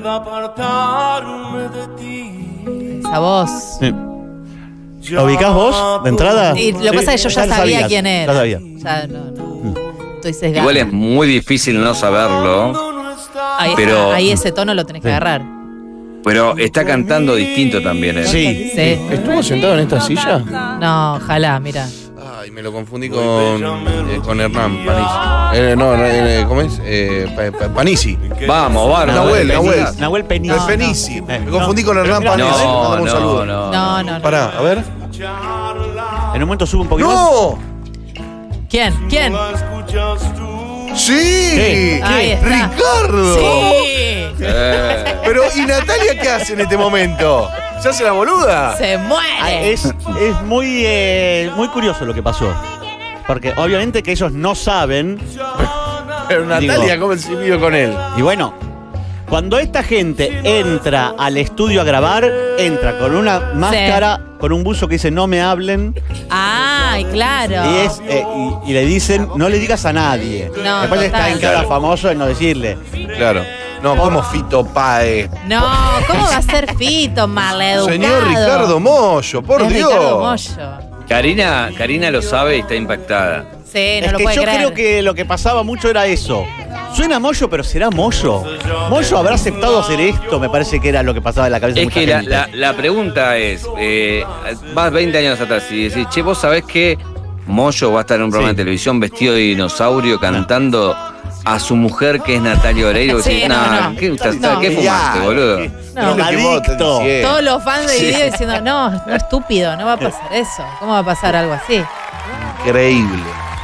Esa voz. Sí. ¿Lo ubicás vos de entrada? Y lo que pasa es que yo ya lo sabía sabías, quién era. Ya sabía. Ya no, no. Estoy sesgada. Igual es muy difícil no saberlo, Ahí, pero- ahí ese tono lo tenés que Sí. agarrar. pero está cantando distinto también. ¿eh? Sí. Sí. ¿Estuvo sentado en esta silla? No, ojalá, mira. Ay, me lo confundí con, eh, con Hernán Panisi. Eh, no, no, eh, ¿cómo es? Eh, pa- pa- Panisi. Vamos, Bárbara. Nahuel, Nahuel. Nahuel Peña. Es Penisi. Eh, Me confundí no. con Hernán Pero mira, Panisi. No, Mandame un no, saludo. no. No, no, no. Pará, a ver. En un momento sube un poquito más. ¡No! ¿Quién? ¿Quién? ¡Sí! Sí. Ahí está. ¡Ricardo! Sí. Eh, Pero, ¿y Natalia qué hace en este momento? ¿Se hace la boluda? Se Ah, muere. Es, es muy, eh, muy curioso lo que pasó. Porque obviamente que ellos no saben. Pero Natalia, Digo- ¿cómo se vive con él? Y bueno, cuando esta gente entra al estudio a grabar, entra con una máscara, con un buzo que dice no me hablen. Ay, claro. Y, es, eh, y, y le dicen, no le digas a nadie. No, Después está total. en cada famoso en no decirle. Claro. No, como Fito Páez. No, ¿cómo va a ser Fito, maleducado? Señor Ricardo Mollo, por Es Dios. Ricardo Mollo. Karina, Karina lo sabe y está impactada. Sí, no Es lo que puede yo creer. creo que lo que pasaba mucho era eso. Suena Mollo, pero será Mollo. Mollo habrá aceptado hacer esto, me parece que era lo que pasaba en la cabeza de Es mucha que la, gente. la- la pregunta es, eh, vas veinte años atrás y decís, che, vos sabés que Mollo va a estar en un programa Sí. de televisión vestido de dinosaurio cantando a su mujer que es Natalia Oreiro. Vos Sí, decís, no, "Nah, no. ¿qué, estás- No. ¿qué fumaste, Ya. boludo? No, Drogadicto. Todos los fans de Sí. video diciendo, no, no estúpido, no va a pasar eso. ¿Cómo va a pasar algo así? Increíble.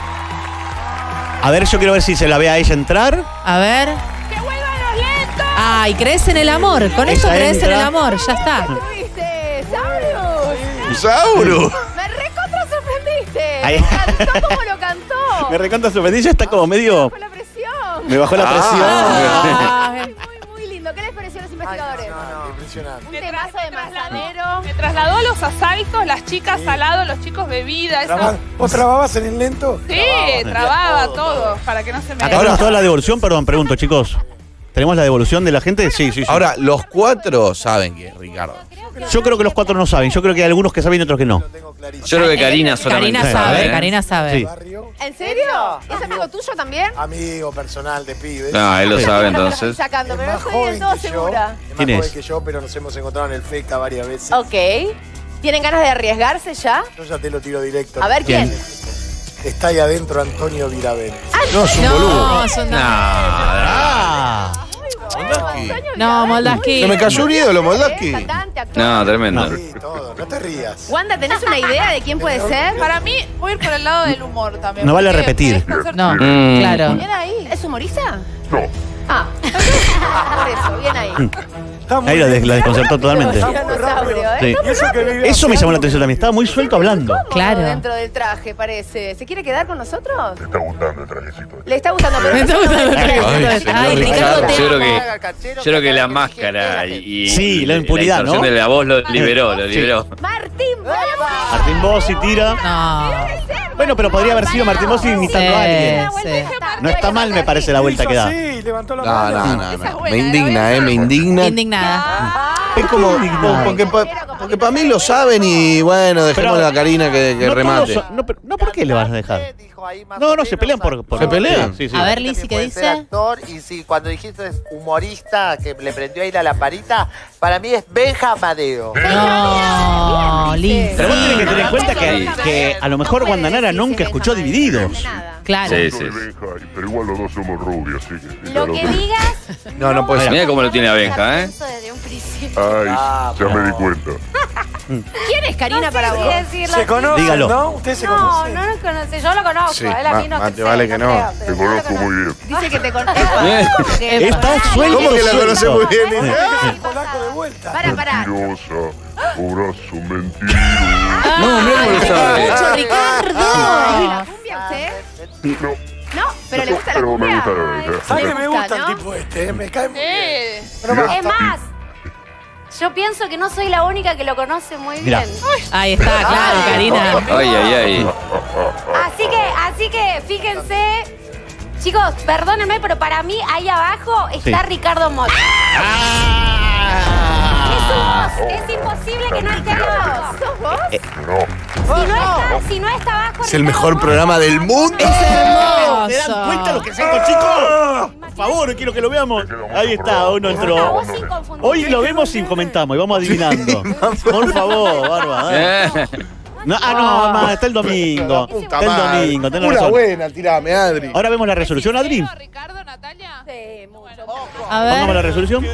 A ver, yo quiero ver si se la ve a ella entrar. A ver. ¡Que vuelvan los lentos! Ay, crees en el amor. Con eso Ella crees en entra. el amor. Ya está. ¿Tuviste? ¡Saurus! ¡Sauro! ¡Me recontra sorprendiste! Ay. ¡Me cantó como lo cantó! Me recontra sorprendí, ella está como medio. ¡Con la presión! Me bajó la Ah. presión. Muy, muy lindo. ¿Qué les pareció a los investigadores? Impresionante. Un temazo de manzanero. Me trasladó a los asaltos, las chicas al lado, los chicos bebida. Eso. Traba- ¿Vos trababas en el lento? Sí, trababa todo para que no se me. Acá tenemos toda la devolución, perdón, pregunto, chicos. ¿Tenemos la devolución de la gente? Sí, sí, sí. Ahora, los cuatro saben que es Ricardo. Yo creo que los cuatro no saben. Yo creo que hay algunos que saben y otros que no. Yo creo que Karina solamente Karina sabe, ¿eh? Karina sabe. Sí. ¿En serio? ¿Es amigo tuyo también? Amigo personal de pibes. No, él lo Sí. sabe Estoy entonces. sacando, Es pero no más estoy del joven todo que yo. segura. Es más ¿Quién joven es? que yo, pero nos hemos encontrado en el FECA varias veces. Ok. ¿Tienen ganas de arriesgarse ya? Yo ya te lo tiro directo. A ver quién. Está ahí adentro Antonio Virabén. No, es un No, boludo. es un- Ah. Moldaski. No, Moldaski. Se me cayó un ídolo, Moldaski. Cantante, actor. No, tremendo. Sí, todo. No te rías. Wanda, ¿tenés una idea de quién puede ser? Para mí, voy a ir por el lado del humor también. No vale porque repetir. me desconcerta. No, Mm. claro. Bien ahí. ¿Es humorista? No. Ah. Por eso, bien ahí. Está muy Ahí la, bien. des- la desconcertó totalmente. Dinosaurio, ¿eh? Sí. Y eso que vive Eso me afuera. llamó la atención también. Estaba muy suelto hablando. Cómodo Claro. dentro del traje, parece. ¿Se quiere quedar con nosotros? Te está gustando el trajecito. Le está gustando, pero Me está gustando el Ay, trajecito. señor Ay, Ricardo, Ricardo, Yo te creo amo. que, yo creo que la máscara y, y Sí, la impunidad, distorsión ¿no? de la voz lo liberó, lo liberó. Martín Bosch. Martín Bossi tira. No. Bueno, pero podría haber sido Martín Bossi imitando a alguien. Sí. No está mal, me parece, la vuelta que da. Sí, levantó la No, mano. no, no, Esa es no. buena, Me indigna, ¿eh? eh, me indigna. Indignada. Es como, porque porque para mí lo saben y bueno, dejemos Pero- a Karina que, que no remate. todos son- no, pero- no, ¿por qué le vas a dejar? No, no, se pelean por... por ¿Se pelean? Sí, sí. A ver, Lizzy, ¿qué Puede ser dice? actor, y sí, cuando dijiste humorista que le prendió ahí la lamparita, para mí es Benja Amadeo. No, Lizzy. Pero vos tenés que tener en cuenta que, que a lo mejor Guandanara nunca escuchó Divididos. Claro. Sí, sí, sí. Pero igual los dos somos rubios, así que... Lo que digas, No, no puede ser. Mira cómo lo tiene a Benja, ¿eh? eso desde un principio. Ay, ya me di cuenta. ¿Quién es Karina No sé para si vos? decirlo Se así. conocen, Dígalo. ¿no? Ustedes se No, conocen. no nos conoce. Yo lo conozco. Sí, él a mí ma- no más te te vale sé, que no no. creo, Te pero yo lo conozco muy bien. Dice que te conoce. Está suelto. ¿Cómo que la suelto. conoce muy bien? Polaco de vuelta. Para, para. Mentirosa, cobrazo, mentiroso. No, mira cómo lo sabe. Mucho, Ricardo. ¿Y la cumbia usted? No, No, pero le gusta la pero me cumbia. gusta la verdad. ¿Sabes que me gusta ¿no? el tipo este? eh? Me cae muy bien. Eh, Es más, yo pienso que no soy la única que lo conoce muy Mirá. bien. Ahí está, claro, Karina. Ay, ay, ay. Así que, así que, fíjense, chicos, perdónenme, pero para mí ahí abajo está Sí. Ricardo Motta. Ah. Es su voz, es imposible que no esté ahí abajo. ¿Sos vos? No, Si no está, si no está abajo, Es el Ricardo mejor Motta. programa del mundo. ¿Se dan cuenta lo que es esto, chicos? Por favor, quiero que lo veamos. Ahí está, uno Una entró. voz inconfundible. Hoy lo vemos y comentamos y vamos adivinando. Por favor, Barba. dale. Eh. No, ah, no, más, está el domingo. Puta Está el madre. domingo, tenés Una razón. buena, tirame, Adri. Ahora vemos la resolución, Adri. Ricardo, Natalia. Sí, mucho. A Vamos a la ver. resolución.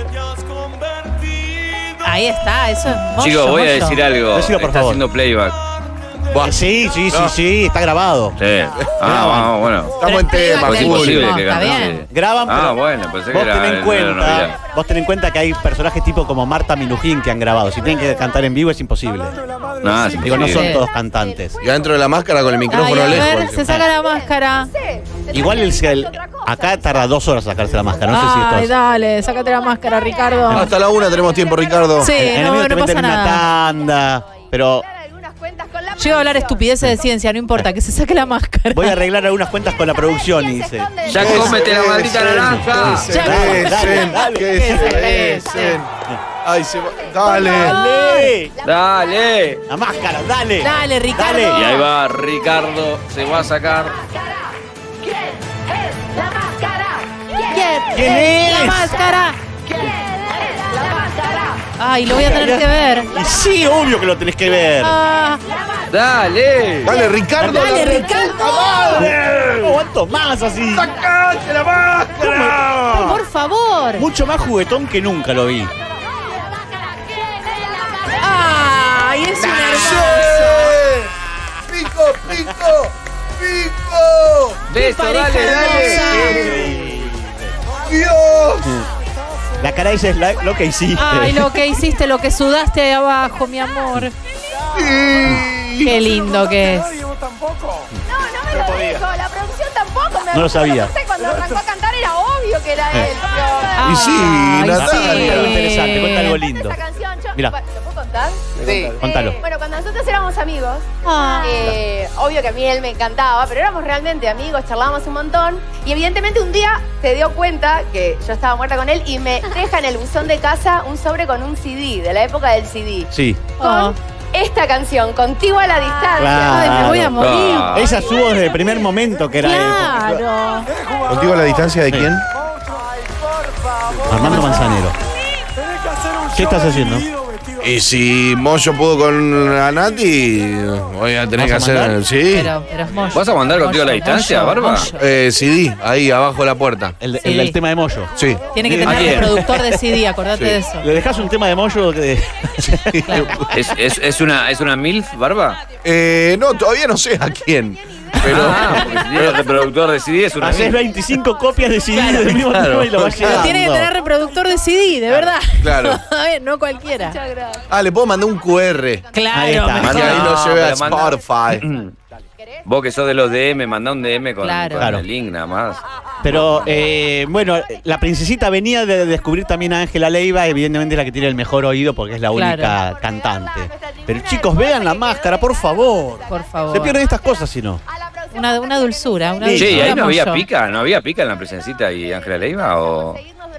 Ahí está, eso es mollo, Chicos, voy a mollo. decir algo. Decilo, por Está favor. haciendo playback. Eh, Sí, sí, sí, sí, está grabado. Sí. Ah, vamos, bueno. Estamos en tema, Pues es imposible Julio. que Está cante. bien. Graban, Ah, pero bueno, pensé que vos era ten en era cuenta, novedad. vos ten en cuenta que hay personajes tipo como Marta Minujín que han grabado. Si tienen que cantar en vivo es imposible. No, es Digo, no son imposible. todos cantantes. Y adentro de la máscara con el Ay, micrófono a lejos. ver, se saca la máscara. Igual el, el- acá tarda dos horas sacarse la máscara. No sé si Ay, esto es. dale, sácate la máscara, Ricardo. Hasta la una tenemos tiempo, Ricardo. Sí, En el no, medio no te meten pasa una nada. tanda. Pero Llego a hablar estupideces de ciencia, no importa, que se saque la máscara. voy a arreglar algunas cuentas con la producción y dice. Ya cómete la maldita naranja. Ya Dale, dale, dale. Que se besen. Ay, se va. Dale. Dale. Dale. La máscara, dale. Dale, Ricardo. Dale. Y ahí va Ricardo. Se va a sacar. La máscara. ¿Quién es? La máscara. La máscara. Ay, lo voy a tener que ver. Y sí, obvio que lo tenés que ver. Ah, Dale. Dale, Ricardo. dale, la Ricardo. No aguanto más así. ¡Sacate la máscara! Por favor. Mucho más juguetón que nunca lo vi. Ay, es un hermoso. ¡Pico, pico! ¡Pico! Beso, dale, pareja dale. hermosa. ¡Dios! La cara esa es la- lo que hiciste. Ay, lo que hiciste, lo que sudaste ahí abajo, mi amor. Qué lindo que es. Nadie, vos tampoco. No, no me lo dijo. La producción tampoco me No lo sabía. No sé, cuando arrancó a cantar era obvio que era él. Y sí, Ay, Natalia. sí. Algo interesante, cuenta algo lindo. Esa canción, yo, Mira. ¿lo puedo contar? Sí. Contalo. Eh, bueno, cuando nosotros éramos amigos, Ah. eh, obvio que a mí él me encantaba, pero éramos realmente amigos, charlábamos un montón. Y evidentemente un día se dio cuenta que yo estaba muerta con él y me deja en el buzón de casa un sobre con un C D, de la época del C D. Sí. Ah. Esta canción, Contigo a la distancia. Claro. Ay, me voy a morir. Ah. Ella subo desde el primer momento que era él. Claro. ¿Contigo a la distancia de quién? Armando Manzanero. Tenés que hacer un ¿Qué show estás de haciendo? dividido vestido Y si Moyo pudo con la Nati, voy a tener que ¿Vas a hacer. mandar? Sí. Pero, pero es mollo. ¿Vas a mandar contigo a la Mollo, distancia, mollo, Barba? mollo. Eh, C D, ahí abajo de la puerta. El, Sí. el del tema de Moyo. Sí. Tiene que ¿A tener quién? reproductor de C D, acordate Sí. de eso. Le dejas un tema de Moyo que. Claro. ¿Es, es, es una, ¿Es una MILF, Barba? Eh, no, todavía no sé a quién. Pero. Ah, porque si tiene reproductor de C D es una Haces MILF. veinticinco copias de C D del mismo Claro. tema y lo vas Pero llevando. tiene que tener reproductor de C D, de verdad. Claro. A ver, no cualquiera. Muchas gracias. Ah, le puedo mandar un Q R. Claro. Ahí está. mejor. Y ahí lo No, lleve a pero manda- Spotify. Vos que sos de los D M, mandá un D M con, Claro. con Claro. el link nada más. Pero eh, bueno, la princesita venía de descubrir también a Ángela Leiva, evidentemente la que tiene el mejor oído porque es la única Claro. cantante. Pero chicos, vean la máscara, por favor. Por favor. Se pierden estas cosas si no. Una, una dulzura, una Sí. dulzura. Che, ¿y ahí no había mollo. pica? ¿No había pica en la presencita y Ángela Leiva? O...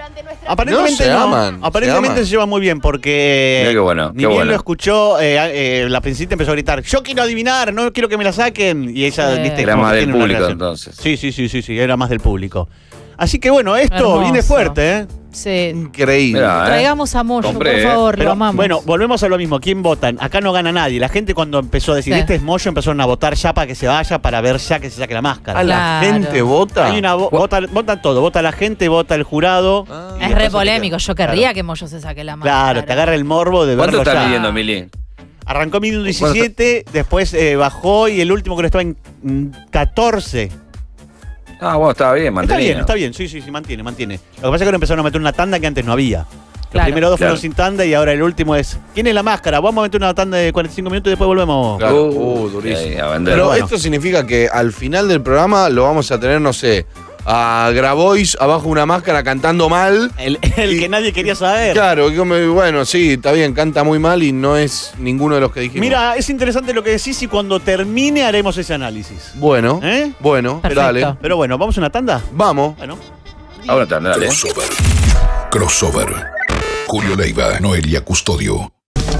Aparentemente No se no. aman, Aparentemente se se, llevan muy bien porque Mirá qué bueno, ni qué bien bueno. lo escuchó, eh, eh, la princesita empezó a gritar, yo quiero adivinar, no quiero que me la saquen. Y ella, Eh. viste, Era como más que del tiene una público relación. entonces. Sí, sí, sí, sí, sí, era más del público. Así que bueno, esto Hermoso. viene fuerte, ¿eh? Sí. Increíble. Mirá, ¿eh? Traigamos a Moyo, Compré, por eh. favor, Pero, lo amamos. bueno, volvemos a lo mismo. ¿Quién votan? Acá no gana nadie. La gente cuando empezó a decir, Sí. este es Moyo, empezaron a votar ya para que se vaya, para ver ya que se saque la máscara. ¿A la Claro. gente vota? Hay una vo- vota, votan todo, vota la gente, vota el jurado. Ah. y es después re se polémico. queda. Yo querría que Moyo se saque la máscara. Claro, te agarra el morbo de ¿Cuánto verlo está ya. midiendo, Mili? Arrancó midiendo diecisiete, después eh, bajó y el último creo estaba en mm, catorce. Ah, bueno, estaba bien, Está mantenido. bien, está bien, sí, sí, sí, mantiene, mantiene. Lo que pasa es que ahora empezaron a meter una tanda que antes no había. Los Claro. primeros dos fueron Claro. sin tanda y ahora el último es, ¿quién es la máscara? Vamos a meter una tanda de cuarenta y cinco minutos y después volvemos. Claro. Uh, Uh, durísimo. ahí, a vender. Pero bueno. esto significa que al final del programa lo vamos a tener, no sé, a Grabois abajo de una máscara cantando mal. El, el que nadie quería saber. Claro, y como, bueno, sí, está bien, canta muy mal y no es ninguno de los que dijimos. Mira, es interesante lo que decís y cuando termine haremos ese análisis. Bueno, ¿Eh? bueno, Perfecto. dale. Pero bueno, ¿vamos a una tanda? Vamos. Bueno. Ahora está, dale. Crossover. Crossover. Julio Leiva, Noelia Custodio.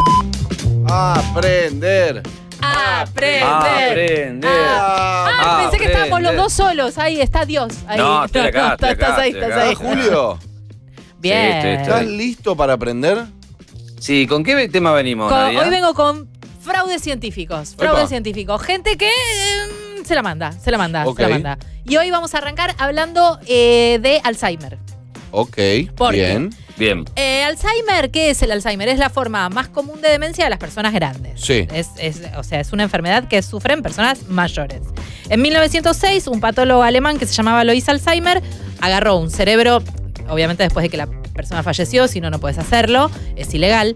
Aprender. Aprender. Aprender. Ah, ah, pensé que estábamos los dos solos. Ahí está Dios. Ahí. No, estoy acá, estoy estás acá, ahí, estoy estás acá. ahí. Ah, Julio, Bien. Sí, estoy- ¿estás estoy- listo para aprender? Sí, ¿con qué tema venimos, Con- Nadia? hoy vengo con fraudes científicos. Fraudes Epa. científicos. Gente que eh, se la manda, se la manda, Ok. se la manda. Y hoy vamos a arrancar hablando eh, de Alzheimer. Ok, ¿Por qué? bien. Bien. Eh, Alzheimer, ¿qué es el Alzheimer? Es la forma más común de demencia de las personas grandes. Sí. Es, es- o sea, es una enfermedad que sufren personas mayores. En mil novecientos seis, un patólogo alemán que se llamaba Lois Alzheimer agarró un cerebro, obviamente después de que la persona falleció, si no, no puedes hacerlo, es ilegal.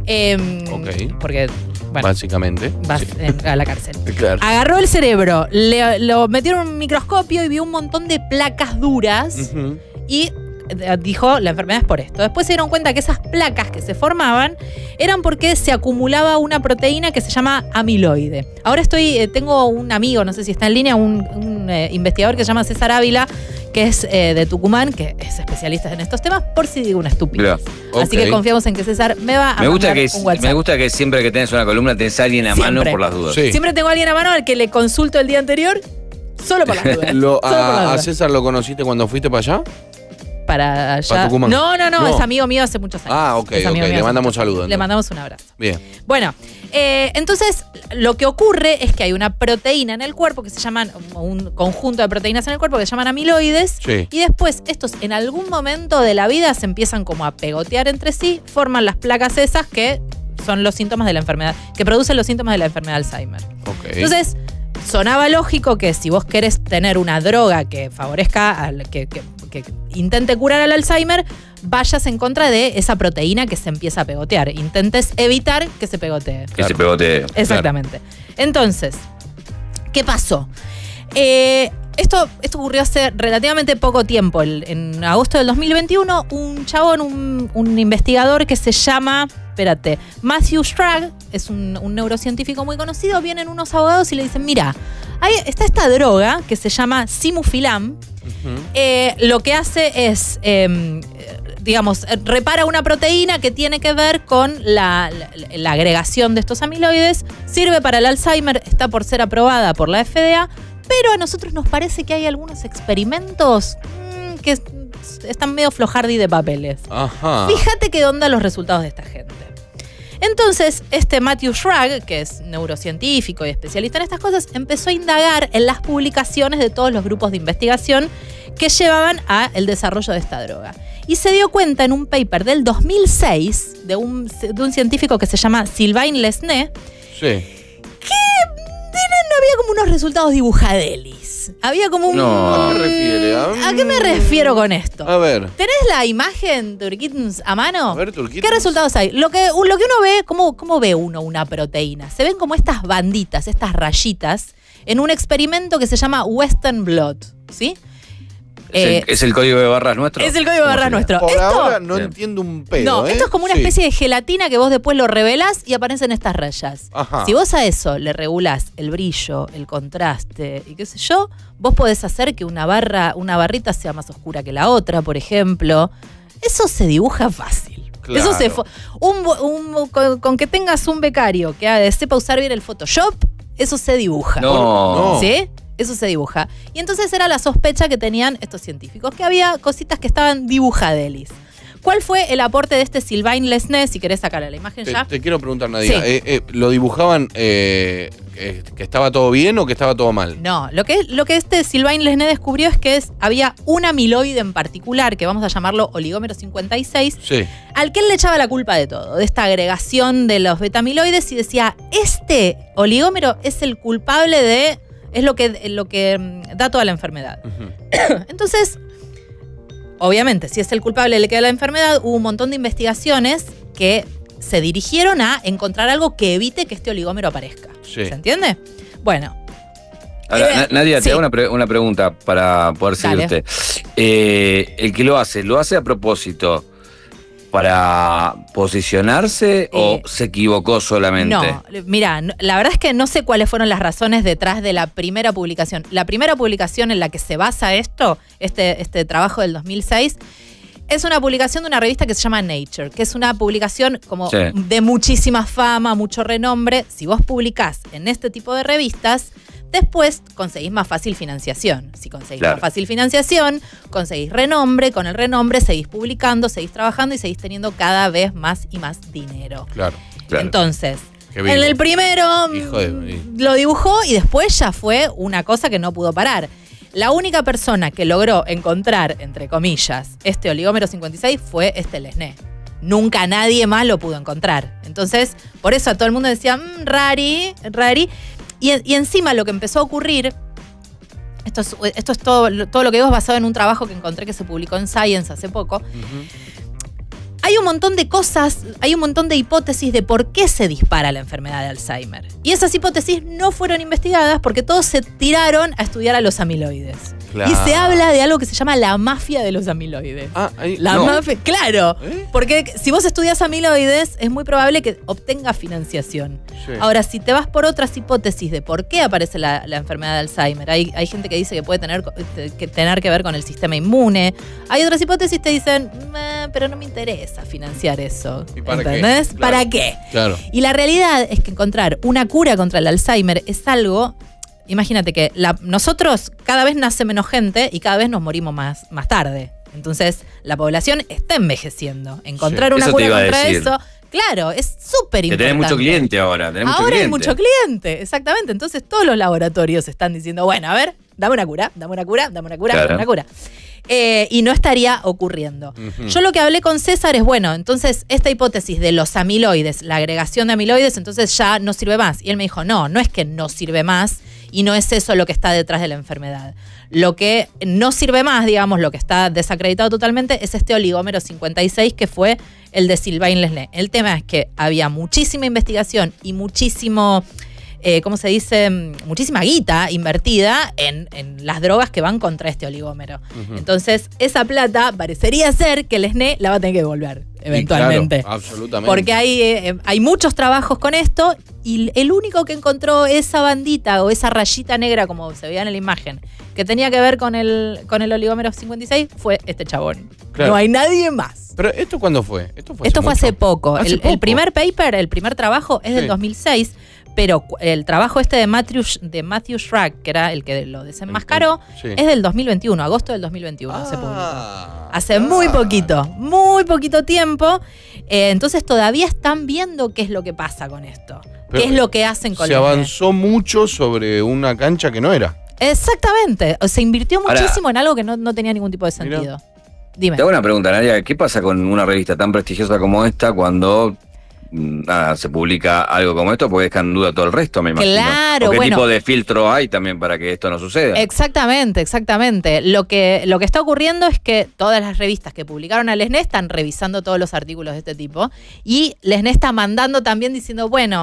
Eh, Ok. Porque, bueno, Básicamente. vas Sí. en- a la cárcel. Claro. Agarró el cerebro, le- lo metieron en un microscopio y vio un montón de placas duras Ujú. y eh, dijo, la enfermedad es por esto. Después se dieron cuenta que esas placas que se formaban eran porque se acumulaba una proteína que se llama amiloide. Ahora estoy, eh, tengo un amigo, no sé si está en línea, un, un, eh, investigador que se llama César Ávila, que es eh, de Tucumán, que es especialista en estos temas, por si digo una estupidez. Mirá, Así ok. que confiamos en que César me va a Me gusta, mandar que, un WhatsApp. me gusta que siempre que tenés una columna tenés a alguien a mano Siempre. por las dudas. Sí. Siempre tengo a alguien a mano al que le consulto el día anterior, solo por las dudas. Lo- Solo por las a, a dudas. César lo conociste cuando fuiste para allá? Para allá. ¿Para Tucumán? No, no, no, No. es amigo mío hace muchos años. Ah, ok, Es amigo ok, mío le hace mandamos muchos saludos, años. Le entonces. mandamos un abrazo. Bien. Bueno, eh, entonces lo que ocurre es que hay una proteína en el cuerpo que se llaman, un conjunto de proteínas en el cuerpo que se llaman amiloides. Sí. Y después estos en algún momento de la vida se empiezan como a pegotear entre sí, forman las placas esas que son los síntomas de la enfermedad, que producen los síntomas de la enfermedad de Alzheimer. Ok. Entonces, sonaba lógico que si vos querés tener una droga que favorezca, al, que, que- que intente curar al Alzheimer, vayas en contra de esa proteína que se empieza a pegotear. Intentes evitar que se pegotee. Que se pegote. Exactamente. Entonces, ¿qué pasó? Eh, esto, esto ocurrió hace relativamente poco tiempo. El- en agosto del dos mil veintiuno, un chabón, un, un investigador que se llama, espérate, Matthew Strag, es un, un neurocientífico muy conocido, vienen unos abogados y le dicen, mira, ahí está esta droga que se llama Simufilam. Eh, lo que hace es, eh, digamos, eh, repara una proteína que tiene que ver con la, la- la agregación de estos amiloides, sirve para el Alzheimer, está por ser aprobada por la F D A, pero a nosotros nos parece que hay algunos experimentos mm, que es- están medio flojardi de papeles. Ajá. Fíjate qué onda los resultados de esta gente. Entonces, este Matthew Schrag, que es neurocientífico y especialista en estas cosas, empezó a indagar en las publicaciones de todos los grupos de investigación que llevaban a el desarrollo de esta droga. Y se dio cuenta en un paper del dos mil seis de un, de un científico que se llama Sylvain Lesné, Sí. no había como unos resultados dibujadelis. Había como un... No. ¿A qué refiere? A- ¿A qué me refiero con esto? A ver. ¿Tenés la imagen, Turquitns, a mano? A ver, Turquitns. ¿Qué resultados hay? Lo que, lo que uno ve, ¿cómo, ¿cómo ve uno una proteína? Se ven como estas banditas, estas rayitas, en un experimento que se llama Western Blot, ¿sí? ¿Es, Eh, el, es el código de barras nuestro? Es el código de barras nuestro. Por Esto- ahora no Bien. entiendo un pedo. No, ¿eh? esto es como una Sí. especie de gelatina que vos después lo revelás y aparecen estas rayas. Ajá. Si vos a eso le regulás el brillo, el contraste y qué sé yo, vos podés hacer que una barra, una barrita sea más oscura que la otra, por ejemplo. Eso se dibuja fácil. Claro. Eso se fo- un, bu- un- con, con que tengas un becario que ah, sepa usar bien el Photoshop, eso se dibuja. No. ¿Sí? Eso se dibuja. Y entonces era la sospecha que tenían estos científicos, que había cositas que estaban dibujadelis. ¿Cuál fue el aporte de este Sylvain Lesné? Si querés sacar la imagen Te, ya. te quiero preguntar, Nadia. Sí. eh, eh, ¿Lo dibujaban eh, eh, que estaba todo bien o que estaba todo mal? No, lo que, lo que este Sylvain Lesné descubrió es que es, había un amiloide en particular, que vamos a llamarlo oligómero cincuenta y seis, Sí. al que él le echaba la culpa de todo, de esta agregación de los betamiloides, y decía, este oligómero es el culpable de, es lo que, lo que mm, da toda la enfermedad. Entonces, obviamente, si es el culpable le queda la enfermedad, hubo un montón de investigaciones que se dirigieron a encontrar algo que evite que este oligómero aparezca. Sí. ¿Se entiende? Bueno, Ahora, Eh, Na- Nadia, sí. te hago una, pre- una pregunta para poder Dale. seguirte. Eh, el que lo hace, ¿lo hace a propósito para posicionarse o se equivocó solamente? no, mira, no- la verdad es que no sé cuáles fueron las razones detrás de la primera publicación. La primera publicación en la que se basa esto, este, este trabajo del dos mil seis, es una publicación de una revista que se llama Nature, que es una publicación como Sí. de muchísima fama, mucho renombre. Si vos publicás en este tipo de revistas, después conseguís más fácil financiación. Si conseguís Claro. más fácil financiación, conseguís renombre, con el renombre seguís publicando, seguís trabajando y seguís teniendo cada vez más y más dinero. Claro. Claro. Entonces, Qué vivo. en el primero Hijo de- mm, lo dibujó y después ya fue una cosa que no pudo parar. La única persona que logró encontrar, entre comillas, este oligómero cincuenta y seis fue este Lesné. Nunca nadie más lo pudo encontrar. Entonces, por eso a todo el mundo decía, mmm, rari, rari. Y, y encima lo que empezó a ocurrir, esto es, esto es todo, lo- todo lo que digo es basado en un trabajo que encontré que se publicó en Science hace poco. Hay un montón de cosas, hay un montón de hipótesis de por qué se dispara la enfermedad de Alzheimer. Y esas hipótesis no fueron investigadas porque todos se tiraron a estudiar a los amiloides. Claro. Y se habla de algo que se llama la mafia de los amiloides. Ah, ahí- La no. mafia, claro. Porque si vos estudias amiloides, es muy probable que obtengas financiación. Sí. Ahora, si te vas por otras hipótesis de por qué aparece la, la enfermedad de Alzheimer, hay, hay gente que dice que puede tener que, tener que ver con el sistema inmune. Hay otras hipótesis que te dicen, "Meh, pero no me interesa financiar eso. ¿Y para qué? ¿Entendés? Claro. ¿Para qué? Claro. Y la realidad es que encontrar una cura contra el Alzheimer es algo. Imagínate que la- nosotros cada vez nace menos gente y cada vez nos morimos más, más tarde. Entonces, la población está envejeciendo. Encontrar Sí, una eso te cura iba a contra decir. eso, claro, es súper Que importante. tenés mucho cliente ahora. Tenés mucho Ahora cliente. hay mucho cliente, exactamente. Entonces todos los laboratorios están diciendo, bueno, a ver, dame una cura, dame una cura, dame una cura, Claro. dame una cura. Eh, y no estaría ocurriendo. Ujú. Yo lo que hablé con César es, bueno, entonces esta hipótesis de los amiloides, la agregación de amiloides, entonces ya no sirve más. Y él me dijo, no, no es que no sirve más y no es eso lo que está detrás de la enfermedad. Lo que no sirve más, digamos, lo que está desacreditado totalmente, es este oligómero cincuenta y seis que fue el de Sylvain Lesné. El tema es que había muchísima investigación y muchísimo, eh, ¿cómo se dice? Muchísima guita invertida en, en las drogas que van contra este oligómero. Ujú. Entonces, esa plata parecería ser que Lesné la va a tener que devolver Y eventualmente. claro, absolutamente. Porque hay, eh, hay muchos trabajos con esto y el único que encontró esa bandita o esa rayita negra, como se veía en la imagen, que tenía que ver con el, con el oligómero cincuenta y seis fue este chabón. Claro. No hay nadie más. Pero ¿esto cuándo fue? Esto fue Esto hace fue mucho. hace poco. Hace el, el poco. primer paper, el primer trabajo es del Sí. dos mil seis, pero cu- el trabajo este de Matthew, de Matthew Schrack, que era el que lo desenmascaró, Sí. es del dos mil veintiuno, agosto del dos mil veintiuno se Ah, publicó. Hace muy poquito, muy poquito tiempo. Eh, entonces todavía están viendo qué es lo que pasa con esto. Pero qué es lo que hacen con Se los avanzó mucho sobre una cancha que no era. Exactamente. O Se invirtió Ahora- muchísimo en algo que no, no tenía ningún tipo de sentido. Dime. Te hago una pregunta, Nadia. ¿Qué pasa con una revista tan prestigiosa como esta cuando mm, nada, se publica algo como esto? Porque deja en duda todo el resto, me imagino. Claro, ¿O qué bueno. tipo de filtro hay también para que esto no suceda? Exactamente, exactamente. Lo que, lo que está ocurriendo es que todas las revistas que publicaron a Lesné están revisando todos los artículos de este tipo y Lesné está mandando también diciendo, bueno,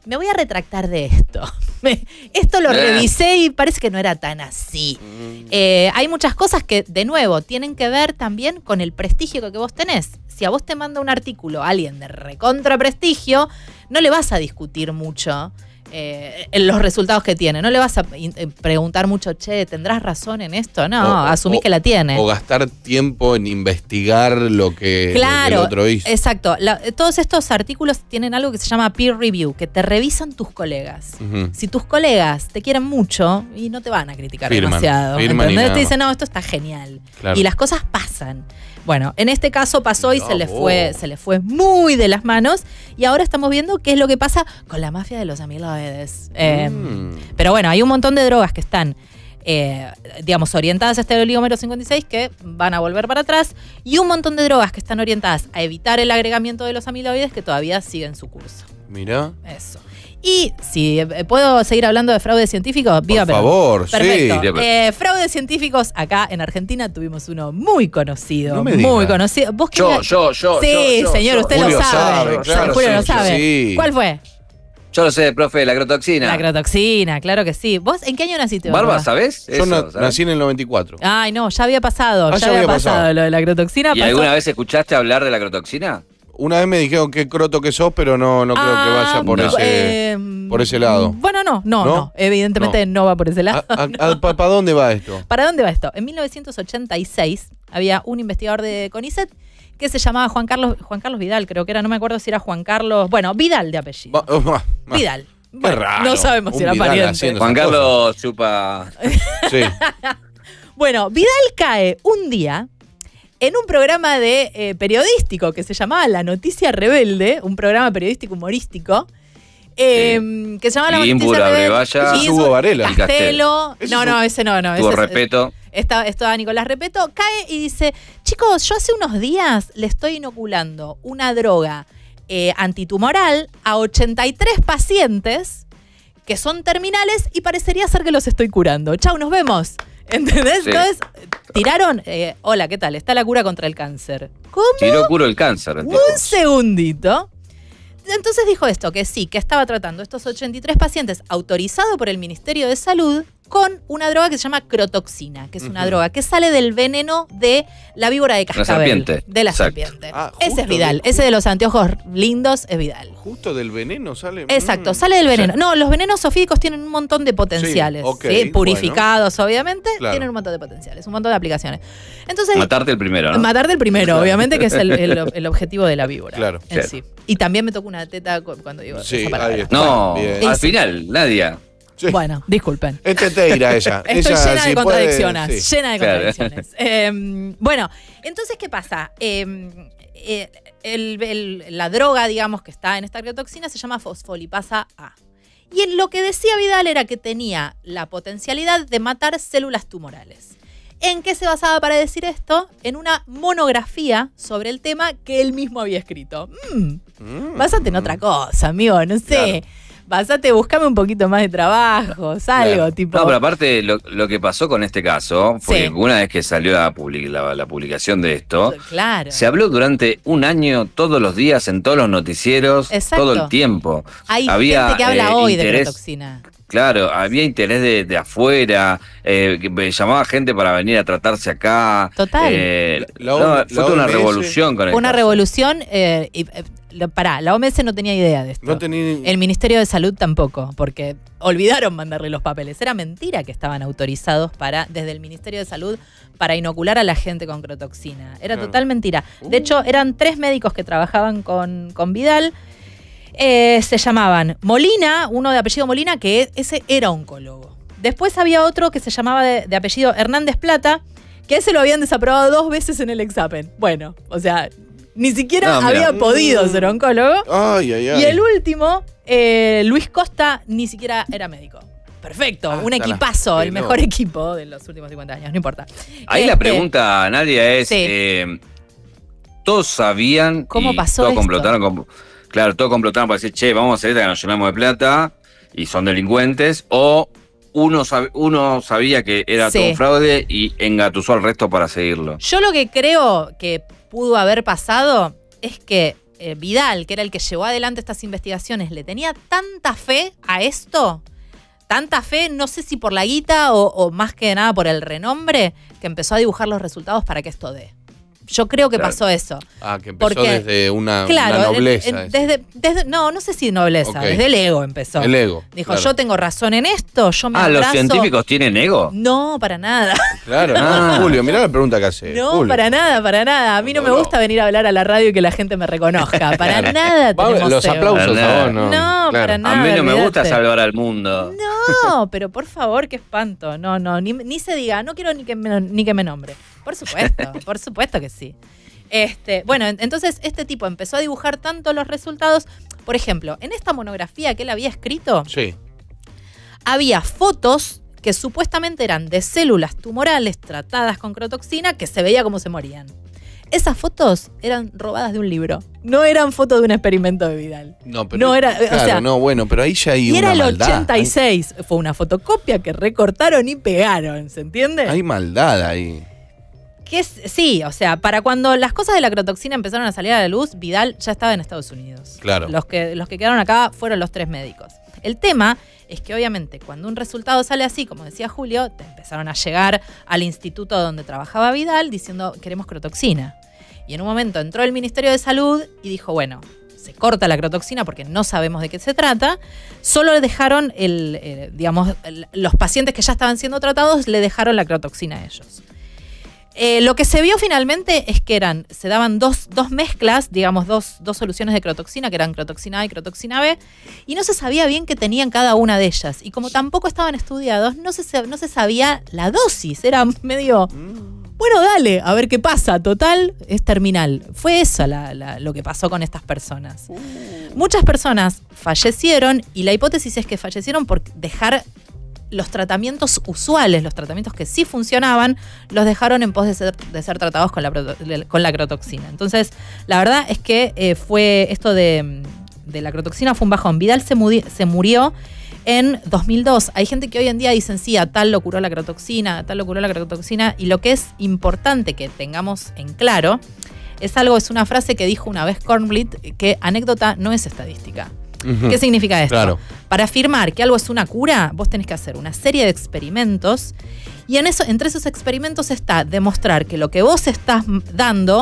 me voy a retractar de esto. Esto lo Eh. revisé y parece que no era tan así. Eh, hay muchas cosas que, de nuevo, tienen que ver también con el prestigio que vos tenés. Si a vos te manda un artículo alguien de recontra prestigio, no le vas a discutir mucho eh, en los resultados que tiene. No le vas a in- eh, preguntar mucho, che, ¿tendrás razón en esto? No, O- asumís o- que la tiene. O gastar tiempo en investigar lo que, lo que Claro, el otro hizo. exacto. La- todos estos artículos tienen algo que se llama peer review, que te revisan tus colegas. Ujú. Si tus colegas te quieren mucho y no te van a criticar Firman, demasiado, firman y ¿entendés? nada Te dicen, más. no, esto está genial. Claro. Y las cosas pasan. Bueno, en este caso pasó y Mirá se le, vos. fue, se le fue muy de las manos. Y ahora estamos viendo qué es lo que pasa con la mafia de los amiloides. Eh, Mm. Pero bueno, hay un montón de drogas que están, eh, digamos, orientadas a este oligómero cincuenta y seis que van a volver para atrás. Y un montón de drogas que están orientadas a evitar el agregamiento de los amiloides que todavía siguen su curso. Mirá. Eso. Y si eh, puedo seguir hablando de fraude científico, viva Perón. favor, sí. Perfecto. Eh, fraudes científicos, acá en Argentina tuvimos uno muy conocido. No me muy diga. conocido. ¿Vos qué Yo, diga- yo, yo, Sí, yo, yo, señor, yo. usted Julio lo sabe. sabe, claro, Julio sí, lo sí, sabe. sí. ¿Cuál fue? Yo lo sé, profe, la crotoxina. La crotoxina, claro que sí. ¿Vos en qué año naciste? Barba, ¿sabés? Yo Eso, na- ¿sabés? nací en el noventa y cuatro. Ay, no, ya había pasado. Ah, ya, había pasado, lo de la crotoxina. ¿Y pasó- alguna vez escuchaste hablar de la crotoxina? Una vez me dijeron qué croto que sos, pero no, no creo que Ah, vaya por, no, ese, eh, por ese lado. Bueno, no, no, no. ¿No? Evidentemente no. va por ese lado. ¿Para dónde va esto? ¿Para dónde va esto? En mil novecientos ochenta y seis había un investigador de CONICET que se llamaba Juan Carlos, Juan Carlos Vidal, creo que era, no me acuerdo si era Juan Carlos, bueno, Vidal de apellido. Va- va- va. Vidal. Qué Bueno, raro. no sabemos si Un era Vidal pariente. haciendo Juan esas Carlos chupa. Sí. Bueno, Vidal cae un día en un programa de eh, periodístico que se llamaba La Noticia Rebelde, un programa periodístico humorístico. eh, Que se llamaba La Noticia Ímbura, Rebelde. Brevalla. Ese es Hugo Varela. Y Castelo. Ese No, es no, un- ese no, no. Tuvo ese es- respeto. Está, estaba Nicolás Repeto, cae y dice, chicos, yo hace unos días le estoy inoculando una droga eh, antitumoral a ochenta y tres pacientes que son terminales y parecería ser que los estoy curando. Chau, nos vemos. ¿Entendés? Sí. Entonces, tiraron, eh, hola, ¿qué tal? Está la cura contra el cáncer. ¿Cómo? Tiró curo el cáncer. Un segundito. Entonces dijo esto, que sí, que estaba tratando estos ochenta y tres pacientes autorizado por el Ministerio de Salud con una droga que se llama crotoxina, que es una Ujú. droga que sale del veneno de la víbora de cascabel. serpiente. De la Exacto. serpiente. Ah, Ese justo es Vidal. de- Ese de los anteojos lindos es Vidal. Justo del veneno sale. Exacto, Mm. sale del veneno. No, los venenos sofídicos tienen un montón de potenciales. ok, ¿sí? Purificados, obviamente, Claro. tienen un montón de potenciales, un montón de aplicaciones. Entonces, Matarte el primero, ¿no? matarte el primero, Claro. obviamente, que es el, el- el objetivo de la víbora. Claro. en Sí. sí. Y también me tocó una teta cu- cuando digo Sí, esa palabra. ahí está. No, Bien. al Sí. final, Nadia. Bueno, disculpen. Es teteira ella. Estoy Ella, llena si de puede, contradicciones. sí. Llena de Claro. contradicciones. Eh, bueno, entonces, ¿qué pasa? Eh, eh, el- el- la droga, digamos, que está en esta criotoxina se llama fosfolipasa A. Y en lo que decía Vidal era que tenía la potencialidad de matar células tumorales. ¿En qué se basaba para decir esto? En una monografía sobre el tema que él mismo había escrito. Mm, básate en otra cosa, amigo, no sé. Basate, buscame un poquito más de trabajos, algo, Claro. tipo. No, pero aparte, lo, lo que pasó con este caso fue Sí. que una vez que salió la, public- la- la publicación de esto, Claro. se habló durante un año todos los días en todos los noticieros, Exacto. todo el tiempo. Hay Había, gente que habla eh, hoy de interés- criotoxina. Claro, había interés de, de afuera, eh, que me llamaba gente para venir a tratarse acá. Total. Eh, La- no, la fue toda una O M S. revolución con el Fue una caso. revolución. Eh, y, eh, lo- pará, la O M S no tenía idea de esto. No tenía. El Ministerio de Salud tampoco, porque olvidaron mandarle los papeles. Era mentira que estaban autorizados para, desde el Ministerio de Salud, para inocular a la gente con crotoxina. Era Claro. total mentira. De hecho, eran tres médicos que trabajaban con, con Vidal. Eh, se llamaban Molina, uno de apellido Molina, que ese era oncólogo. Después había otro que se llamaba de, de apellido Hernández Plata, que ese lo habían desaprobado dos veces en el examen. Bueno, o sea, ni siquiera No, mira. había podido ser oncólogo. Ay, ay, ay. Y el último, eh, Luis Costa, ni siquiera era médico. Perfecto, Ah, un está la equipazo, el pelota. mejor equipo de los últimos cincuenta años, no importa. Ahí la Este, pregunta, Nadia, es: Sí. eh, ¿todos sabían ¿Cómo y pasó todos esto? complotaron con- claro, todos complotaron para decir, che, vamos a hacer esta que nos llenamos de plata y son delincuentes? ¿O uno, sab- uno sabía que era Sí. todo un fraude y engatusó al resto para seguirlo? Yo lo que creo que pudo haber pasado es que eh, Vidal, que era el que llevó adelante estas investigaciones, le tenía tanta fe a esto, tanta fe, no sé si por la guita o, o más que nada por el renombre, que empezó a dibujar los resultados para que esto dé. Yo creo que Claro. pasó eso. Ah, que empezó Porque, desde una, claro, una en- nobleza. en- eso. desde, desde- no, no sé si nobleza, Ok. desde el ego empezó. El ego, Dijo, claro. yo tengo razón en esto, yo me Ah, ¿los abrazo. científicos tienen ego? No, para nada. Claro, Ah. Julio, mirá la pregunta que hace. No, Julio. para nada, para nada. A mí no me No, no. gusta venir a hablar a la radio y que la gente me reconozca. Para Claro. nada Va, tenemos los ego. aplausos Para a vos, nada. no. No, para nada. A mí no me gusta olvídate. salvar al mundo. No, pero por favor, qué espanto. No, no, ni, ni se diga, no quiero ni que me, ni que me nombre. Por supuesto, por supuesto que sí. Este, bueno, en- entonces este tipo empezó a dibujar tanto los resultados. Por ejemplo, en esta monografía que él había escrito, Sí. había fotos que supuestamente eran de células tumorales tratadas con crotoxina que se veía cómo se morían. Esas fotos eran robadas de un libro. No eran fotos de un experimento de Vidal. No, pero. No era- o claro, sea, no, bueno, pero ahí ya hay Y una era el maldad. ochenta y seis. Fue una fotocopia que recortaron y pegaron, ¿se entiende? Hay, hay maldad ahí. Que es, sí, o sea, para cuando las cosas de la crotoxina empezaron a salir a la luz, Vidal ya estaba en Estados Unidos. Claro. Los que, los que quedaron acá fueron los tres médicos. El tema es que obviamente cuando un resultado sale así, como decía Julio, te empezaron a llegar al instituto donde trabajaba Vidal diciendo queremos crotoxina. Y en un momento entró el Ministerio de Salud y dijo, bueno, se corta la crotoxina porque no sabemos de qué se trata. Solo dejaron, el, eh, digamos, el- los pacientes que ya estaban siendo tratados le dejaron la crotoxina a ellos. Eh, lo que se vio finalmente es que eran, se daban dos, dos mezclas, digamos, dos, dos soluciones de crotoxina, que eran crotoxina A y crotoxina B, y no se sabía bien qué tenían cada una de ellas. Y como tampoco estaban estudiados, no se, sa- no se sabía la dosis. Era medio, bueno, dale, a ver qué pasa. Total, es terminal. Fue eso la- la- lo que pasó con estas personas. Muchas personas fallecieron y la hipótesis es que fallecieron por dejar los tratamientos usuales, los tratamientos que sí funcionaban, los dejaron en pos de ser, de ser tratados con la, proto- con la crotoxina. Entonces, la verdad es que eh, fue esto de, de la crotoxina fue un bajón. Vidal se, mudi- se murió en dos mil dos. Hay gente que hoy en día dicen, sí, a tal lo curó la crotoxina, a tal lo curó la crotoxina, y lo que es importante que tengamos en claro es algo, es una frase que dijo una vez Kornblit, que anécdota no es estadística. Ujú. ¿Qué significa esto? Claro. Para afirmar que algo es una cura, vos tenés que hacer una serie de experimentos y en eso, entre esos experimentos está demostrar que lo que vos estás m- dando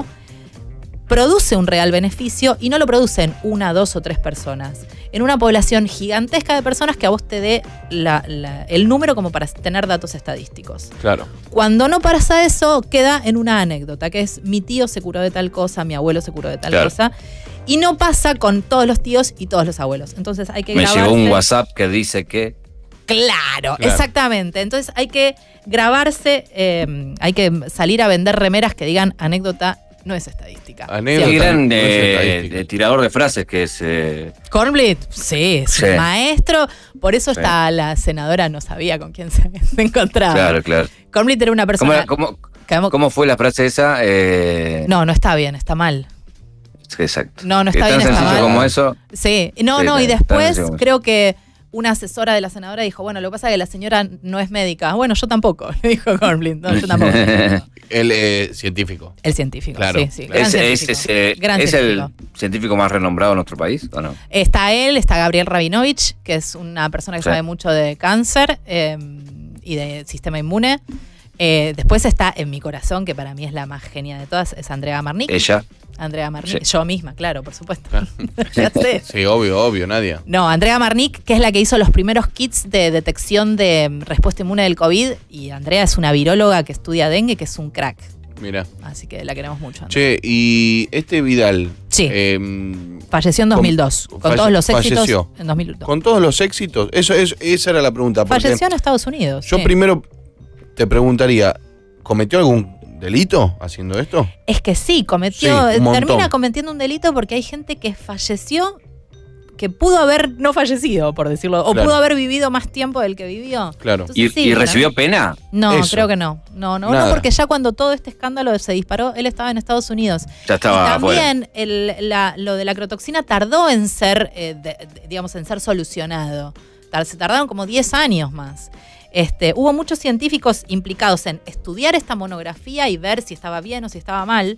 produce un real beneficio y no lo producen una, dos o tres personas. En una población gigantesca de personas que a vos te dé la- la- el número como para tener datos estadísticos. Claro. Cuando no pasa eso, queda en una anécdota, que es mi tío se curó de tal cosa, mi abuelo se curó de tal Claro. cosa. Y no pasa con todos los tíos y todos los abuelos. Entonces hay que Me grabarse. llegó un WhatsApp que dice que. Claro, Claro. exactamente. Entonces hay que grabarse, eh, hay que salir a vender remeras que digan anécdota no es estadística. Anécdota. Qué gran no es eh, estadística. de tirador de frases que es. eh, Kornblit, sí, es Sí. un maestro. Por eso Sí. hasta la senadora no sabía con quién se, se encontraba. Claro, claro. Kornblit era una ¿Cómo, persona. era- cómo- que- cómo fue la frase esa? Eh, No, no está bien, está mal. Exacto. No, no Que está tan bien, está sencillo mal. como eso. Sí, no, Sí, no, y tan- tan después sencillo como eso. creo que una asesora de la senadora dijo, bueno, lo que pasa es que la señora no es médica. Bueno, yo tampoco, le dijo Kornblit. No, yo tampoco. El eh, científico. El científico, Claro, sí, sí. claro. gran ¿Es, es, científico. es, eh, Gran ¿es científico. el científico más renombrado de nuestro país o no? Está él, está Gabriel Rabinovich, que es una persona que Sí. sabe mucho de cáncer eh, y de sistema inmune. Eh, después está en mi corazón, que para mí es la más genia de todas, es Andrea Marnik. Ella. Andrea Marnik, Sí. yo misma, claro, por supuesto. Ya sé. Sí, obvio, obvio, Nadia. No, Andrea Marnik, que es la que hizo los primeros kits de detección de mm, respuesta inmune del COVID. Y Andrea es una viróloga que estudia dengue, que es un crack. Mira. Así que la queremos mucho. Andrea. Che, y este Vidal. Sí. eh, Falleció en dos mil dos, con falle- todos los éxitos falleció. en dos mil dos. Con todos los éxitos. Eso es, esa era la pregunta. porque Falleció en Estados Unidos. Yo sí. primero te preguntaría, ¿cometió algún delito haciendo esto? Es que sí, cometió, Sí, un montón. termina cometiendo un delito porque hay gente que falleció, que pudo haber no fallecido, por decirlo, o Claro. pudo haber vivido más tiempo del que vivió. Claro. Entonces, ¿Y, sí, y para recibió mí- pena? No, Eso. creo que no. No, no, Nada. no, porque ya cuando todo este escándalo se disparó, él estaba en Estados Unidos. Ya estaba y afuera. también el- la- lo de la crotoxina tardó en ser, eh, de- de- digamos, en ser solucionado. Tar- Se tardaron como diez años más. Este, hubo muchos científicos implicados en estudiar esta monografía y ver si estaba bien o si estaba mal.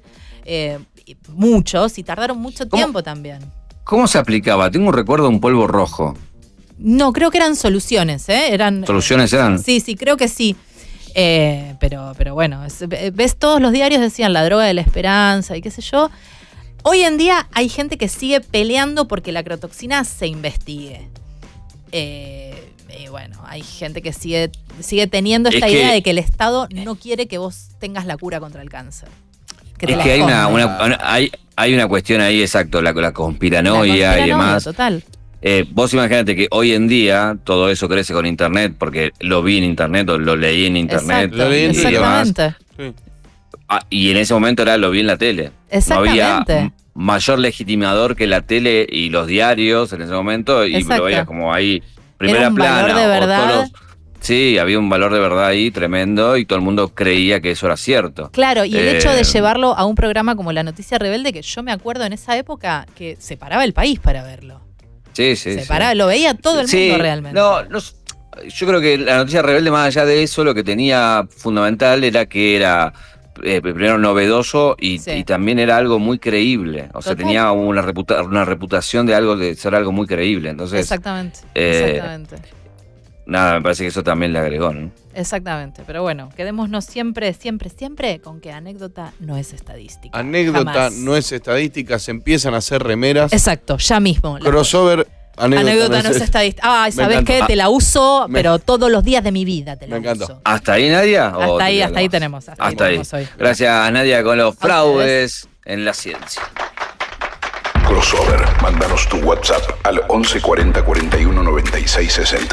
eh, muchos y tardaron mucho tiempo también. ¿Cómo se aplicaba? Tengo un recuerdo de un polvo rojo. No, creo que eran soluciones, ¿eh? Eran, ¿Soluciones eran? Sí, sí, creo que sí. Eh, pero, pero bueno, es, ves, todos los diarios decían la droga de la esperanza y qué sé yo. Hoy en día hay gente que sigue peleando porque la crotoxina se investigue. Eh, y bueno, hay gente que sigue, sigue teniendo esta Es que- idea de que el Estado no quiere que vos tengas la cura contra el cáncer. Que te Es la que hay una, escondan. una- una- hay, hay una cuestión ahí, exacto, la, la conspiranoia La y conspiranoia, demás. total. Eh, vos imagínate que hoy en día todo eso crece con internet, porque lo vi en internet o lo leí en internet. Exacto, Lo leí en y demás. exactamente. Ah, y en ese momento era lo vi en la tele. Exactamente. No había m- mayor legitimador que la tele y los diarios en ese momento, y Exacto. lo veías como ahí, primera un plana. valor de o verdad. todos los- sí, había un valor de verdad ahí tremendo y todo el mundo creía que eso era cierto. Claro, y el Eh, hecho de llevarlo a un programa como La Noticia Rebelde, que yo me acuerdo en esa época que se paraba el país para verlo. Sí, sí. Se sí. paraba, lo veía todo el Sí, mundo realmente. No, no, yo creo que la Noticia Rebelde, más allá de eso, lo que tenía fundamental era que era eh, primero novedoso y, Sí. y también era algo muy creíble. O sea, Total. tenía una, reputa- una reputación de algo de ser algo muy creíble. Entonces, Exactamente, eh, exactamente. nada, me parece que eso también le agregó, ¿no? Exactamente. Pero bueno, quedémonos siempre, siempre, siempre con que anécdota no es estadística. Anécdota Jamás. no es estadística, se empiezan a hacer remeras. Exacto, ya mismo. La- Crossover, anécdota, Anécdota no es estadística. Ay, Me ¿sabes encantó. qué? Te la uso, Me- pero todos los días de mi vida te la Me encantó. uso. ¿Hasta ahí, Nadia? ¿O Hasta te ahí, queda hasta ahí algo más? tenemos. Hasta, Hasta ahí ahí. tenemos hoy. Gracias, Nadia, con los fraudes en la ciencia. Crossover. Mándanos tu WhatsApp al once cuarenta cuarenta y uno noventa y seis sesenta.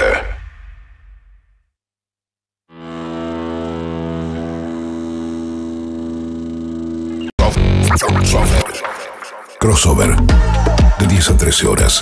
Crossover. De diez a trece horas.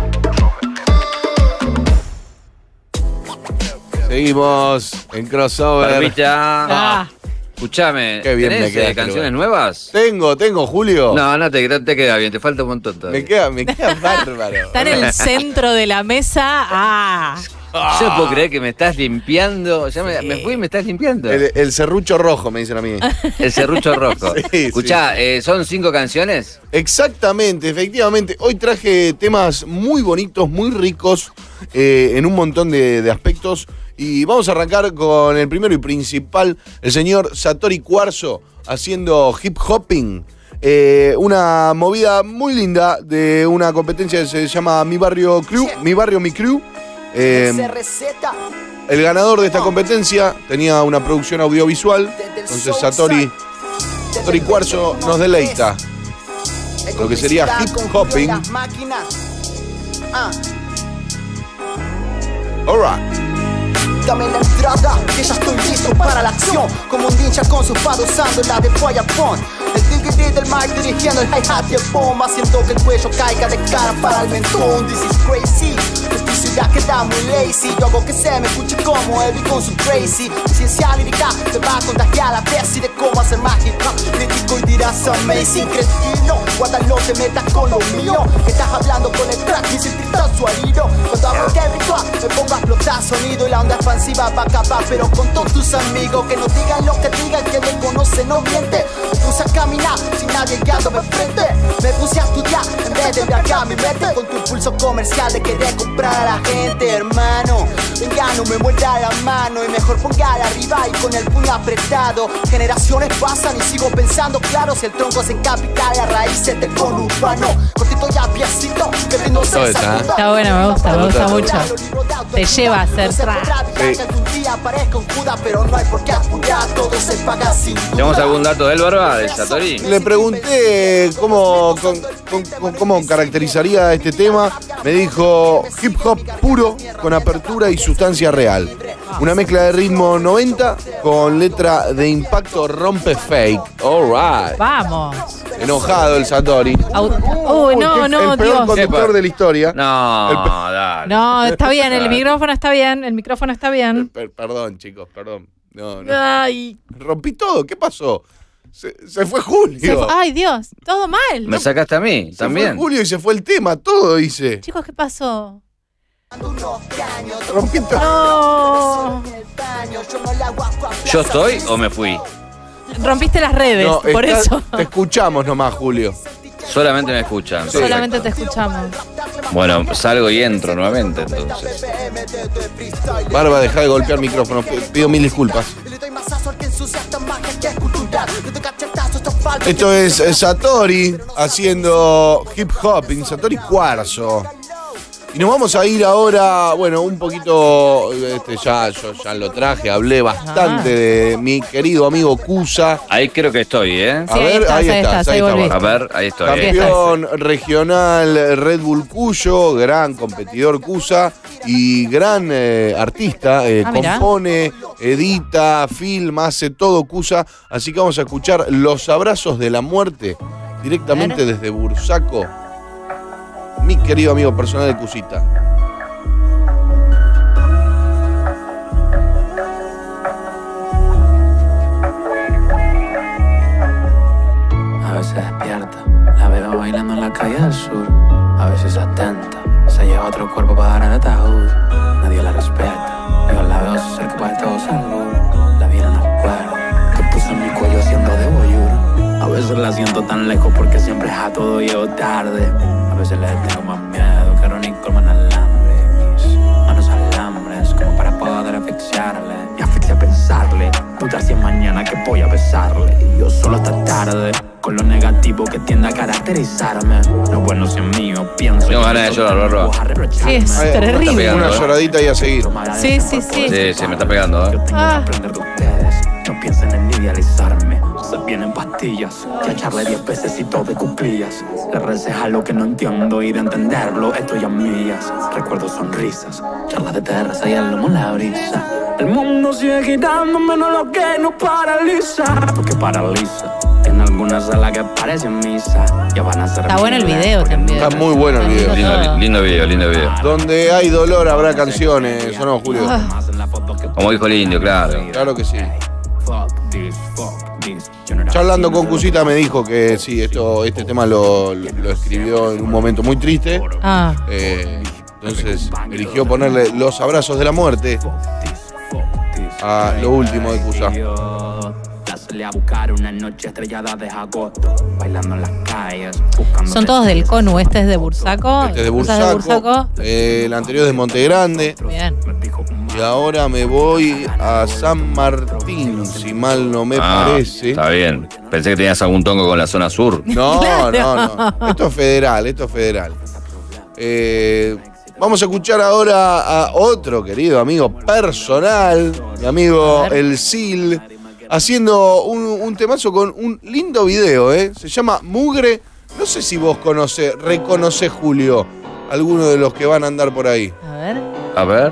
Seguimos en Crossover. Barbita. Ah, Escuchame, Qué bien me ¿tenés queda eh, este canciones lugar. nuevas? Tengo, tengo, Julio. No, no te, no te queda bien, te falta un montón todavía. Me queda, me queda bárbaro. está en el centro de la mesa. Ah. Yo no puedo creer que me estás limpiando. Ya me, me fui y me estás limpiando. El, el serrucho rojo, me dicen a mí. El serrucho rojo. Sí, Escuchá, eh, ¿son cinco canciones? Exactamente, efectivamente. Hoy traje temas muy bonitos, muy ricos, eh, en un montón de, de aspectos. Y vamos a arrancar con el primero y principal, el señor Satori Cuarzo, haciendo hip hopping. Eh, una movida muy linda de una competencia que se llama Mi Barrio Crew, Mi Barrio Mi Crew. Eh, el ganador de esta competencia tenía una producción audiovisual, entonces Satori, Satori Cuarzo nos deleita lo que sería hip hopping. Alright. Dame la entrada, que ya estoy listo para la acción. Como un ninja con su espada usando la de Fayapón. El diggity del mic dirigiendo el hi-hat y el bomb, haciendo que el cuello caiga de cara para el mentón. This is crazy, esta ciudad queda muy lazy. Yo hago que se me escuche como Elvis con su crazy. Ciencia lírica te va a contagiar la tesis de cómo hacer magia. Crítico y dirás amazing, cretino. Guarda, no te metas con lo mío. Estás hablando con el crack y sin gritar su herido. Cuando hablo de ritual, me pongo a explotar sonido y la onda expansiva va a acabar. Pero con todos tus amigos, que no digan lo que digan, que me conoce no miente. Me puse a caminar sin nadie guiándome enfrente. Me puse a estudiar en vez de embriagar mi mente con tu impulso comercial de querer comprar a la gente, hermano. Venga, no me muerda la mano y mejor póngala arriba y con el puño apretado. Generaciones pasan y sigo pensando, claro, si el tronco se encapita la raíces del conurbano. Cortito ya piecito, que rindo se Todo está, ¿eh? Está bueno, me gusta, me gusta mucho. Te lleva a ser trash. Sí. Pero no hay por qué apurar, todo se paga sin duda. ¿Tenemos algún dato del Barba, de Satori? Le pregunté cómo, con- con- con- cómo caracterizaría este tema. Me dijo hip hop puro, con apertura y sustancia real. Una mezcla de ritmo noventa con letra de impacto rompe fake. All right. Vamos. Enojado el Satori. Au- Uy, no, el, no, el peor Dios. conductor de la historia. No, El pe- dale. No, está bien, el Dale. micrófono está bien, el micrófono está bien. Per- perdón, chicos, perdón. No, no. Ay, Rompí todo. ¿Qué pasó? Se, se fue Julio. se fue- ay, Dios, todo mal. ¿Me sacaste a mí? Se También. fue Julio y se fue el tema, todo hice. Chicos, ¿qué pasó? Rompí todo. No. ¿Yo estoy o me fui? rompiste las redes, No, por está- eso. Te escuchamos nomás, Julio. Solamente me escuchan. Solamente te escuchamos. Bueno, salgo y entro nuevamente, entonces. Barba, deja de golpear micrófono. P- Pido mil disculpas. Esto es eh, Satori haciendo hip hop en Satori Cuarzo. Y nos vamos a ir ahora, bueno, un poquito, este, ya, yo ya lo traje, hablé bastante Ah. de mi querido amigo Cusa. Ahí creo que estoy, ¿eh? A ver, ahí estás, ahí estás. A ver, ahí estoy. Campeón regional Red Bull Cuyo, gran competidor Cusa y gran eh, artista. eh, Ah, mirá. compone, edita, filma, hace todo Cusa. Así que vamos a escuchar Los Abrazos de la Muerte directamente desde Bursaco. Mi querido amigo personal de Cusita. A veces despierta, la veo bailando en la calle del sur. A veces atenta, se lleva otro cuerpo para dar el ataúd. Nadie la respeta, yo la veo cerca para todo salud. La vi en la escuela, que puso en mi cuello haciendo de voyeur. A veces la siento tan lejos porque siempre a todo llego tarde. A veces le tengo más miedo que Ronnie Coleman al hambre. Mis manos alambres como para poder asfixiarle. Me asfixia pensarle, dudar si es mañana que voy a besarle. Y yo solo hasta tarde, con lo negativo que tiende a caracterizarme. Lo bueno si es mío, pienso. Tengo ganas de llorar, Barba. Sí, es Ay, terrible. Una lloradita y a seguir. Sí, sí, sí. Sí, sí, me está pegando, ¿eh? Ah. Aprender de ustedes, no piensen en idealizarme. Se vienen pastillas, ya echarle diez veces y todo de cuclillas. Le recé a lo que no entiendo y de entenderlo estoy a millas. Recuerdo sonrisas, charlas de terraza y el humo en la brisa. El mundo sigue girando menos lo que nos paraliza. Porque paraliza, en alguna sala que parece misa. Ya van a ser Está bueno el miles, video porque también. Está muy bueno el video. Lindo, lindo video, lindo video. Donde hay dolor habrá canciones, ¿o no, Julio? Ah. Como dijo el indio, claro. Claro que sí. Fuck this, fuck this. Charlando con Cusita me dijo que sí, esto, este tema lo, lo escribió en un momento muy triste. Ah. Eh, entonces eligió ponerle Los Abrazos de la Muerte a lo último de Cusa. La salí a buscar una noche estrellada de agosto, bailando en las calles, buscando. Son todos del CONU, este es de Bursaco. Este es de ¿Cosas Bursaco. Bursaco? Eh, el anterior es de Monte Grande. Bien. Y ahora me voy a San Martín, si mal no me Ah, parece. Está bien. Pensé que tenías algún tongo con la zona sur. No, Claro. no, no. Esto es federal, esto es federal. Eh, vamos a escuchar ahora a otro querido amigo personal, mi amigo El Sil, haciendo un, un temazo con un lindo video, ¿eh? Se llama Mugre. No sé si vos conocés, reconocés, Julio, alguno de los que van a andar por ahí. A ver. A ver.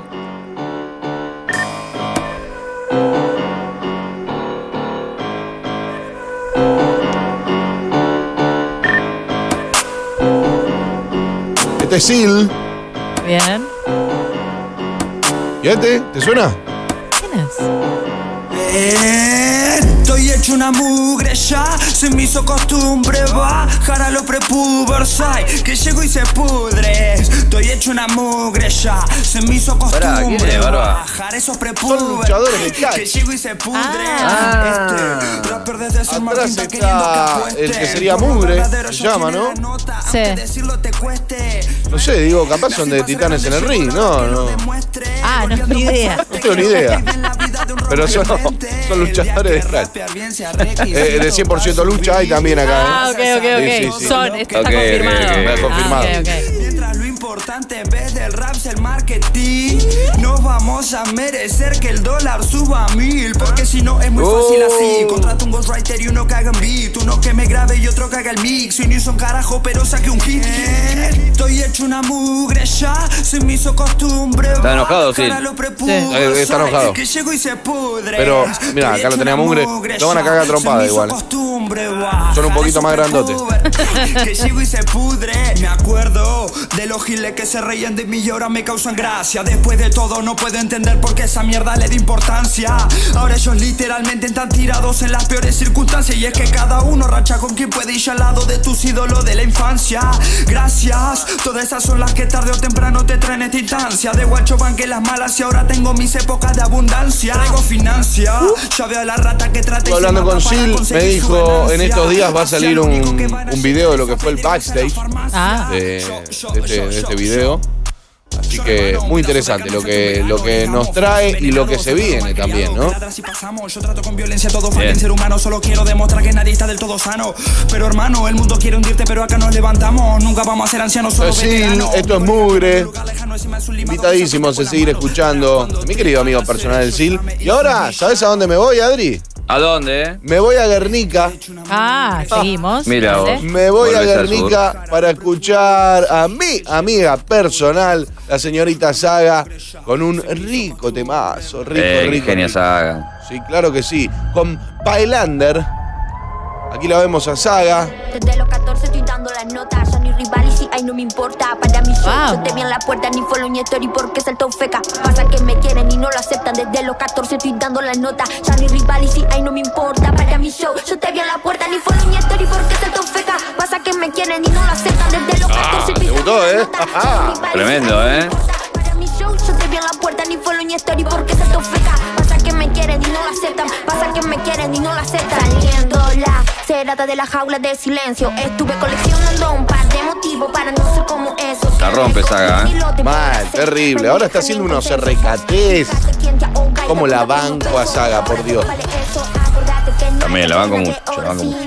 Este es Sil. Bien. ¿Y este? ¿Te suena? ¿Quién es? Estoy hecho una mugre ya, se me hizo costumbre bajar a los prepubersai, que llego y se pudre. Estoy hecho una mugre ya, se me hizo Pará, ¿quién costumbre es, Barba? bajar esos Son luchadores de prepubersai, catch. que llego y se pudre. Ah. Este rapper desde San Atrás Martín está queriendo que está apueste. el que sería Por lo Mugre, verdadero se yo llama, tiene ¿no? la nota, Sí. aunque decirlo te cueste. No sé, digo, capaz son de Titanes en el Ring, no, no. Ah, no tengo idea. No tengo ni idea. Pero son, son luchadores de catch. Eh, de cien por ciento lucha hay también acá, ¿eh? Ah, ok, ok, ok. Sí, sí, sí. Son, esto Ok, está ok, confirmado. ok, Está confirmado. Ah, ok, ok. Mientras lo importante en vez del rap es el marketing, nos vamos a merecer que el dólar suba a mil, porque si no es muy fácil así. Contrato un ghostwriter y uno que haga en beat, uno que me grabe y otro que haga el mix. Y ni son carajo, pero saque un hit. Estoy hecho una mugre ya, se me hizo costumbre. Está enojado, sí. bajar a los prepucios, Eh, está enojado. que llego y se pudre. Pero, mira, acá lo tenía Mugre. Lo van a cagar a trompada igual. Son un poquito más grandotes. Que llego y se pudre. Me acuerdo de los giles que que se reían de mí y ahora me causan gracia. Después de todo no puedo entender por qué esa mierda le da importancia. Ahora ellos literalmente están tirados en las peores circunstancias. Y es que cada uno racha con quien puede ir al lado de tus ídolos de la infancia. Gracias, todas esas son las que tarde o temprano te traen esta instancia. De guacho van que las malas y ahora tengo mis épocas de abundancia. Traigo financia, ya veo a la rata que trata. Estuve hablando con Sil, me dijo en estos días va a salir un, un video de lo que fue el backstage Ah. de, de este, de este video. Así que muy interesante lo que, lo que nos trae y lo que se viene también, ¿no? Yo trato con violencia todo falta en ser humano. Solo quiero demostrar que nadie está del todo sano. Pero hermano, el mundo quiere hundirte, pero acá nos levantamos. Nunca vamos a ser ancianos, solo Sí, veteranos. esto es mugre. Invitadísimos a seguir escuchando a mi querido amigo personal del Sil. Y ahora, ¿sabes a dónde me voy, Adri? ¿A dónde? Me voy a Guernica. Ah, seguimos. Mira vos. Me voy a Volvés al Guernica para escuchar a mi amiga personal, la señorita Saga, con un rico temazo, rico, Eh, rico. genia rico. Saga. Sí, claro que sí. Con Pailander. Aquí la vemos a Saga. Desde los catorce estoy dando las notas. Ya ni rival y si ay no me importa. Para mi show, Wow. yo te vi en la puerta. Ni follow ni story porque saltó feca. Pasa que me quieren y no lo aceptan. Desde los catorce estoy dando las notas. Ya ni rival y si ay no me importa. Para mi show, yo te vi en la puerta. Ni follow ni story porque saltó feca. Pasa que me quieren y no lo aceptan. Desde los catorce estoy ¿Te gustó, eh? Tremendo, ¿eh? Para mi show, yo te vi en la puerta. Ni follow ni story porque saltó feca. Pasa que me quieren y no lo aceptan. Pasa que me quieren y no lo aceptan. Saliendo la cerata de la jaula de silencio. Estuve coleccionando un par de motivos para no ser como eso. La rompe Saga, ¿eh? Mal, terrible. Ahora está haciendo unos R K Ts. Como la banco a Saga, por Dios. También la banco mucho, la banco mucho.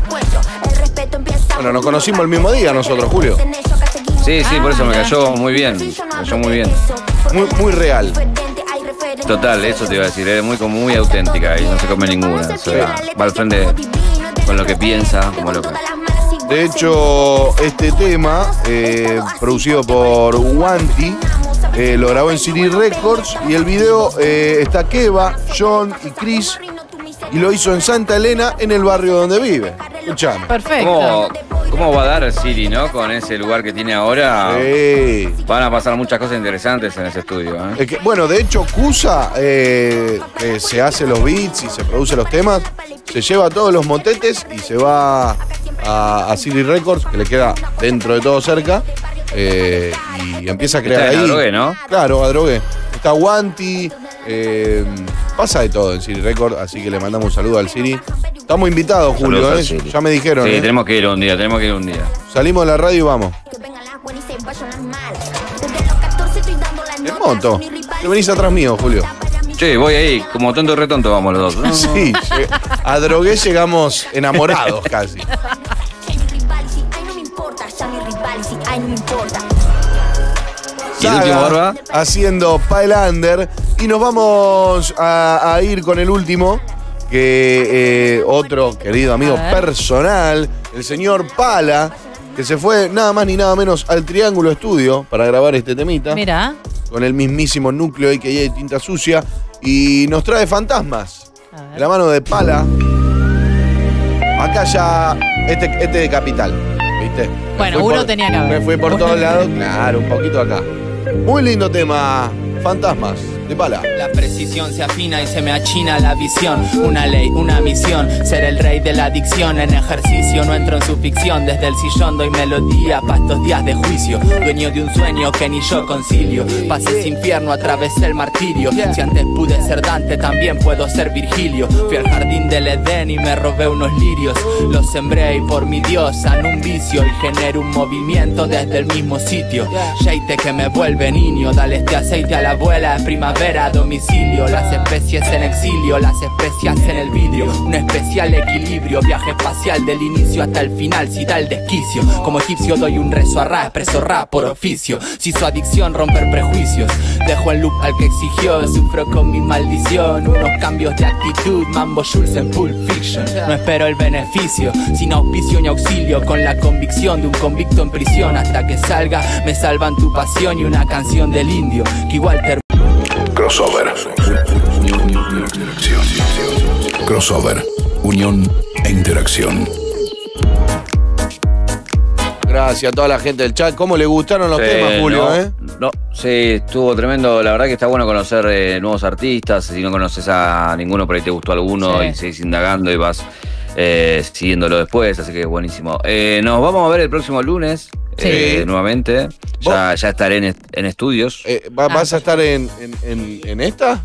Bueno, nos conocimos el mismo día nosotros, Julio. Sí, sí, por eso me cayó muy bien. Me cayó muy bien. Muy, muy real. Total, eso te iba a decir. Es muy, como muy auténtica y no se come ninguna. O sea, va al frente con lo que piensa, como loca. De hecho, este tema, eh, producido por Wanti, eh, lo grabó en City Records y el video eh, está Keva, John y Chris y lo hizo en Santa Elena, en el barrio donde vive. Escuchame. ¿Cómo, ¿Cómo va a dar Siri, no? Con ese lugar que tiene ahora. Sí. Van a pasar muchas cosas interesantes en ese estudio, ¿eh? Es que, bueno, de hecho, Kusa eh, eh, se hace los beats y se produce los temas, se lleva todos los motetes y se va a, a City Records, que le queda dentro de todo cerca, eh, y empieza a crear Está en ahí. Adrogué, ¿no? Claro, Adrogué. Está Wanti, eh, pasa de todo en City Records, así que le mandamos un saludo al City. Estamos invitados, Julio, Saludos al ¿eh? Siri. Ya me dijeron. Sí, ¿eh? tenemos que ir un día, tenemos que ir un día. Salimos de la radio y vamos. En moto. Te venís atrás mío, Julio. Che, voy ahí, como tonto y retonto vamos los dos. Sí, lle- a Drogué llegamos enamorados casi. ¿Y el último, Barba? Haciendo Pailander. Y nos vamos a, a ir con el último, que eh, otro querido amigo A ver. personal, el señor Pala, que se fue nada más ni nada menos al Triángulo Estudio para grabar este temita. Mira. Con el mismísimo núcleo A K A Tinta Sucia. Y nos trae Fantasmas. De la mano de Pala. Acá ya, este, este de Capital, ¿viste? Me Bueno, fui uno por- tenía que haber. Me fui por todos lados, claro, un poquito acá. Muy lindo tema, Fantasmas, de Pala. La precisión se afina y se me achina la visión. Una ley, una misión, ser el rey de la adicción. En ejercicio no entro en su ficción. Desde el sillón doy melodía pa' estos días de juicio. Dueño de un sueño que ni yo concilio. Pasé ese infierno, atravesé el martirio. Si antes pude ser Dante, también puedo ser Virgilio. Fui al jardín del Edén y me robé unos lirios. Los sembré y por mi Dios sano un vicio. Y genero un movimiento desde el mismo sitio. Sheite que me vuelve niño. Dale este aceite a la abuela, es primavera a domicilio. Las especies en exilio, las especias en el vidrio. Un especial equilibrio, viaje espacial del inicio hasta el final, si da el desquicio. Como egipcio doy un rezo a Ra, expreso Ra por oficio. Si su adicción romper prejuicios, dejo el loop al que exigió. Sufro con mi maldición, unos cambios de actitud. Mambo Jules en Pulp Fiction. No espero el beneficio, sin auspicio ni auxilio. Con la convicción de un convicto en prisión. Hasta que salga, me salvan tu pasión y una canción del indio. Que igual termina. Crossover. Crossover. Unión e interacción. gracias a toda la gente del chat. ¿Cómo le gustaron los Sí, temas, Julio? no, eh? no, sí, estuvo tremendo. La verdad que está bueno conocer eh, nuevos artistas. Si no conoces a ninguno, por ahí te gustó alguno Sí. y seguís indagando y vas eh, siguiéndolo después. Así que buenísimo. Eh, nos vamos a ver el próximo lunes eh, Sí. nuevamente. Ya, ya estaré en, est- en estudios. Eh, ¿va- ¿Vas a estar en, en, en, en esta?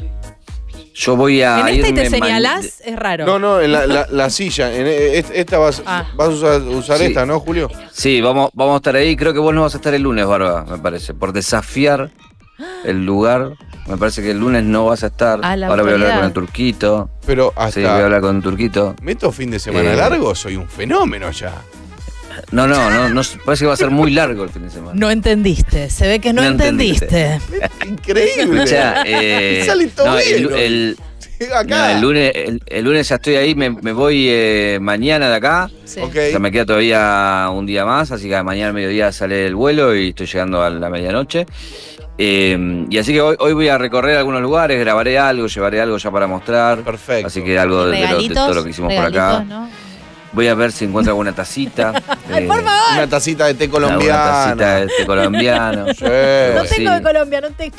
Yo voy a En esta y te irme ma- señalás, es raro. No, no, en la, la, la silla. En e- est- esta vas, Ah. vas a usar, usar Sí. esta, ¿no, Julio? Sí, vamos, vamos a estar ahí. Creo que vos no vas a estar el lunes, Barba, me parece. Por desafiar el lugar. Me parece que el lunes no vas a estar. A la Ahora voy a hablar autoridad. con el Turquito. Pero hasta. Sí, voy a hablar con el Turquito. ¿Meto fin de semana Eh. largo? Soy un fenómeno ya. No, no, no, no, parece que va a ser muy largo el fin de semana. No entendiste. Se ve que no, No entendiste. Increíble. O sea, eh, Sale todo no, bien, el, ¿no? el- Acá. no, el lunes, el, el lunes ya estoy ahí, me, me voy eh, mañana de acá. Sí. Ok. O sea, me queda todavía un día más, así que mañana al mediodía sale el vuelo y estoy llegando a la medianoche. Eh, y así que hoy, hoy voy a recorrer algunos lugares, grabaré algo, llevaré algo ya para mostrar. Perfecto. Así que algo de, de lo- de Regalitos, todo lo que hicimos por regalitos, acá. ¿no? Voy a ver si encuentro alguna tacita. Ay, eh, por favor. Una tacita de té alguna colombiano. tacita de té colombiano. Sí. No Sí. tengo de Colombia, no tengo.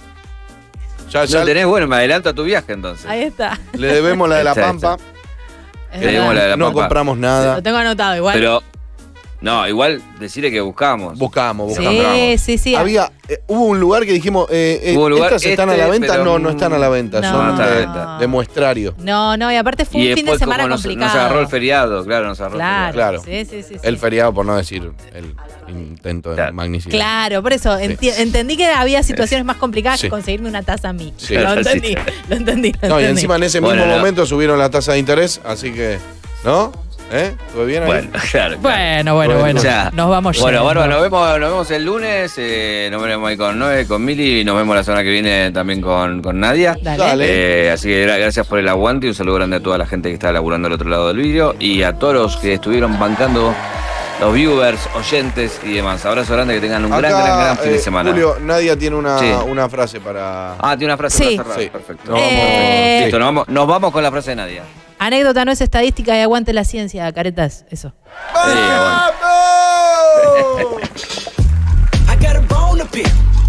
Ya, ya No tenés, bueno, me adelanto a tu viaje entonces. Ahí está. le debemos la de la Esta, Pampa. Es Le debemos verdad. la de la No Pampa. compramos nada. Lo tengo anotado igual. Pero, no, igual decirle que buscamos. Buscamos, sí, buscamos. sí, sí. Había, eh, hubo un lugar que dijimos, eh, eh, Hubo un lugar, ¿estas están a este, la venta? pero No, no están a la venta, no. son No están a la de, venta. de muestrario. No, no, y aparte fue Y un fin de después, semana como nos, complicado. nos agarró el feriado, claro, nos agarró Claro, el feriado. Claro. Sí, sí, sí, sí. El feriado, por no decir el intento de Claro. magnicidio. Claro, por eso enti- entendí que había situaciones más complicadas Sí. que conseguirme una taza a mí. Sí. Lo entendí, lo entendí. Lo No, y entendí. encima en ese Bueno, mismo no. momento subieron la tasa de interés, así que, ¿no? ¿Eh? ¿Estuve bien ahí? Bueno, claro. Bueno, bueno, Bueno, bueno. ya. Nos vamos Bueno, yendo. Barba, nos vemos, nos vemos el lunes. eh, nos vemos ahí con Noé, con Mili. Y nos vemos la semana que viene también con, con Nadia. Dale. Dale. Eh, así que gra- gracias por el aguante y un saludo grande a toda la gente que está laburando al otro lado del vídeo y a todos los que estuvieron bancando, los viewers, oyentes y demás. Abrazo grande, que tengan un gran, Acá, gran, gran fin eh, de semana. Julio, Nadia tiene una, Sí. una frase para... Ah, tiene una frase Sí. para cerrar. Sí. Perfecto. No, vamos- Eh, sí. Listo, nos vamos, nos vamos con la frase de Nadia. Anécdota no es estadística y aguante la ciencia, caretas. Eso. Sí, bueno. ¡Vamos! I got a bone to pick.